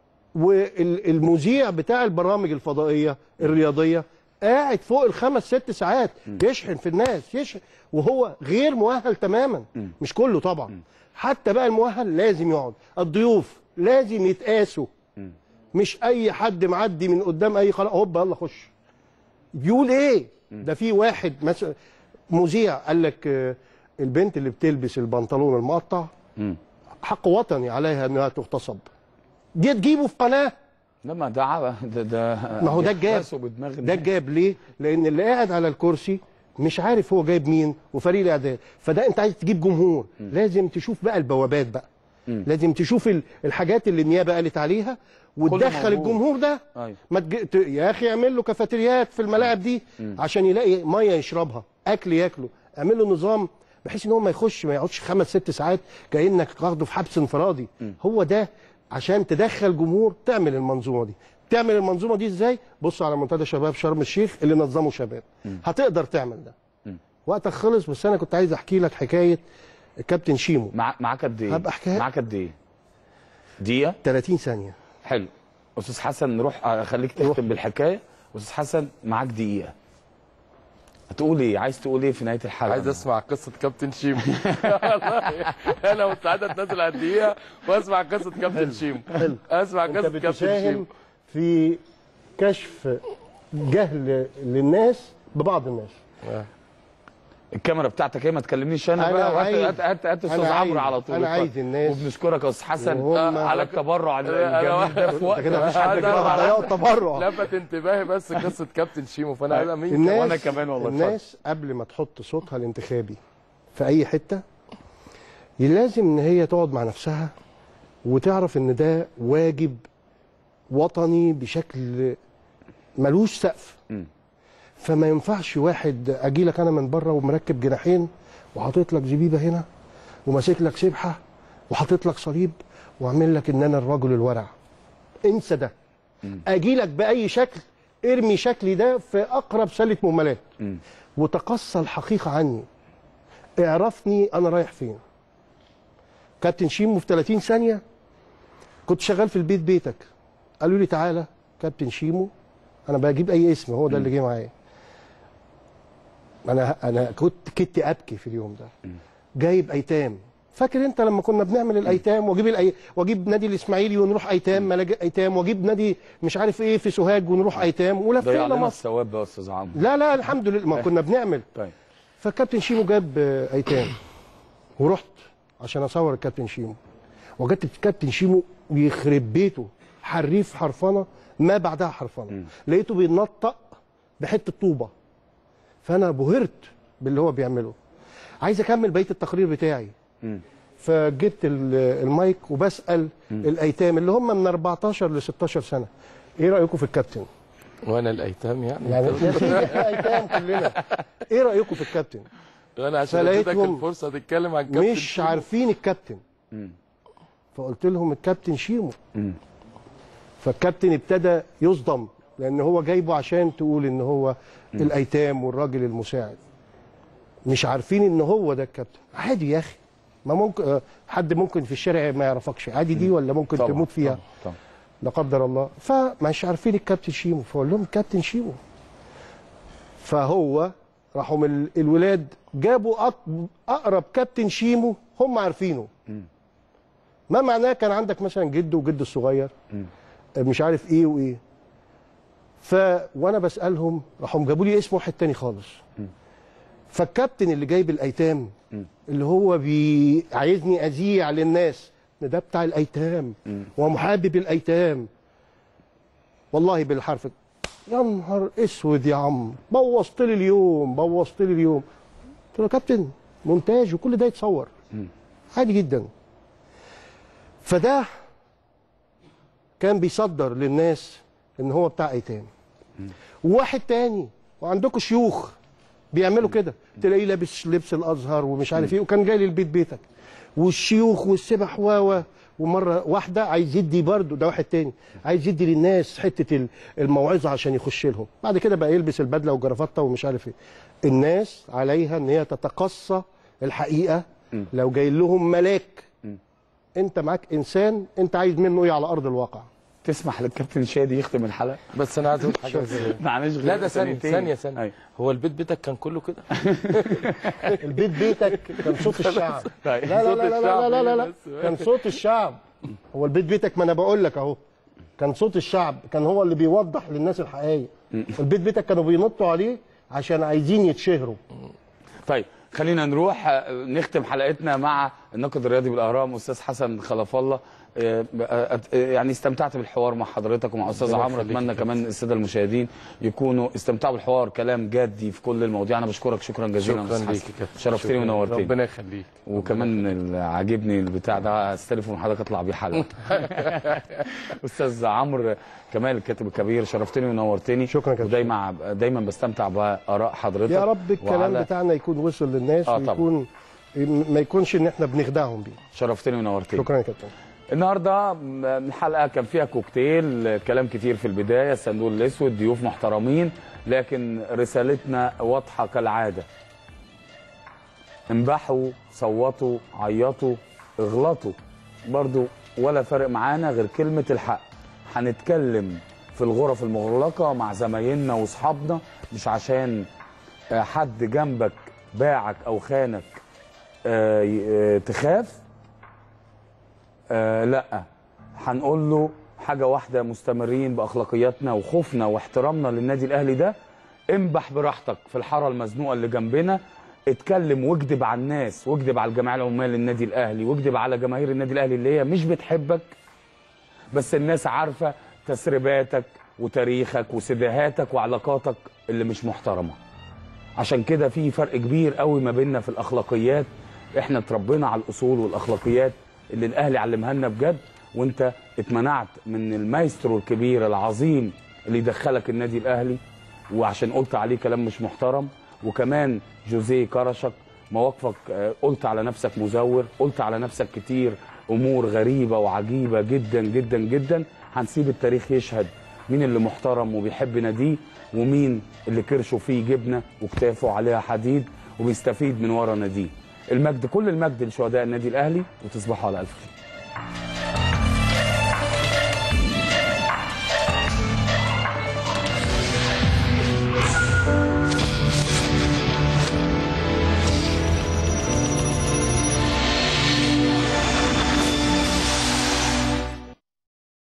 والمذيع بتاع البرامج الفضائيه الرياضيه قاعد فوق الخمس ست ساعات م. يشحن في الناس يشحن وهو غير مؤهل تماما. م. مش كله طبعا. م. حتى بقى المؤهل لازم يقعد، الضيوف لازم يتقاسوا. م. مش اي حد معدي من قدام اي قناه هوب يلا خش بيقول ايه. م. ده في واحد مثلا مذيع قال لك البنت اللي بتلبس البنطلون المقطع م. حق وطني عليها انها تغتصب. دي تجيبه في قناه؟ لما ده ده, ده ما هو ده الجاب ده الجاب ليه؟ لان اللي قاعد على الكرسي مش عارف هو جايب مين وفريق الاعداد. فده انت عايز تجيب جمهور م. لازم تشوف بقى البوابات بقى م. لازم تشوف الحاجات اللي النيابه قالت عليها وتدخل الجمهور ده. أيوة. ما تج... يا اخي اعمل له كافيتريات في الملاعب دي م. عشان يلاقي ميه يشربها اكل ياكله. اعمل له نظام بحيث ان هو ما يخش ما يقعدش خمس ست ساعات كانك واخده في حبس انفرادي. م. هو ده عشان تدخل جمهور تعمل المنظومه دي. تعمل المنظومه دي ازاي؟ بص على منتدى شباب شرم الشيخ اللي نظموا شباب. م. هتقدر تعمل ده. م. وقتك خلص بس انا كنت عايز احكي لك حكايه الكابتن شيمو. مع... معاك قد ايه؟ هبقى احكيها معاك قد ايه؟ دقيقه؟ ثلاثين ثانيه. حلو. استاذ حسن نروح اخليك تختم بالحكايه. استاذ حسن معاك دقيقه. هتقول ايه؟ عايز تقول ايه في نهايه الحلقه؟ عايز اسمع قصه كابتن شيمو. انا مستعد اتنازل عن دقيقه واسمع قصه كابتن شيمو. حلو. اسمع قصه كابتن شيمو في كشف جهل للناس ببعض الناس. آه. الكاميرا بتاعتك ايه؟ ما تكلمنيش انا, أنا بقى. هات هات هات استاذ عمرو على طول. انا عايز الناس وبنشكرك يا استاذ حسن على التبرع الجميل ده في وقت كده مفيش حد كده التبرع. لفت انتباهي بس قصه كابتن شيمو فانا عايز مين الناس وانا كمان والله. الناس قبل ما تحط صوتها الانتخابي في اي حته لازم ان هي تقعد مع نفسها وتعرف ان ده واجب وطني بشكل ملوش سقف. م. فما ينفعش واحد اجي لك انا من بره ومركب جناحين وحاطط لك زبيبه هنا وماسك لك سبحه وحاطط لك صليب واعمل لك ان انا الرجل الورع. انسى ده. اجي لك باي شكل ارمي شكلي ده في اقرب سله مهملات وتقصى الحقيقه عني. اعرفني انا رايح فين. كابتن شيمو في ثلاثين ثانيه كنت شغال في البيت بيتك قالوا لي تعالى كابتن شيمو انا بجيب اي اسم هو ده اللي جه معايا. انا انا كنت كنت ابكي في اليوم ده. جايب ايتام. فاكر انت لما كنا بنعمل الايتام واجيب الأي... واجيب نادي الاسماعيلي ونروح ايتام ملاجئ ايتام واجيب نادي مش عارف ايه في سوهاج ونروح ايتام ولفينا مصر. الثواب يا استاذ عمرو. لا لا الحمد لله ما كنا بنعمل. طيب. فالكابتن شيمو جاب ايتام ورحت عشان اصور الكابتن شيمو وجدت الكابتن شيمو يخرب بيته حريف حرفنه ما بعدها حرفنه. لقيته بينطق بحته طوبه فانا بهرت باللي هو بيعمله. عايز اكمل بقيه التقرير بتاعي. م. فجبت المايك وبسال م. الايتام اللي هم من أربعتاشر ل ستاشر سنه ايه رايكم في الكابتن؟ وانا الايتام يعني يعني ايتام كلنا. ايه رايكم في الكابتن؟ انا عشان اديتك الفرصه تتكلم عن الكابتن مش شيمو. عارفين الكابتن. م. فقلت لهم الكابتن شيمو. م. فالكابتن ابتدى يصدم لان هو جايبه عشان تقول ان هو م. الايتام والراجل المساعد. مش عارفين ان هو ده الكابتن. عادي يا اخي، ما ممكن حد ممكن في الشارع ما يعرفكش، عادي دي ولا ممكن طبعًا تموت فيها طبعًا طبعًا. لا قدر الله. فمش عارفين الكابتن شيمو، فقول لهم الكابتن شيمو. فهو راحوا من الولاد جابوا اقرب كابتن شيمو هم عارفينه. م. ما معناه كان عندك مثلا جد وجد الصغير م. مش عارف ايه وايه. ف وانا بسالهم راحوا جابوا لي اسم واحد تاني خالص. م. فالكابتن اللي جايب الايتام م. اللي هو بي... عايزني اذيع للناس ده بتاع الايتام ومحابب الايتام. والله بالحرف يا نهار اسود يا عم، بوظت لي اليوم بوظت لي اليوم. قلت له يا كابتن مونتاج وكل ده يتصور عادي جدا. فده كان بيصدر للناس ان هو بتاع ايتام. وواحد تاني وعندكم شيوخ بيعملوا كده، تلاقيه لابس لبس الازهر ومش عارف ايه، وكان جاي لي البيت بيتك والشيوخ والسبح واوا، ومره واحده عايز يدي برده، ده واحد تاني عايز يدي للناس حته الموعظه عشان يخش لهم. بعد كده بقى يلبس البدله والجرافطه ومش عارف ايه. الناس عليها ان هي تتقصى الحقيقه. لو جاي لهم ملاك، انت معاك انسان انت عايز منه ايه على ارض الواقع. تسمح للكابتن شادي يختم الحلقه؟ بس انا عايز اقول حاجه. معلش لا ده ثانيه ثانيه ثانيه. هو البيت بيتك كان كله كده؟ البيت بيتك كان صوت الشعب. لا لا لا لا لا لا لا, لا. كان صوت الشعب. هو البيت بيتك، ما انا بقول لك اهو، كان صوت الشعب، كان هو اللي بيوضح للناس الحقيقه. البيت بيتك كانوا بينطوا عليه عشان عايزين يتشهروا. طيب خلينا نروح نختم حلقتنا مع الناقد الرياضي بالاهرام استاذ حسن خلف الله. يعني استمتعت بالحوار مع حضرتك ومع استاذ عمرو، اتمنى كمان الساده المشاهدين يكونوا استمتعوا بالحوار، كلام جدي في كل المواضيع. انا بشكرك شكرا جزيلا شكرا ليك، شرفتني ونورتني. ربنا يخليك. وكمان عاجبني البتاع ده، استلفه من حضرتك اطلع بيه حلقه. استاذ عمرو كمال الكاتب الكبير، شرفتني ونورتني. شكرا جدا. ودايما دايما بستمتع باراء حضرتك. يا رب الكلام بتاعنا يكون وصل للناس آه ويكون ما يكونش ان احنا بنخدعهم بيه. شرفتني ونورتني. شكرا يا كابتن. النهارده الحلقه كان فيها كوكتيل، كلام كتير في البدايه، الصندوق الاسود، ضيوف محترمين، لكن رسالتنا واضحه كالعاده. انبحوا، صوتوا، عيطوا، اغلطوا، برضو ولا فارق معانا غير كلمه الحق. هنتكلم في الغرف المغلقه مع زمايلنا واصحابنا، مش عشان حد جنبك باعك او خانك تخاف. آه لا، هنقول له حاجه واحده، مستمرين باخلاقياتنا وخوفنا واحترامنا للنادي الاهلي ده. انبح براحتك في الحاره المزنوقه اللي جنبنا، اتكلم واكذب على الناس، واكذب على الجمعيه العموميه للنادي الاهلي، واكذب على جماهير النادي الاهلي اللي هي مش بتحبك، بس الناس عارفه تسريباتك وتاريخك وسداهاتك وعلاقاتك اللي مش محترمه. عشان كده في فرق كبير قوي ما بيننا في الاخلاقيات. احنا اتربينا على الاصول والاخلاقيات اللي الاهلي علمها لنا بجد، وانت اتمنعت من المايسترو الكبير العظيم اللي يدخلك النادي الاهلي، وعشان قلت عليه كلام مش محترم. وكمان جوزيه كرشك، مواقفك قلت على نفسك مزور، قلت على نفسك كتير امور غريبه وعجيبه جدا جدا جدا. هنسيب التاريخ يشهد مين اللي محترم وبيحب ناديه، ومين اللي كرشه فيه جبنه وكتافه عليها حديد وبيستفيد من ورا ناديه. المجد، كل المجد لشهداء النادي الاهلي، وتصبحوا على الف خير.